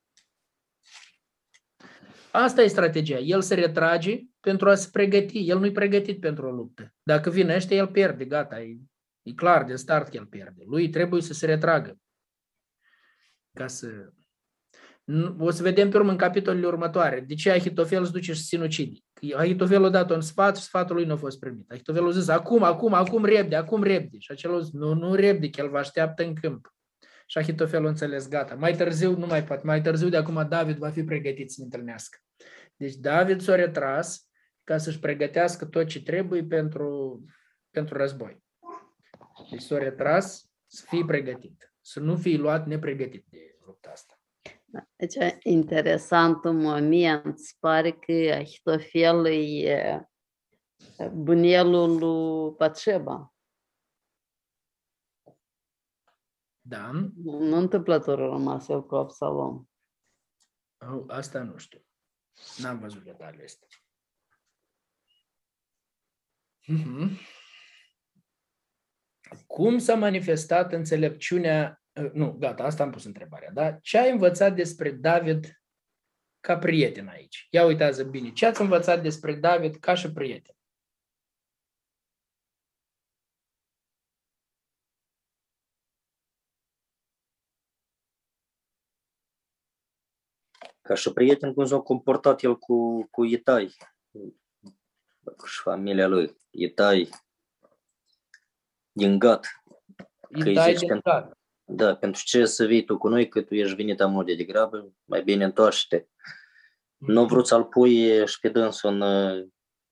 Asta e strategia. El se retrage pentru a se pregăti. El nu-i pregătit pentru o luptă. Dacă vine ăștia, el pierde, gata. E, e clar de start că el pierde. Lui trebuie să se retragă. Ca să... O să vedem pe urmă în capitolele următoare. De ce Ahitofel se duce și se sinucide? Ahitofel a dat un sfat și sfatul lui nu a fost primit. Ahitofel a zis, acum, acum, acum repede, acum repede. Și acela a zis, nu, nu repede, că el vă așteaptă în câmp. Și Ahitofel a înțeles, gata. Mai târziu, nu mai poate, mai târziu de acum David va fi pregătit să ne întâlnească. Deci David s-a retras ca să-și pregătească tot ce trebuie pentru, pentru război. Deci s-a retras să fie pregătit. Să nu fie luat nepregătit de lupta asta. Deci, interesant un moment. Se pare că Ahitofel e bunelul lui Batșeba. Da. Nu, nu întâmplător a rămas el cu Absalom. Asta nu știu. N-am văzut detaliile astea. Mm-hmm. Cum s-a manifestat înțelepciunea... Nu, gata, asta am pus întrebarea, da? Ce ai învățat despre David ca prieten aici? Ia uitați bine, ce ați învățat despre David ca și prieten? Ca și prieten, cum s-a comportat el cu, cu Itai și familia lui. Itai din Gat. Itai din Gat. Da, pentru ce să vii tu cu noi, că tu ești venit amul de degrabă, mai bine întoarce-te. Mm-hmm. Nu vrut să-l pui și pe dânsul în,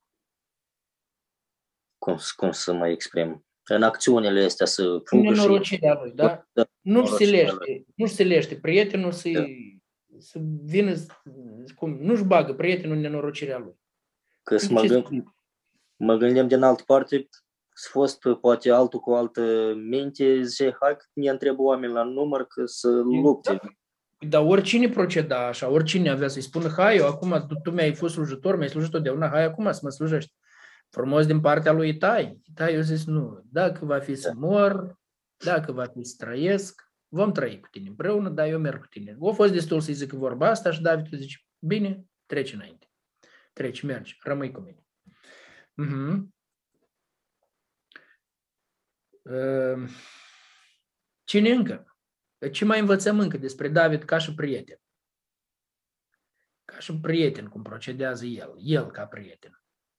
cum, cum să mai exprim, în acțiunile astea să fugă și... Nenorocirea lui, da? da nu-și silește, nu-și silește prietenul să, da. să vină, cum, nu-și bagă prietenul în nenorocirea lui. Că să mă, gând, mă gândim din altă parte, s-a fost poate altul cu altă minte, zice, hai că ne întrebă oameni la număr că să lupte. Da. Dar oricine proceda așa, oricine avea să-i spună, hai, eu acum tu, tu mi-ai fost slujitor, mi-ai slujit totdeauna, hai acum să mă slujești. Frumos din partea lui Itai. Itai, eu zis, nu, dacă va fi să mor, dacă va fi să trăiesc, vom trăi cu tine împreună, dar eu merg cu tine. A fost destul să-i zic vorba asta și David zice, bine, treci înainte. Treci, mergi, rămâi cu mine. Uh-huh. Uh, cine încă? Ce mai învățăm încă despre David ca și prieten? Ca și prieten, cum procedează el, el ca prieten.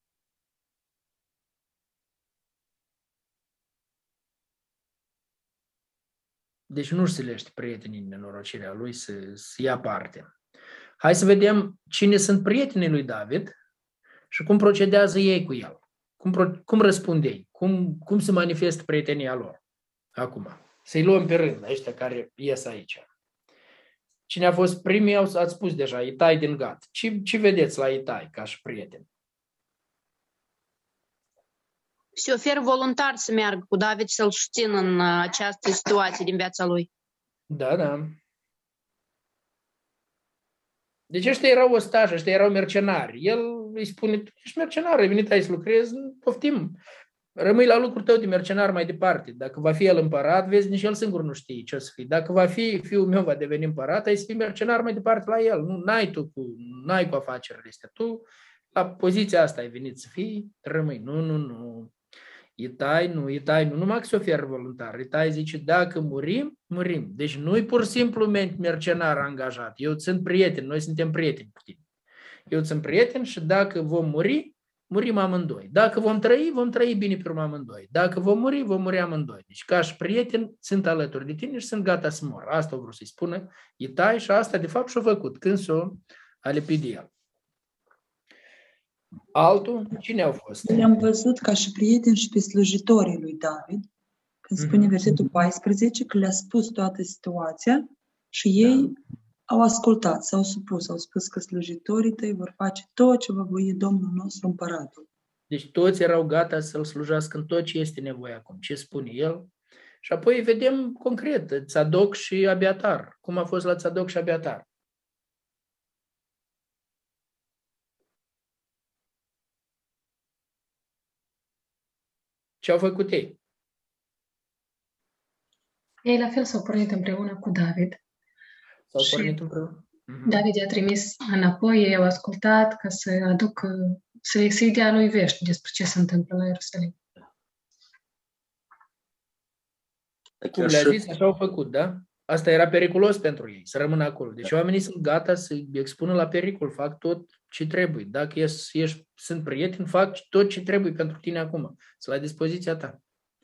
Deci nu-și silește prietenii în nenorocirea lui să, să ia parte. Hai să vedem cine sunt prietenii lui David și cum procedează ei cu el. Cum, pro, cum răspund ei? Cum, cum se manifestă prietenia lor? Acum. Să-i luăm pe rând, ăștia care ies aici. Cine a fost primii, ați spus deja, Itai din Gat. Ce, ce vedeți la Itai ca și prieten? Se oferă voluntar să meargă cu David și să-l susțină în această situație din viața lui. Da, da. Deci ăștia erau ostași, ăștia erau mercenari. El îi spune, tu ești mercenar, ai venit aici să lucrezi, poftim. Rămâi la lucrul tău de mercenar mai departe. Dacă va fi el împărat, vezi, nici el singur nu știe ce o să fie. Dacă va fi, fiul meu va deveni împărat, ai să fii mercenar mai departe la el. Nu ai tu cu, n-ai cu afacerile astea. Tu, la poziția asta ai venit să fii, rămâi. Nu, nu, nu. Itai, nu, Itai, nu, numai că se oferă voluntar. Itai zice, dacă murim, murim. Deci nu-i pur și simplu mercenar angajat. Eu sunt prieten, noi suntem prieteni cu tine. Eu sunt prieten și dacă vom muri, murim amândoi. Dacă vom trăi, vom trăi bine pe urmă amândoi. Dacă vom muri, vom muri amândoi. Deci ca și prieten sunt alături de tine și sunt gata să mor. Asta vreau să-i spună Itai și asta de fapt și-a făcut când s-o alipit de el. Altul? Cine au fost? Le-am văzut ca și prieteni și pe slujitorii lui David, când spune mm-hmm. versetul paisprezece, că le-a spus toată situația și ei da. au ascultat, s-au supus, au spus că slujitorii tăi vor face tot ce va voi Domnul nostru împăratul. Deci toți erau gata să-l slujească în tot ce este nevoie acum, ce spune el. Și apoi vedem concret, Țadoc și Abiatar. Cum a fost la Țadoc și Abiatar? Ce au făcut ei? Ei la fel s-au pornit împreună cu David. S-au pornit împreună? David i-a trimis înapoi, ei au ascultat ca să aducă, să-i, să-i dea lui vești despre ce se întâmplă la Ierusalim. Cum le-a zis, așa au făcut, da? Asta era periculos pentru ei, să rămână acolo. Deci oamenii sunt gata să-i expună la pericol, fac tot ce trebuie. Dacă ești, ești, sunt prieteni, fac tot ce trebuie pentru tine acum. Sunt la dispoziția ta.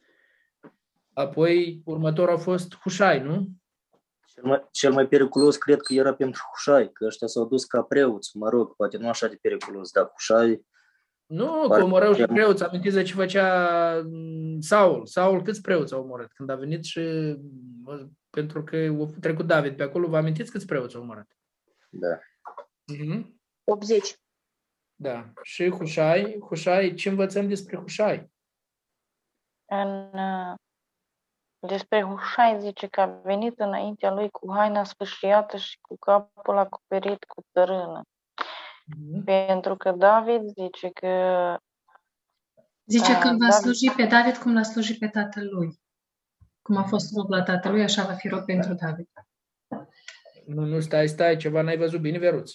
Apoi, următorul a fost Hușai, nu? Cel mai, cel mai periculos cred că era pentru Hușai, că ăștia s-au dus ca preoți, mă rog, poate nu așa de periculos, dar Hușai... Nu, că omorau și preoți, amintiți ce făcea Saul. Saul câți preoți au omorât? Când a venit și pentru că a trecut David pe acolo. Vă amintiți câți preoți au omorât? Da. Mm-hmm. optzeci. Da. Și Hușai, Hușai, ce învățăm despre Hușai? În, despre Hușai zice că a venit înaintea lui cu haina sfâșiată și cu capul acoperit cu țărână. Mm-hmm. Pentru că David zice că... Zice că va David... sluji pe David cum l-a slujit pe tatălui. Cum a fost rob la tatălui, așa va fi rob pentru David. Nu, nu, stai, stai, ceva n-ai văzut bine, Veruț.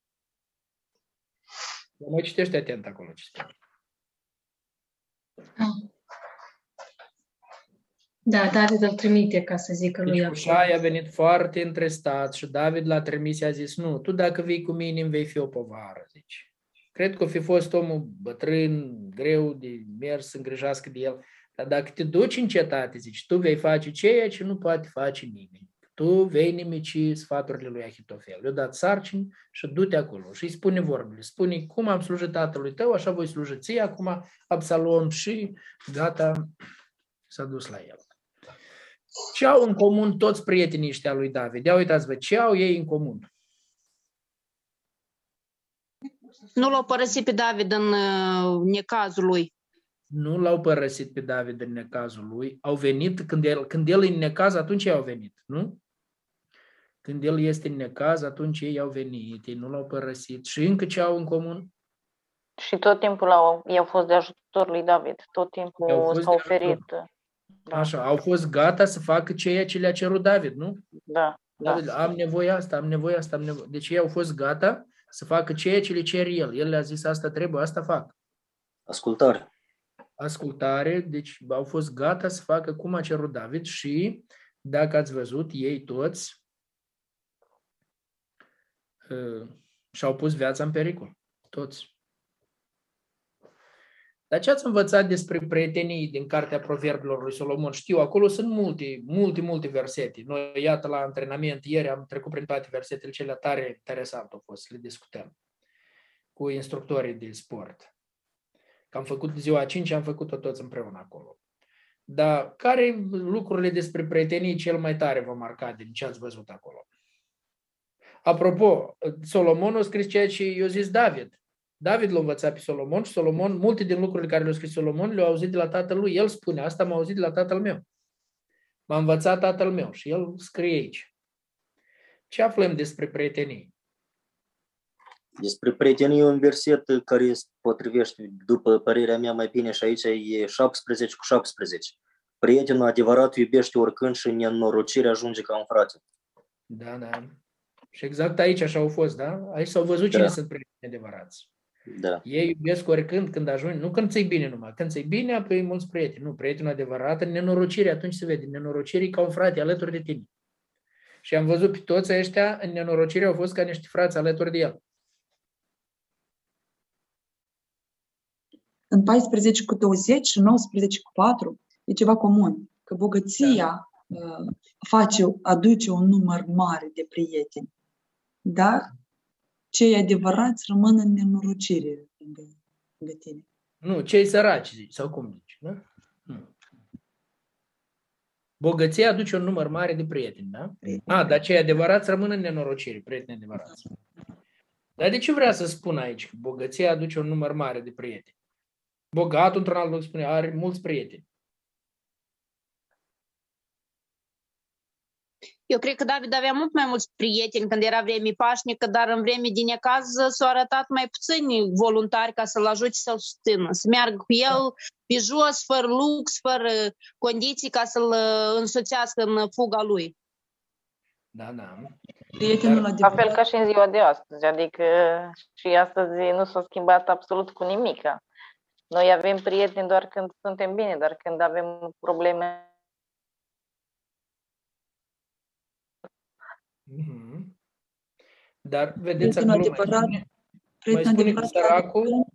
Mai citește atent acolo ce spune. Da, David îl trimite ca să zică lui Absalom. Hușai a venit foarte întrestat și David l-a trimis și a zis, nu, tu dacă vii cu mine îmi vei fi o povară, zice. Cred că o fi fost omul bătrân, greu de mers, să îngrijească de el, dar dacă te duci în cetate, zici, tu vei face ceea ce nu poate face nimeni. Tu vei nimici sfaturile lui Ahitofel. Le-a dat sarcini și du-te acolo și îi spune vorbele. Spune, cum am slujit tatălui tău, așa voi sluji ție acum Absalom și gata, s-a dus la el. Ce au în comun toți prietenii ăștia lui David? Ia uitați-vă, ce au ei în comun? Nu l-au părăsit pe David în uh, necazul lui. Nu l-au părăsit pe David în necazul lui. Au venit, când el, când el e în necaz, atunci ei au venit, nu? Când el este în necaz, atunci ei au venit, ei nu l-au părăsit. Și încă ce au în comun? Și tot timpul au, i-au fost de ajutor lui David. Tot timpul s-au oferit. Da. Așa, au fost gata să facă ceea ce le-a cerut David, nu? Da. David, da. am nevoie asta, am nevoie asta, am nevoie. Deci ei au fost gata să facă ceea ce le cer el. El le-a zis, asta trebuie, asta fac. Ascultare. Ascultare, deci au fost gata să facă cum a cerut David și, dacă ați văzut, ei toți uh, și-au pus viața în pericol. Toți. Dar ce ați învățat despre prietenii din Cartea Proverbilor lui Solomon? Știu, acolo sunt multe, multe, multe versete. Noi, iată, la antrenament, ieri am trecut prin toate versetele cele tare interesante au fost, le discutăm cu instructorii de sport. Că am făcut ziua a cincea, am făcut-o toți împreună acolo. Dar care lucrurile despre prietenii cel mai tare vă marca din ce ați văzut acolo? Apropo, Solomon a scris ceea ce i-a zis David. David l-a învățat pe Solomon și Solomon, multe din lucrurile care le-a scris Solomon le-a auzit de la tatăl lui. El spune, asta m-a auzit de la tatăl meu. M-a învățat tatăl meu și el scrie aici. Ce aflăm despre prietenii? Despre prietenii un verset care se potrivește, după părerea mea, mai bine și aici e șaptesprezece cu șaptesprezece. Prietenul adevărat iubește oricând și în nenorocire ajunge ca un frate. Da, da. Și exact aici așa au fost, da? Aici s-au văzut cine da. sunt prieteni adevărați. Da. Ei iubesc oricând când ajungi, nu când ți-i bine numai, când ți-i bine, apoi mulți prieteni. Nu, prietenul adevărat, în nenorocire, atunci se vede, în nenorocire ca un frate alături de tine. Și am văzut pe toți ăștia, în nenorocire au fost ca niște frați alături de el. În paisprezece cu douăzeci și nouăsprezece cu patru e ceva comun, că bogăția da. face, aduce un număr mare de prieteni, dar cei adevărați rămân în nenorocire lângă tine. Nu, cei săraci zici, sau cum zici, da? Nu. Bogăția aduce un număr mare de prieteni, da? A, dar cei adevărați rămân în nenorocire, prieteni adevărați. Dar de ce vrea să spun aici că bogăția aduce un număr mare de prieteni? Bogatul, într-un alt loc, spune, are mulți prieteni. Eu cred că David avea mult mai mulți prieteni când era vreme pașnică, dar în vreme din necaz s-au arătat mai puțini voluntari ca să-l ajute să-l susțină, să meargă cu el pe jos, fără lux, fără condiții ca să-l însoțească în fuga lui. Da, da. La fel ca și în ziua de astăzi, adică și astăzi nu s-a schimbat absolut cu nimic. Noi avem prieteni doar când suntem bine, dar când avem probleme. Mm-hmm. Dar vedeți acolo adevărat, mai, mai spune că săracul...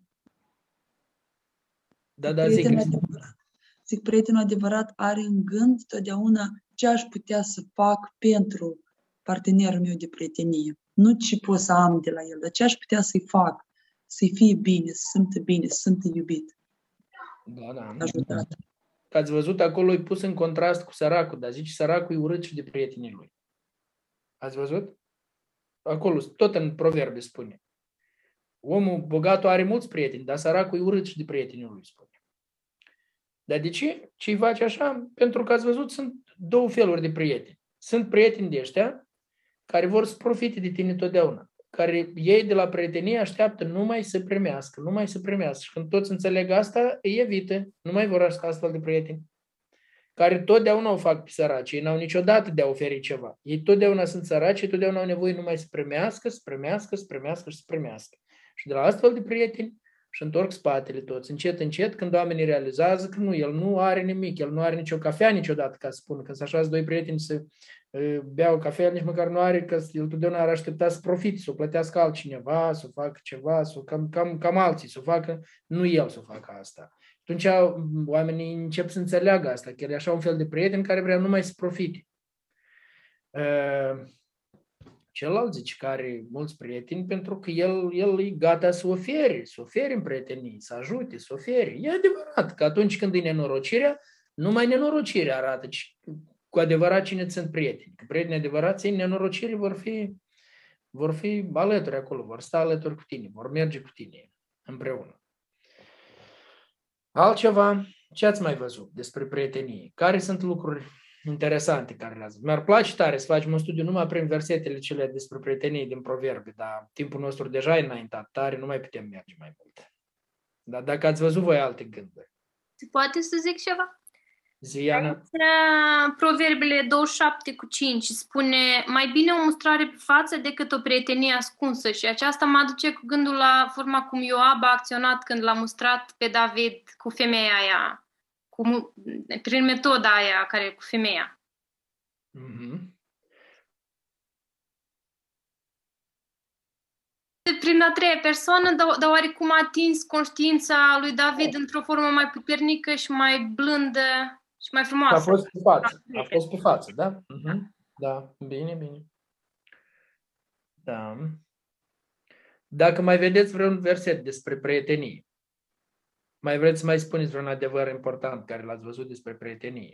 Da, da, zic. Zic, prietenul adevărat are în gând totdeauna ce aș putea să fac pentru partenerul meu de prietenie. Nu ce pot să am de la el, dar ce aș putea să-i fac, să-i fie bine, să simtă bine, să simtă iubit. Da, da. Ajutat. că ați văzut acolo, e pus în contrast cu săracul, dar zice săracul e urât și de prietenii lui. Ați văzut? Acolo, tot în proverbe spune. Omul bogatul are mulți prieteni, dar săracul e urât și de prietenii lui, spune. Dar de ce? Ce-i face așa? Pentru că ați văzut, sunt două feluri de prieteni. Sunt prieteni de ăștia care vor să profite de tine totdeauna, care ei de la prietenie așteaptă numai să primească, numai să primească. Și când toți înțeleg asta, îi evită, nu mai vor astfel de prieteni, care totdeauna o fac pe săraci, ei n-au niciodată de a oferi ceva. Ei totdeauna sunt săraci, ei totdeauna au nevoie numai să primească, să primească, să primească și să primească. Și de la astfel de prieteni și întorc spatele toți, încet, încet, când oamenii realizează că nu, el nu are nimic, el nu are nicio cafea niciodată, ca să spun, când se așează doi prieteni să uh, bea o cafea, nici măcar nu are, că el totdeauna ar aștepta să profite, să o plătească altcineva, să o facă ceva, să o, cam, cam, cam alții să o facă, nu el să o facă asta. Atunci oamenii încep să înțeleagă asta, că el e așa un fel de prieten care vrea numai să profite. Uh, Celălalt zice că are mulți prieteni pentru că el, el e gata să ofere, să ofere în prietenii, să ajute, să ofere. E adevărat că atunci când e nenorocirea, numai nenorocirea arată cu adevărat cine sunt prieteni. Că prietenii adevărați în nenorocire vor fi, vor fi alături acolo, vor sta alături cu tine, vor merge cu tine împreună. Altceva, ce ați mai văzut despre prietenie? Care sunt lucruri interesante care le-ați văzut? Mi-ar place tare să facem un studiu numai prin versetele cele despre prietenie din proverbe, dar timpul nostru deja e înaintat tare, nu mai putem merge mai mult. Dar dacă ați văzut voi alte gânduri. Se poate să zic ceva? Ziana? Proverbele douăzeci și șapte cu cinci spune mai bine o mustrare pe față decât o prietenie ascunsă și aceasta mă aduce cu gândul la forma cum Ioab a acționat când l-a mustrat pe David cu femeia aia, cu, prin metoda aia care cu femeia. Mm-hmm. Prin a treia persoană, dar, dar oarecum a atins conștiința lui David într-o formă mai puternică și mai blândă și mai frumoasă. A fost pe față, a fost pe față, da? Mm-hmm. Da, bine, bine. Da. Dacă mai vedeți vreun verset despre prietenie, mai vreți să mai spuneți vreun adevăr important care l-ați văzut despre prietenie?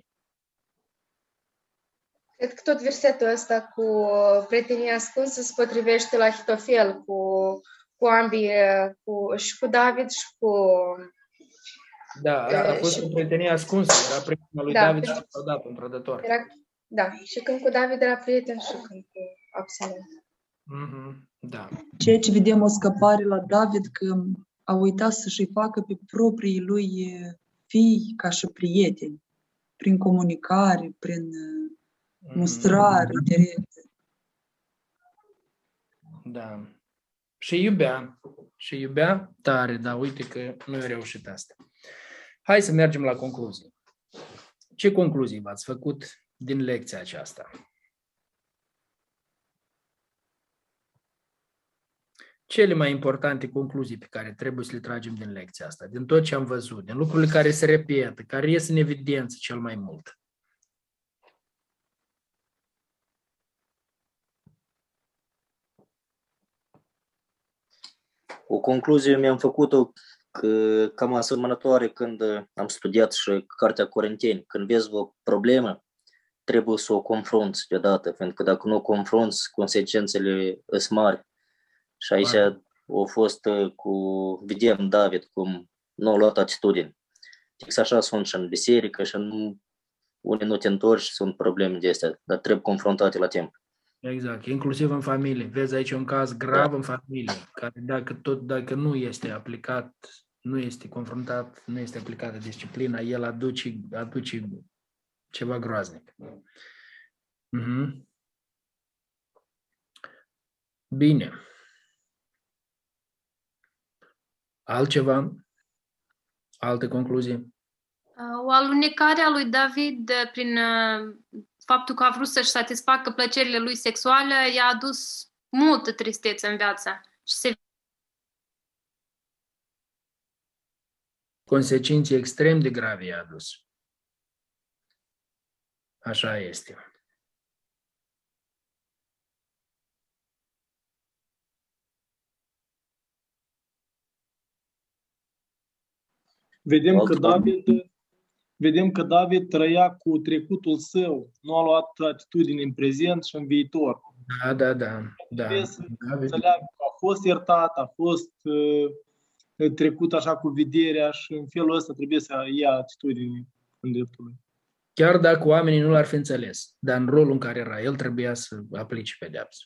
Cred că tot versetul ăsta cu prietenia ascunsă se potrivește la Ahitofel, cu, cu ambii, cu, și cu David și cu... Da, a fost și, cu prietenia ascunsă, era prietena lui da, David și s-a dat un trădător. Era, da, și când cu David era prieten și când cu Absalom. Mm-hmm, da. Ceea ce vedem o scăpare la David, că a uitat să-și facă pe proprii lui fii ca și prieteni, prin comunicare, prin mustrare directă. Da. Și iubea. Și iubea tare, dar uite că nu a reușit asta. Hai să mergem la concluzii. Ce concluzii v-ați făcut din lecția aceasta? Cele mai importante concluzii pe care trebuie să le tragem din lecția asta, din tot ce am văzut, din lucrurile care se repetă, care ies în evidență cel mai mult. O concluzie mi-am făcut-o că, cam asemănătoare când am studiat și Cartea Corinteni. Când vezi o problemă, trebuie să o confrunți deodată, pentru că dacă nu o confrunți, consecințele sunt mari. Și aici a fost cu, vedem David, cum nu a luat atitudine. Fix așa sunt și în biserică și în, unii nu te întorci și sunt probleme de astea, dar trebuie confruntate la timp. Exact, inclusiv în familie. Vezi aici un caz grav în familie, care dacă, tot, dacă nu este aplicat, nu este confruntat, nu este aplicată disciplina, el aduce, aduce ceva groaznic. Uh-huh. Bine. Altceva? Alte concluzii? O alunecare a lui David prin faptul că a vrut să-și satisfacă plăcerile lui sexuale i-a adus multă tristețe în viață. Și se... Consecințe extrem de grave i-a adus. Așa este. Vedem că David vedem că David trăia cu trecutul său, nu a luat atitudine în prezent și în viitor. Da, da, da. da. Trebuie să înțeleagă că a fost iertat, a fost uh, trecut așa cu vederea și în felul ăsta trebuie să ia atitudine în dreptul lui. Chiar dacă oamenii nu l-ar fi înțeles, dar în rolul în care era, el trebuia să aplice pedeapsă.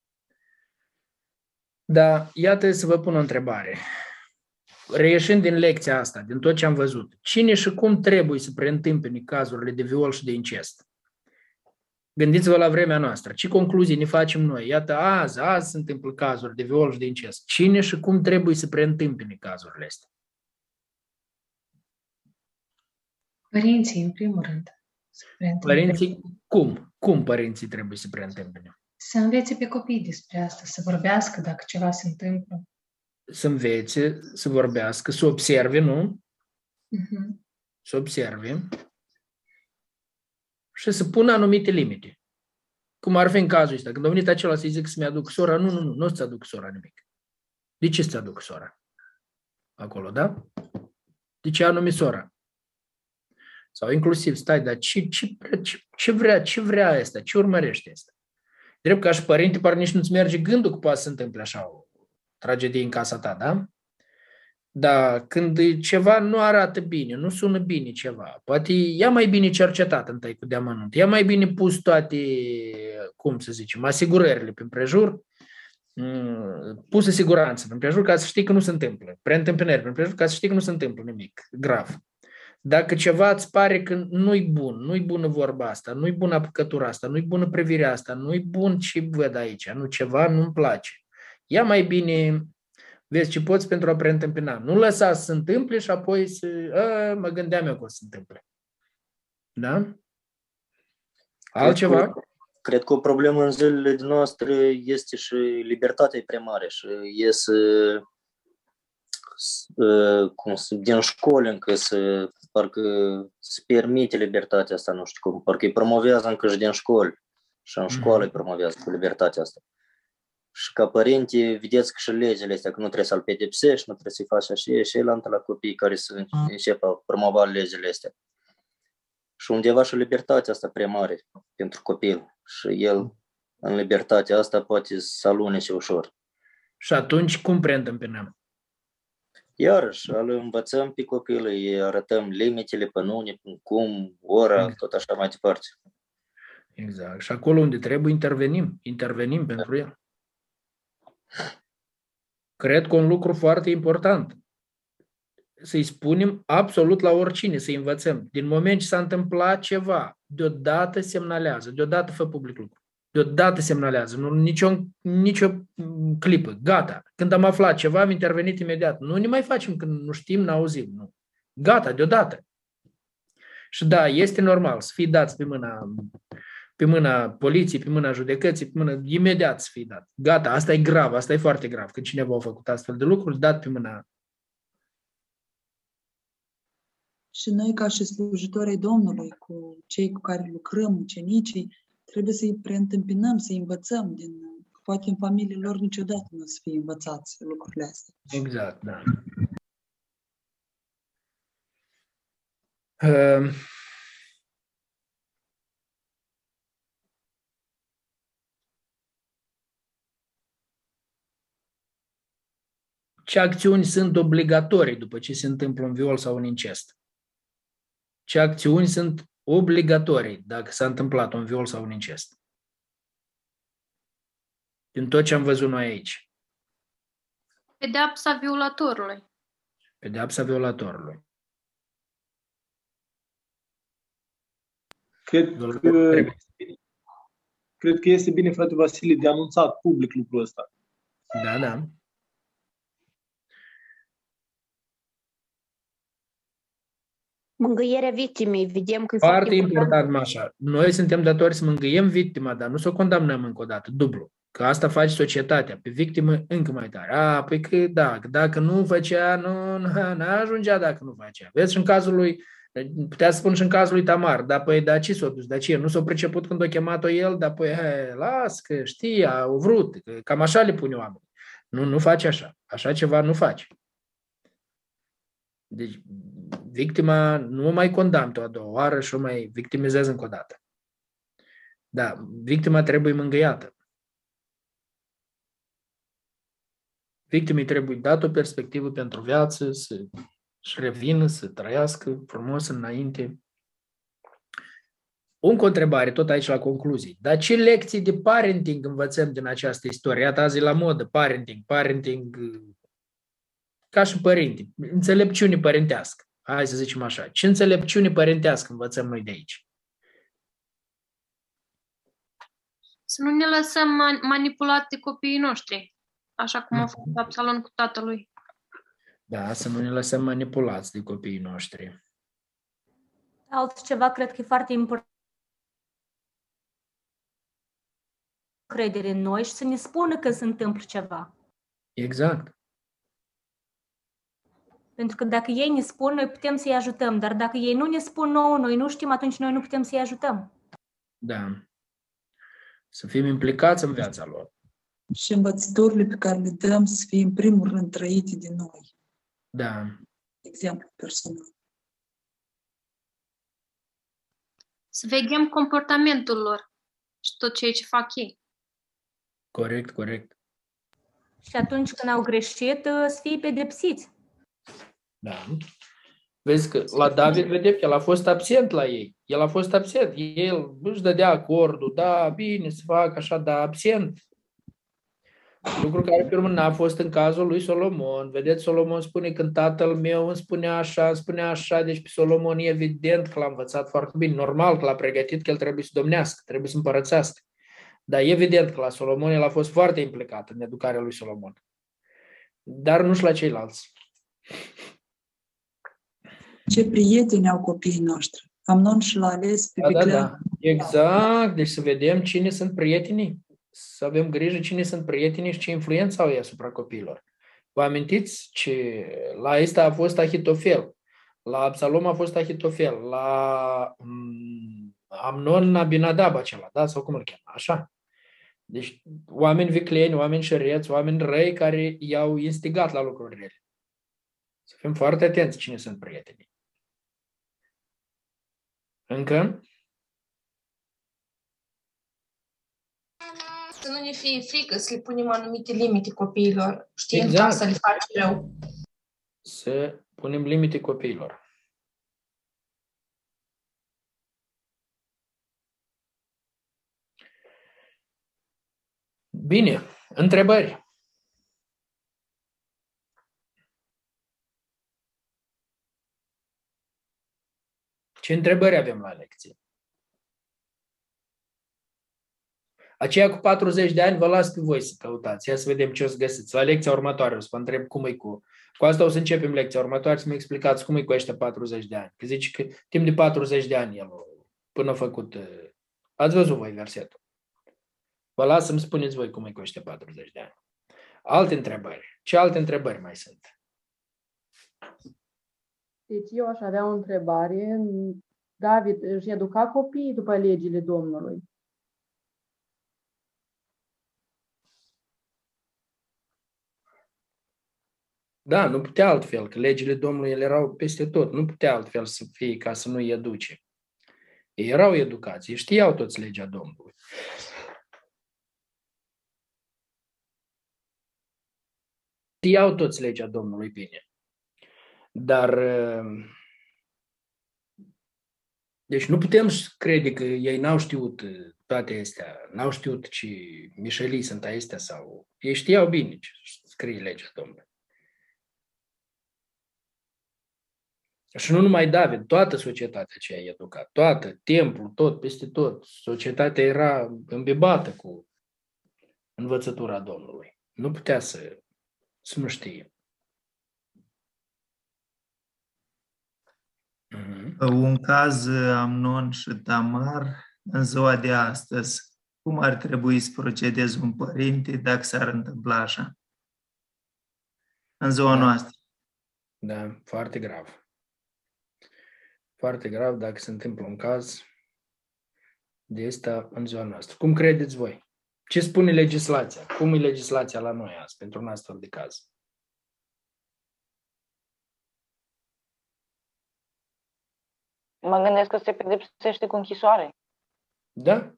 Dar iată să vă pun o întrebare. Reieșind din lecția asta, din tot ce am văzut, cine și cum trebuie să preîntâmpine cazurile de viol și de incest? Gândiți-vă la vremea noastră. Ce concluzii ne facem noi? Iată, azi, azi se întâmplă cazuri de viol și de incest. Cine și cum trebuie să preîntâmpine cazurile astea? Părinții, în primul rând. Părinții, cum? Cum părinții trebuie să preîntâmpine? Să învețe pe copii despre asta, să vorbească dacă ceva se întâmplă. Să învețe, să vorbească, să observe, nu? Uh-huh. Să observe și să pună anumite limite. Cum ar fi în cazul ăsta. Când a venit acela să-i zic să-mi aduc sora, nu, nu, nu, nu ți aduc sora nimic. De ce să-ți aduc sora? Acolo, da? De ce anume sora? Sau inclusiv, stai, dar ce, ce, ce, ce vrea, ce vrea asta? Ce urmărește asta? Drept ca și părinte, par nici nu-ți merge gândul că poate să se întâmple așa o tragedie în casa ta, da? Dar când ceva nu arată bine, nu sună bine ceva, poate ia mai bine cercetat întâi cu deamănunt, ia mai bine pus toate, cum să zicem, asigurările prin prejur, pusă siguranță prin prejur ca să știi că nu se întâmplă, preîntâmpinări prin prejur ca să știi că nu se întâmplă nimic grav. Dacă ceva îți pare că nu-i bun, nu-i bună vorba asta, nu-i bună apucătura asta, nu-i bună privirea asta, nu-i bun ce văd aici, nu ceva nu-mi place, ia mai bine, vezi ce poți pentru a preîntâmpina. Nu lăsa să se întâmple și apoi să, a, mă gândeam eu că o să se întâmple. Da? Altceva? Cred că, cred că o problemă în zilele noastre este și libertatea prea mare și ies cum, din școli încă să, parcă se permite libertatea asta, nu știu cum, parcă îi promovează încă și din școli și în școală îi promovează cu libertatea asta. Și ca părinte, vedeți că și legile astea, că nu trebuie să-l pedepsești, nu trebuie să-i faci așa, și el la copii care să înceapă a promova legile astea. Și undeva și libertatea asta prea mare pentru copil. Și el, în libertatea asta, poate să alunece ușor. Și atunci cum preîntâmpinăm? Iarăși, îl învățăm pe copil, îi arătăm limitele, pănune, cum, ora, exact. Tot așa mai departe. Exact. Și acolo unde trebuie, intervenim. Intervenim da. Pentru el. Cred că un lucru foarte important, să-i spunem absolut la oricine, să-i învățăm. Din moment ce s-a întâmplat ceva, deodată semnalează, deodată fă public lucru, deodată semnalează, nu, nicio, nicio clipă, gata. Când am aflat ceva, am intervenit imediat. Nu ne mai facem când nu știm, n-auzim. Nu. Gata, deodată. Și da, este normal să fii dați pe mâna pe mâna poliției, pe mâna judecății, pe mâna, imediat să fii dat. Gata, asta e grav, asta e foarte grav. Când cineva a făcut astfel de lucruri, dat pe mâna. Și noi, ca și slujitori ai Domnului, cu cei cu care lucrăm, ucenicii, trebuie să-i preîntâmpinăm, să-i învățăm. Din, poate în familiile lor niciodată nu o să fie învățați lucrurile astea. Exact, da. Uh... Ce acțiuni sunt obligatorii după ce se întâmplă un viol sau un incest? Ce acțiuni sunt obligatorii dacă s-a întâmplat un viol sau un incest? Din tot ce am văzut noi aici. Pedeapsa violatorului. Pedeapsa violatorului. Cred că, cred că este bine, frate Vasile, de anunțat public lucrul ăsta. Da, da. Mângâierea victimei, vedem că e foarte, foarte important, important, Mașa. Noi suntem datori să mângâiem victima, dar nu să o condamnăm încă o dată, dublu. Că asta face societatea, pe victimă încă mai tare. A, păi că da, dacă nu făcea, nu, nu ajungea dacă nu făcea. Vezi, și în cazul lui, putea să spun și în cazul lui Tamar, dar păi, dar ce s-a dus, dar ce? Nu s-a priceput când a chemat-o el, dar păi, hai, las, că știa, au vrut, că cam așa le pune oamenii. Nu, nu face așa. Așa ceva nu face. Deci, victima nu mai condamnă a doua oară și o mai victimizează încă o dată. Da, victima trebuie mângâiată. Victimei trebuie dată o perspectivă pentru viață, să-și revină, să trăiască frumos înainte. Încă o întrebare, tot aici la concluzii. Dar ce lecții de parenting învățăm din această istorie? Iată, azi e la modă, parenting, parenting ca și părinte, înțelepciune părintească. Hai să zicem așa. Ce înțelepciune părintească învățăm noi de aici? Să nu ne lăsăm manipulați de copiii noștri, așa cum a făcut Absalom cu tatălui. Da, să nu ne lăsăm manipulați de copiii noștri. Altceva cred că e foarte important. Credere în noi și să ne spună că se întâmplă ceva. Exact. Pentru că dacă ei ne spun, noi putem să-i ajutăm, dar dacă ei nu ne spun nouă, noi nu știm, atunci noi nu putem să-i ajutăm. Da. Să fim implicați în viața lor. Și învățăturile pe care le dăm să fie în primul rând trăite de noi. Da. Exemplu personal. Să veghem comportamentul lor și tot ceea ce fac ei. Corect, corect. Și atunci când au greșit, să fie pedepsiți. Da. Vezi că la David, vedem că el a fost absent la ei. El a fost absent. El își dădea acordul, da, bine, să fac așa, dar absent. Lucru care pe urmă n-a fost în cazul lui Solomon. Vedeți, Solomon spune când tatăl meu îmi spunea așa, îmi spunea așa, deci pe Solomon e evident că l-a învățat foarte bine. Normal că l-a pregătit că el trebuie să domnească, trebuie să împărățească. Dar evident că la Solomon el a fost foarte implicat în educarea lui Solomon. Dar nu și la ceilalți. Ce prieteni au copiii noștri? Amnon și l-a ales pe da, Biclean. Da, da. Exact. Deci să vedem cine sunt prietenii. Să avem grijă cine sunt prietenii și ce influență au ei asupra copiilor. Vă amintiți ce la ăsta a fost Ahitofel, la Absalom a fost Ahitofel, la Amnon Abinadab acela, da? Sau cum îl cheamă? Așa. Deci oameni vicleni, oameni șereți, oameni răi care i-au instigat la lucruri rele. Să fim foarte atenți cine sunt prietenii. Încă? Să nu ne fie frică să le punem anumite limite copiilor, știind exact. Că să le faci rău. Să punem limite copiilor. Bine, întrebări. Ce întrebări avem la lecție? Aceea cu patruzeci de ani vă las pe voi să căutați. Ia să vedem ce o să găsiți. La lecția următoare o să vă întreb cum e cu... Cu asta o să începem lecția următoare să-mi explicați cum e cu ăștia patruzeci de ani. Că zice că timp de patruzeci de ani el până a făcut... Ați văzut voi versetul. Vă las să-mi spuneți voi cum e cu ăștia patruzeci de ani. Alte întrebări. Ce alte întrebări mai sunt? Deci eu aș avea o întrebare. David își educa copiii după legile Domnului? Da, nu putea altfel, că legile Domnului ele erau peste tot. Nu putea altfel să fie ca să nu-i educe. Ei erau educați, ei știau toți legea Domnului. Știau toți legea Domnului bine. Dar deci nu putem crede că ei n-au știut toate astea, n-au știut ce mișelii sunt astea sau... Ei știau bine ce scrie legea Domnului. Și nu numai David, toată societatea aceea e educat, toată, templul, tot, peste tot. Societatea era îmbibată cu învățătura Domnului. Nu putea să, să nu știe. Uh-huh. Un caz Amnon și Tamar în ziua de astăzi. Cum ar trebui să procedeze un părinte dacă s-ar întâmpla așa? În ziua da. noastră. Da, foarte grav. Foarte grav dacă se întâmplă un caz de ăsta în ziua noastră. Cum credeți voi? Ce spune legislația? Cum e legislația la noi azi pentru un astfel de caz? Mă gândesc că se pedepsește cu închisoare. Da?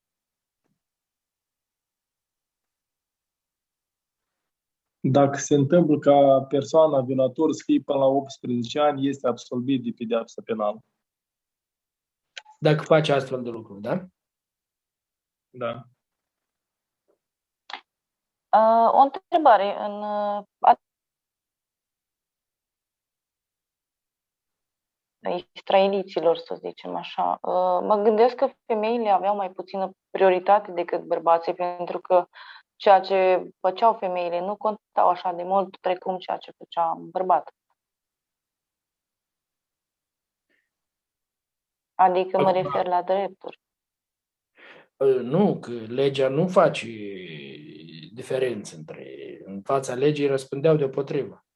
Dacă se întâmplă ca persoana violator să fie până la optsprezece ani, este absolvit de pedeapsă penală. Dacă face astfel de lucruri, da? Da. Uh, o întrebare. În uh, israeliților, să zicem așa, uh, mă gândesc că femeile aveau mai puțină prioritate decât bărbații, pentru că ceea ce făceau femeile nu contau așa de mult precum ceea ce făcea un bărbat. Adică mă refer la drepturi. Nu, că legea nu face diferență între... În fața legii răspundeau deopotrivă.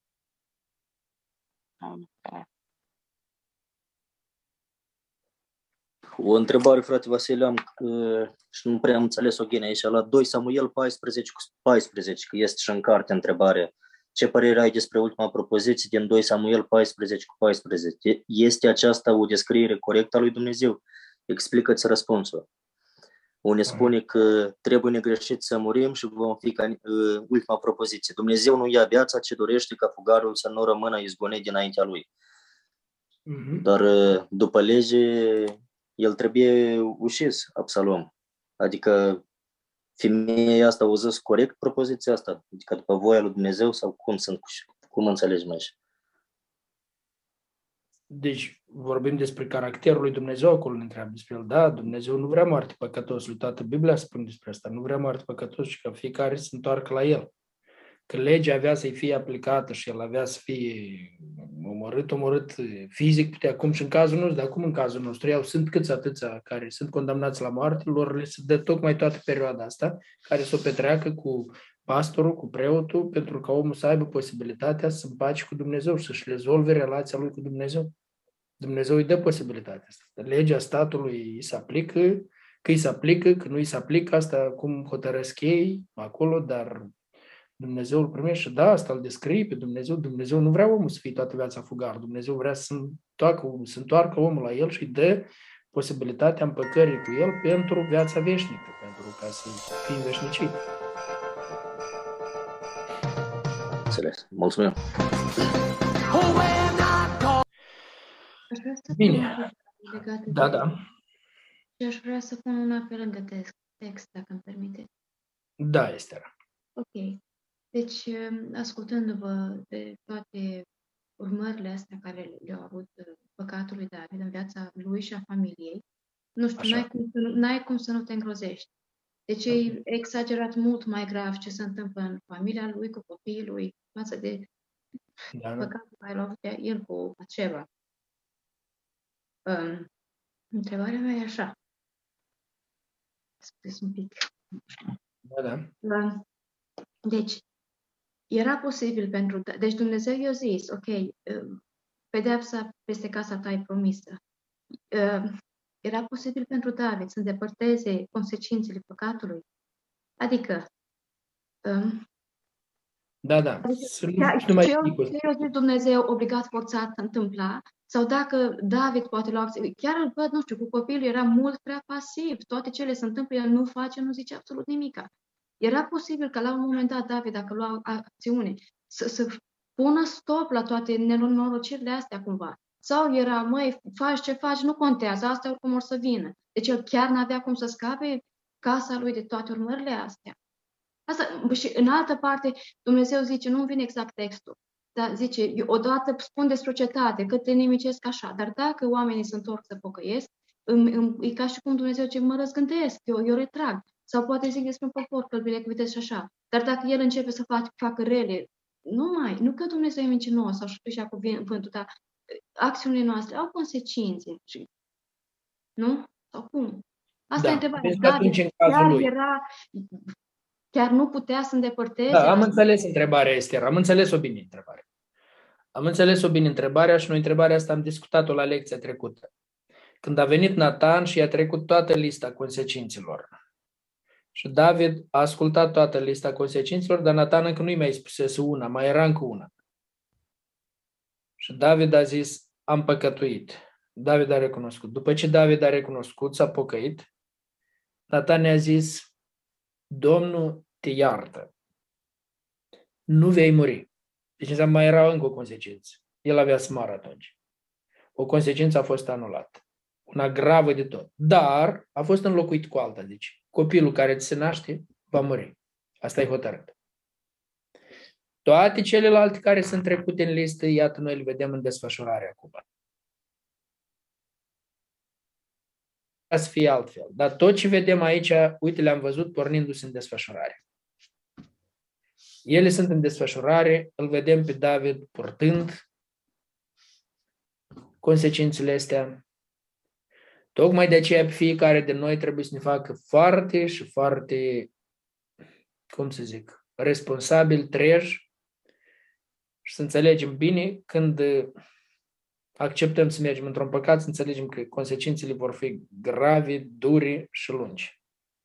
O întrebare, frate Vasile, am uh, și nu prea am înțeles-o gine aici, la doi Samuel paisprezece cu paisprezece, că este și în carte întrebare. Ce părere ai despre ultima propoziție din doi Samuel paisprezece cu paisprezece? Este aceasta o descriere corectă a lui Dumnezeu? Explică-ți răspunsul. Unde spune că trebuie negreșit să murim și vom fi ca uh, ultima propoziție. Dumnezeu nu ia viața, ce dorește ca fugarul să nu rămână izgonit dinaintea lui. Mm-hmm. Dar uh, după lege, el trebuie ucis, Absalom. Adică femeia asta a zis corect propoziția asta? Adică după voia lui Dumnezeu sau cum sunt, cum înțelegi mai și? Deci vorbim despre caracterul lui Dumnezeu, acolo ne întreabă despre el. Da, Dumnezeu nu vrea moarte păcătosului, toată Biblia spune despre asta, nu vrea moarte păcătos și ca fiecare să întoarcă la el. Că legea avea să-i fie aplicată și el avea să fie omorât, omorât fizic, putea, cum și în cazul nostru, dar cum în cazul nostru, iau, sunt câți atâția care sunt condamnați la moarte, lor le se dă tocmai toată perioada asta, care să o petreacă cu pastorul, cu preotul, pentru ca omul să aibă posibilitatea să împace cu Dumnezeu, să-și rezolve relația lui cu Dumnezeu. Dumnezeu îi dă posibilitatea asta. Legea statului îi se aplică, că îi se aplică, că nu îi se aplică, asta cum hotărăsc ei acolo, dar Dumnezeu îl primește, da, asta îl descrie pe Dumnezeu. Dumnezeu nu vrea omul să fie toată viața fugar. Dumnezeu vrea să întoarcă, să întoarcă omul la el și îi dă posibilitatea împăcării cu el pentru viața veșnică, pentru ca să fie veșnicit. Înțeles. Mulțumim. Bine. Da, da. Și aș vrea să pun una pe lângă text, text dacă îmi permite. Da, Estera. Ok. Deci, ascultându-vă de toate urmările astea care le-au avut păcatul lui David în viața lui și a familiei, nu știu, n-ai cum, să nu, n-ai cum să nu te îngrozești. Deci e exagerat mult mai grav ce se întâmplă în familia lui, cu copiii lui, față de da, păcatul care l-a avut el cu Batșeba. Um, întrebarea mea e așa. Scuze un pic. Da, da. Um, deci, era posibil pentru... Deci Dumnezeu i-a zis, ok, pedeapsa peste casa ta e promisă. Era posibil pentru David să îndepărteze consecințele păcatului? Adică... Um, da, da. Adică, da ce a zis Dumnezeu obligat forțat să întâmpla? Sau dacă David poate lua acțiune, chiar îl văd, nu știu, cu copilul era mult prea pasiv. Toate cele se întâmplă, el nu face, nu zice absolut nimica. Era posibil că la un moment dat David, dacă lua acțiune, să, să pună stop la toate nenorocirile astea cumva. Sau era, măi, faci ce faci, nu contează, asta oricum or să vină. Deci el chiar n-avea cum să scape casa lui de toate urmările astea. Asta, și în altă parte, Dumnezeu zice, nu vine exact textul, dar zice, odată spun despre cetate, cât te nimicesc așa, dar dacă oamenii se întorc să pocăiesc, e ca și cum Dumnezeu zice, mă răzgândesc, eu, eu retrag. Sau poate zic despre un popor că îl binecuvântez și așa. Dar dacă el începe să fac, facă rele, nu mai, nu că Dumnezeu e mincinos sau și-a cuvântul, dar acțiunile noastre au consecințe. Nu? Sau cum? Asta da. e întrebarea. Deci, David, în cazul chiar lui. era, chiar nu putea să îndepărteze. Da, am înțeles întrebarea, Ester. Am înțeles-o bine întrebarea. Am înțeles-o bine întrebarea și noi întrebarea asta am discutat-o la lecția trecută. Când a venit Natan și i-a trecut toată lista consecințelor. Și David a ascultat toată lista consecințelor, dar Natan încă nu-i mai spusese una, mai era încă una. Și David a zis, am păcătuit. David a recunoscut. După ce David a recunoscut, s-a pocăit, Natan ne-a zis, Domnul te iartă. Nu vei muri. Deci înseamnă mai era încă o consecință. El avea smar atunci. O consecință a fost anulată. Una gravă de tot. Dar a fost înlocuit cu alta. Deci copilul care ți se naște va muri. Asta e hotărât. Toate celelalte care sunt trecute în listă, iată, noi le vedem în desfășurare acum. Să fie altfel. Dar tot ce vedem aici, uite, le-am văzut pornindu-se în desfășurare. Ele sunt în desfășurare, îl vedem pe David purtând consecințele astea. Tocmai de aceea fiecare de noi trebuie să ne facă foarte și foarte, cum să zic, responsabil, treji și să înțelegem bine când acceptăm să mergem într-un păcat, să înțelegem că consecințele vor fi grave, dure și lungi.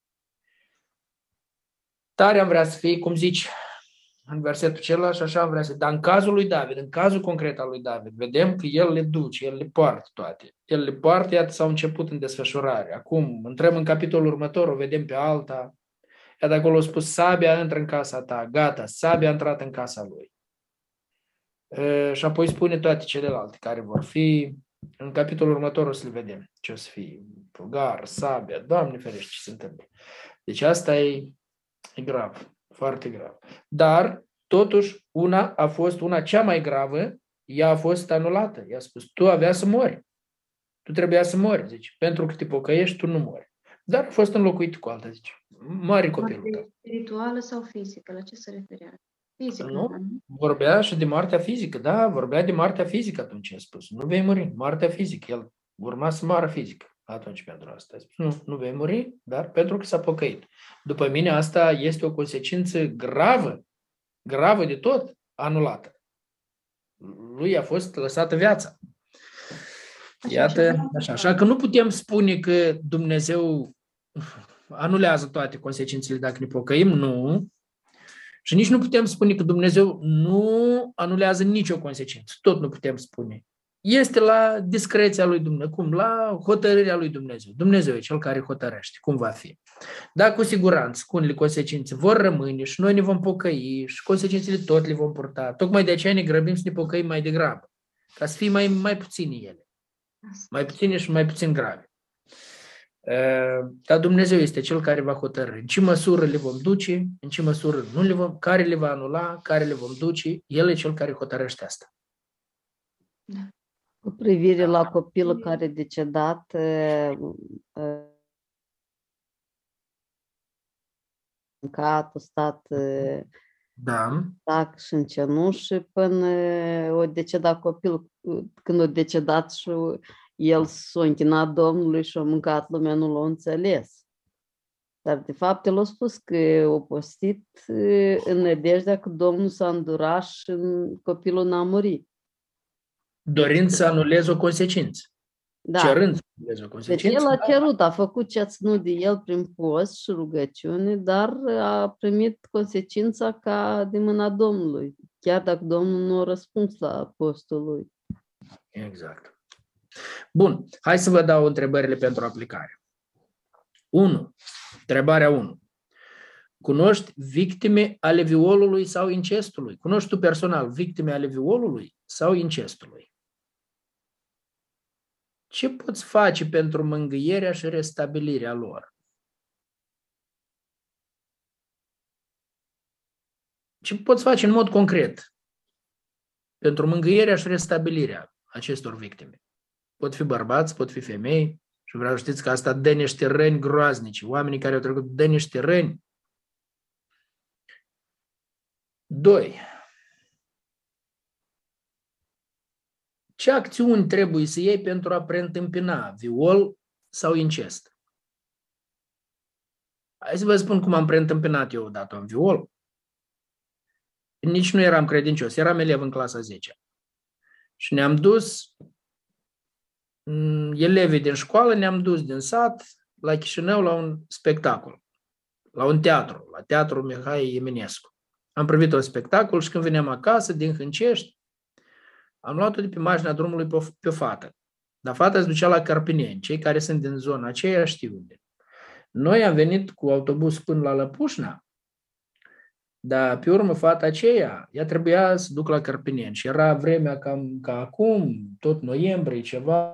Tare am vrea să fie, cum zici, în versetul celălalt și așa am vrea să... Dar în cazul lui David, în cazul concret al lui David, vedem că el le duce, el le poartă toate. El le poartă, iată, s-au început în desfășurare. Acum, intrăm în capitolul următor, o vedem pe alta. Iată acolo a spus, sabia intră în casa ta, gata, sabia a intrat în casa lui. E, și apoi spune toate celelalte care vor fi. În capitolul următor o să le vedem ce o să fie. Pulgar, sabia, Doamne ferește ce se întâmplă. Deci asta e, e grav. Foarte grav. Dar, totuși, una a fost una cea mai gravă, ea a fost anulată. I-a spus, tu avea să mori. Tu trebuia să mori, zice. Pentru că te pocăiești, tu nu mori. Dar a fost înlocuit cu alta, zice. Mare copilul tău. Spirituală sau fizică? La ce se referea? Fizică. Nu? Vorbea și de moartea fizică. Da, vorbea de moartea fizică atunci, a spus. Nu vei muri. Moartea fizică. El urma să moară fizică. Atunci pentru asta. Nu, nu vei muri, dar pentru că s-a pocăit. După mine asta este o consecință gravă, gravă de tot, anulată. Lui a fost lăsată viața. Iată, așa. Așa că nu putem spune că Dumnezeu anulează toate consecințele dacă ne pocăim, nu. Și nici nu putem spune că Dumnezeu nu anulează nicio consecință. Tot nu putem spune. Este la discreția lui Dumnezeu, cum? La hotărârea lui Dumnezeu. Dumnezeu e cel care hotărăște cum va fi. Dar cu siguranță, cu unele consecințe vor rămâne și noi ne vom pocăi și consecințele tot le vom purta. Tocmai de aceea ne grăbim să ne pocăim mai degrabă, ca să fie mai, mai puține ele. Mai puține și mai puțin grave. Dar Dumnezeu este cel care va hotărâ în ce măsură le vom duce, în ce măsură nu le vom, care le va anula, care le vom duce. El e cel care hotărăște asta. Da. Cu privire la copilul care a decedat, mâncat, a stat da. Tac și în cenușă până a decedat copilul, când a decedat și el s-a închinat Domnului și a mâncat, lumea nu l-a înțeles. Dar de fapt el a spus că a postit în nădejdea că Domnul s-a îndurat și copilul n-a murit. Dorind să anuleze o consecință. Da. Cerând să anuleze o consecință. Deci el a cerut, a făcut ce a ținut de el prin post și rugăciune, dar a primit consecința ca de mâna Domnului, chiar dacă Domnul nu a răspuns la postul lui. Exact. Bun, hai să vă dau întrebările pentru aplicare. unu. Întrebarea unu. Cunoști victime ale violului sau incestului? Cunoști tu personal victime ale violului sau incestului? Ce poți face pentru mângâierea și restabilirea lor? Ce poți face în mod concret pentru mângâierea și restabilirea acestor victime? Pot fi bărbați, pot fi femei și vreau să știți că asta dă niște răni groaznice. Oamenii care au trecut dă niște răni. doi. Ce acțiuni trebuie să iei pentru a preîntâmpina viol sau incest? Hai să vă spun cum am preîntâmpinat eu odată un viol. Nici nu eram credincios, eram elev în clasa a zecea. Și ne-am dus, elevii din școală, ne-am dus din sat la Chișinău la un spectacol, la un teatru, la Teatrul Mihai Eminescu. Am privit un spectacol și când veneam acasă, din Hâncești, am luat-o de pe marginea drumului pe o, pe o fată. Dar fata se ducea la Carpineni. Cei care sunt din zona aceea știu unde. Noi am venit cu autobuz până la Lăpușna, dar pe urmă fata aceea, ea trebuia să duc la Carpineni și era vremea cam ca acum, tot noiembrie, ceva.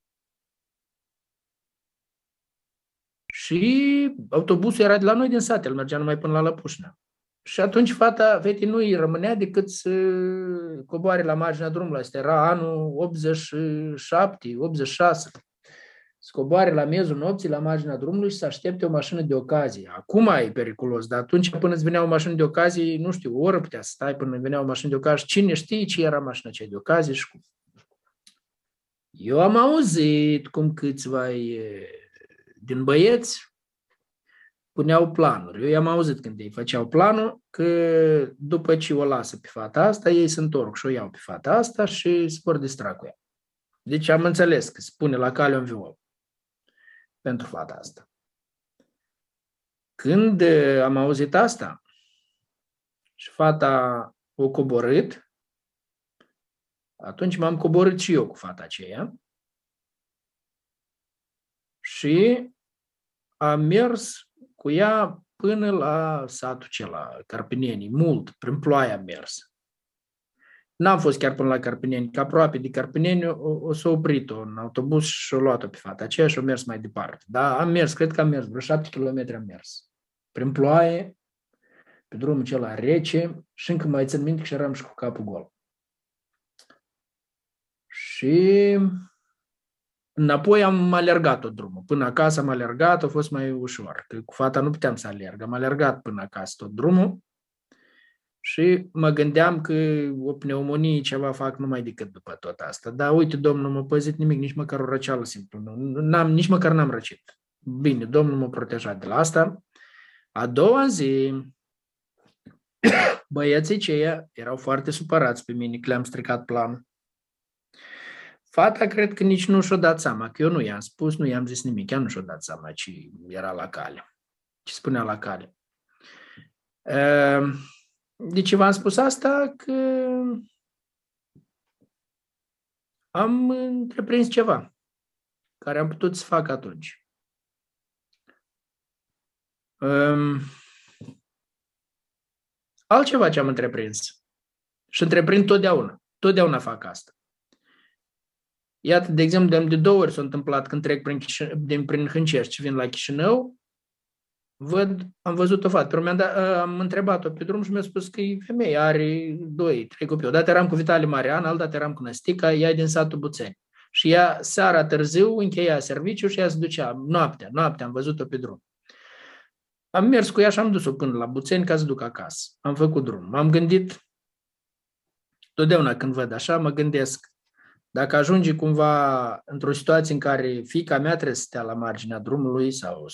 Și autobuzul era de la noi din sat, el mergea numai până la Lăpușna. Și atunci fata, fetei, nu îi rămânea decât să coboare la marginea drumului. Asta era anul optzeci și șapte, optzeci și șase. Să coboare la miezul nopții la marginea drumului și să aștepte o mașină de ocazie. Acum e periculos, dar atunci până îți venea o mașină de ocazie, nu știu, o oră putea să stai până venea o mașină de ocazie. Cine știe ce era mașina aceea de ocazie și cum. Eu am auzit cum câțiva din băieți puneau planuri. Eu i-am auzit când ei făceau planul că după ce o lasă pe fata asta, ei se întorc și o iau pe fata asta și se vor distra cu ea. Deci am înțeles că se pune la cale un viol pentru fata asta. Când am auzit asta și fata o coborât, atunci m-am coborât și eu cu fata aceea și am mers cu ea până la satul acela, Carpineni, mult, prin ploaie am mers. N-am fost chiar până la Carpineni, că aproape de Carpineni o, o s-a oprit-o în autobuz și o luat-o pe fata aceea și o mers mai departe. Dar am mers, cred că am mers, vreo șapte kilometri am mers. Prin ploaie, pe drumul acela rece și încă mai țin minte că eram și cu capul gol. Și înapoi am alergat tot drumul. Până acasă am alergat, a fost mai ușor. Că cu fata nu puteam să alerg. Am alergat până acasă tot drumul și mă gândeam că o pneumonie ceva fac numai decât după tot asta. Dar uite, Domnul m-a păzit nimic, nici măcar o răceală simplu. N-am, nici măcar n-am răcit. Bine, Domnul m-a protejat de la asta. A doua zi, băieții ceia erau foarte supărați pe mine că le-am stricat planul. Fata cred că nici nu și-o dat seama, că eu nu i-am spus, nu i-am zis nimic, ea nu și-o dat seama ce era la cale, ce spunea la cale. De ce v-am spus asta? Că am întreprins ceva care am putut să fac atunci. Altceva ce am întreprins și întreprind totdeauna, totdeauna fac asta. Iată, de exemplu, de două ori s-a întâmplat când trec prin, din, prin Hâncești și vin la Chișinău, văd, am văzut o fată, am, am întrebat-o pe drum și mi-a spus că e femeie, are doi, trei copii. Odată eram cu Vitalie Marian, altădată eram cu Năstica, ea e din satul Buțeni. Și ea seara târziu încheia serviciu și ea se ducea, noaptea, noaptea am văzut-o pe drum. Am mers cu ea și am dus-o până la Buțeni ca să duc acasă. Am făcut drum. M-am gândit, totdeauna când văd așa, mă gândesc, dacă ajunge cumva într-o situație în care fiica mea trebuie să stea la marginea drumului sau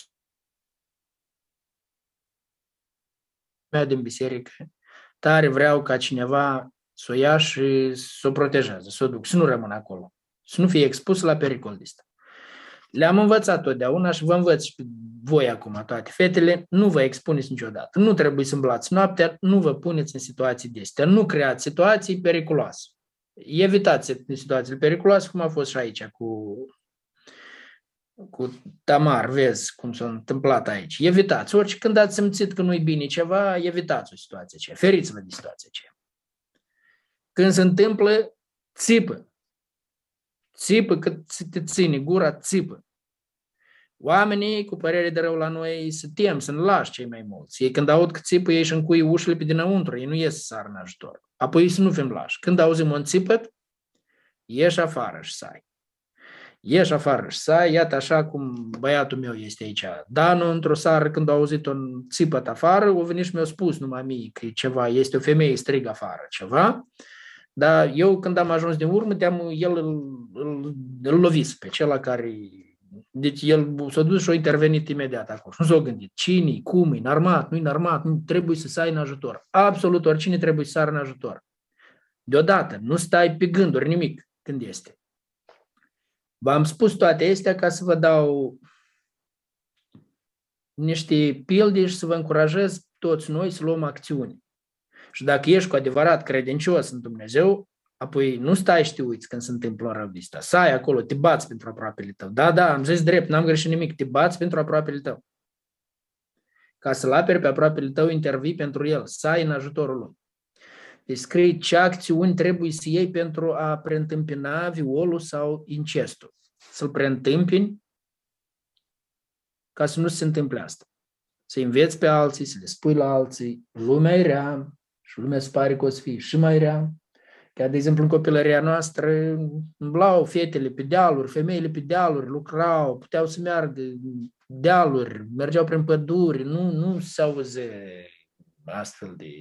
mea din biserică, tare vreau ca cineva să o ia și să o protejează, să o duc, să nu rămână acolo, să nu fie expus la pericol de ăsta. Le-am învățat totdeauna și vă învăț și pe voi acum, toate fetele, nu vă expuneți niciodată. Nu trebuie să îmblați noaptea, nu vă puneți în situații de astea, nu creați situații periculoase. Evitați situațiile periculoase, cum a fost și aici cu, cu Tamar, vezi cum s-a întâmplat aici. Evitați, orice când ați simțit că nu-i bine ceva, evitați o situație aceea, feriți-vă de situația aceea. Când se întâmplă, țipă. Țipă cât te ține gura, țipă. Oamenii cu părere de rău la noi se tem, să nu lași cei mai mulți. Ei când aud că țipă, ei își încui ușile pe dinăuntru, ei nu ies să sară în ajutor. Apoi să nu fim lași. Când auzim un țipăt, ieși afară și sai. Ieși afară și sai, iată așa cum băiatul meu este aici. Danu, într-o seară, când a auzit un țipăt afară, o venit și mi-a spus numai mie că ceva, este o femeie, strig afară, ceva. Dar eu, când am ajuns din urmă, el îl, îl, îl lovis pe cel care... Deci el s-a dus și a intervenit imediat acolo. Nu s-a gândit cine, cum, e înarmat, nu e înarmat, nu trebuie să stai în ajutor. Absolut oricine trebuie să sară în ajutor. Deodată, nu stai pe gânduri, nimic, când este. V-am spus toate astea ca să vă dau niște pilde și să vă încurajez toți noi să luăm acțiuni. Și dacă ești cu adevărat credincios în Dumnezeu, apoi nu stai și te uiți când se întâmplă un rău de ăsta. Stai acolo, te bați pentru aproapele tău. Da, da, am zis drept, n-am greșit nimic. Te bați pentru aproapele tău. Ca să-l aperi pe aproapele tău, intervii pentru el. Stai în ajutorul lui. Deci scrie ce acțiuni trebuie să iei pentru a preîntâmpina violul sau incestul. Să-l preîntâmpini ca să nu se întâmple asta. Să înveți pe alții, să le spui la alții, lumea e rea și lumea se pare că o să fie și mai rea. Chiar, de exemplu, în copilăria noastră, umblau fetele pe dealuri, femeile pe dealuri, lucrau, puteau să meargă dealuri, mergeau prin păduri, nu, nu se auze astfel de...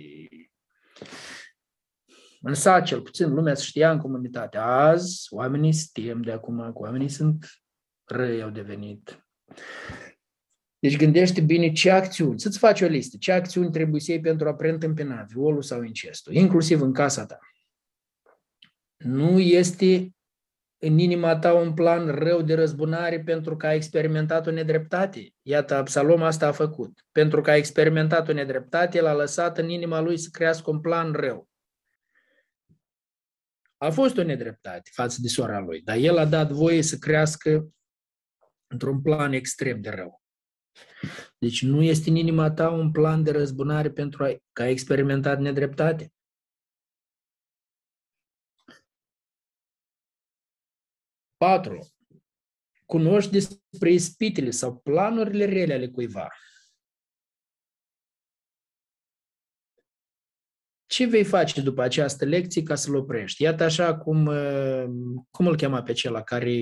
În sat, cel puțin, lumea se știa în comunitate. Azi, oamenii se tem de acum, că oamenii sunt răi, au devenit. Deci gândește bine ce acțiuni, să-ți faci o listă, ce acțiuni trebuie să iei pentru a preîntâmpina violul sau incestul, inclusiv în casa ta. Nu este în inima ta un plan rău de răzbunare pentru că a experimentat o nedreptate. Iată, Absalom asta a făcut. Pentru că a experimentat o nedreptate, el a lăsat în inima lui să crească un plan rău. A fost o nedreptate față de sora lui, dar el a dat voie să crească într-un plan extrem de rău. Deci nu este în inima ta un plan de răzbunare pentru a, că ai experimentat nedreptate. patru. Cunoști despre ispitele sau planurile rele ale cuiva. Ce vei face după această lecție ca să-l oprești? Iată așa cum, cum îl chema pe acela care...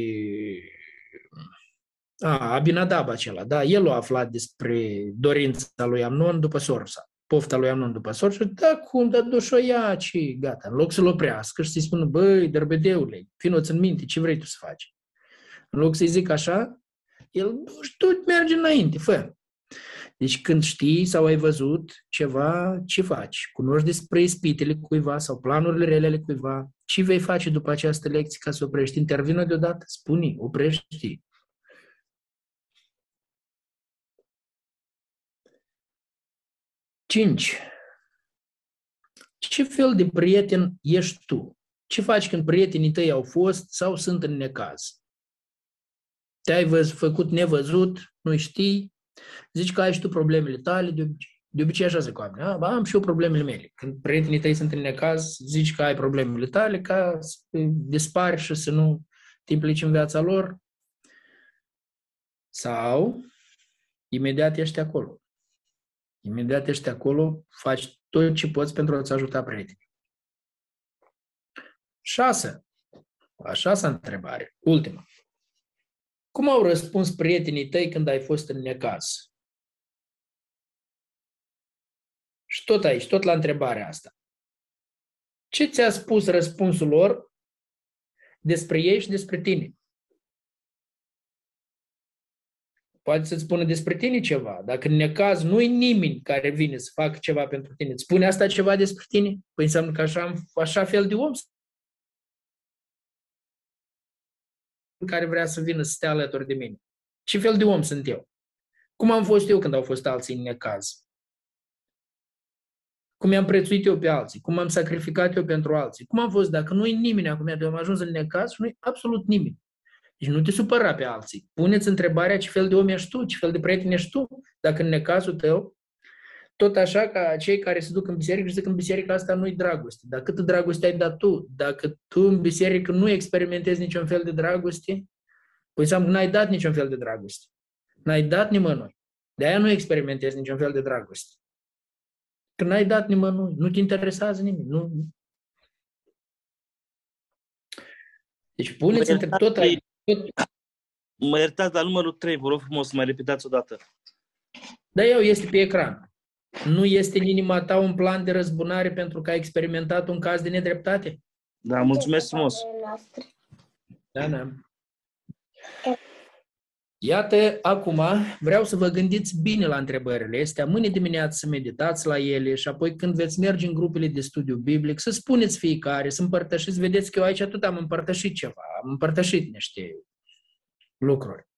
A, Abinadab acela, da, el a aflat despre dorința lui Amnon după sorsa, pofta lui Amnon după sorsa, da, cum, da, dușo ia, ce, gata, în loc să-l oprească și să-i spună, băi, dărbedeule, fino-ți în minte, ce vrei tu să faci? În loc să-i zic așa, el, tu mergi înainte, fă. Deci când știi sau ai văzut ceva, ce faci? Cunoști despre ispitele cuiva sau planurile rele ale cuiva, ce vei face după această lecție ca să oprești? Intervină deodată, spune, oprești. cinci. Ce fel de prieten ești tu? Ce faci când prietenii tăi au fost sau sunt în necaz? Te-ai făcut nevăzut, nu știi, zici că ai și tu problemele tale, de obicei, de obicei așa se coamne. Am și eu problemele mele. Când prietenii tăi sunt în necaz, zici că ai problemele tale ca să dispari și să nu te implici în viața lor. Sau imediat ești acolo. Imediat ești acolo, faci tot ce poți pentru a-ți ajuta prietenii. șase. A șasea întrebare, ultima. Cum au răspuns prietenii tăi când ai fost în necaz? Și tot aici, tot la întrebarea asta. Ce ți-a spus răspunsul lor despre ei și despre tine? Poate să-ți spună despre tine ceva. Dacă în necaz nu-i nimeni care vine să facă ceva pentru tine, îți spune asta ceva despre tine? Păi înseamnă că așa, așa fel de om care vrea să vină să stea alături de mine. Ce fel de om sunt eu? Cum am fost eu când au fost alții în necaz? Cum i-am prețuit eu pe alții? Cum am sacrificat eu pentru alții? Cum am fost? Dacă nu-i nimeni acum, eu am ajuns în necaz și nu-i absolut nimeni. Deci nu te supăra pe alții. Pune-ți întrebarea ce fel de om ești tu, ce fel de prieten ești tu, dacă în necazul tău, tot așa ca cei care se duc în biserică și zic că în biserica asta nu-i dragoste. Dar câtă dragoste ai dat tu? Dacă tu în biserică nu experimentezi niciun fel de dragoste, păi înseamnă că n-ai dat niciun fel de dragoste. N-ai dat nimănui. De-aia nu experimentezi niciun fel de dragoste. Că n-ai dat nimănui. Nu te interesează nimeni. Nu. Deci puneți între tot aici. Mă iertați, dar numărul trei, vă rog frumos să mai repetați o dată. Da, eu este pe ecran. Nu este în inima ta un plan de răzbunare pentru că ai experimentat un caz de nedreptate? Da, mulțumesc frumos. Da, da. Iată, acum vreau să vă gândiți bine la întrebările astea, mâine dimineață să meditați la ele și apoi când veți merge în grupele de studiu biblic, să spuneți fiecare, să împărtășiți. Vedeți că eu aici tot am împărtășit ceva, am împărtășit niște lucruri.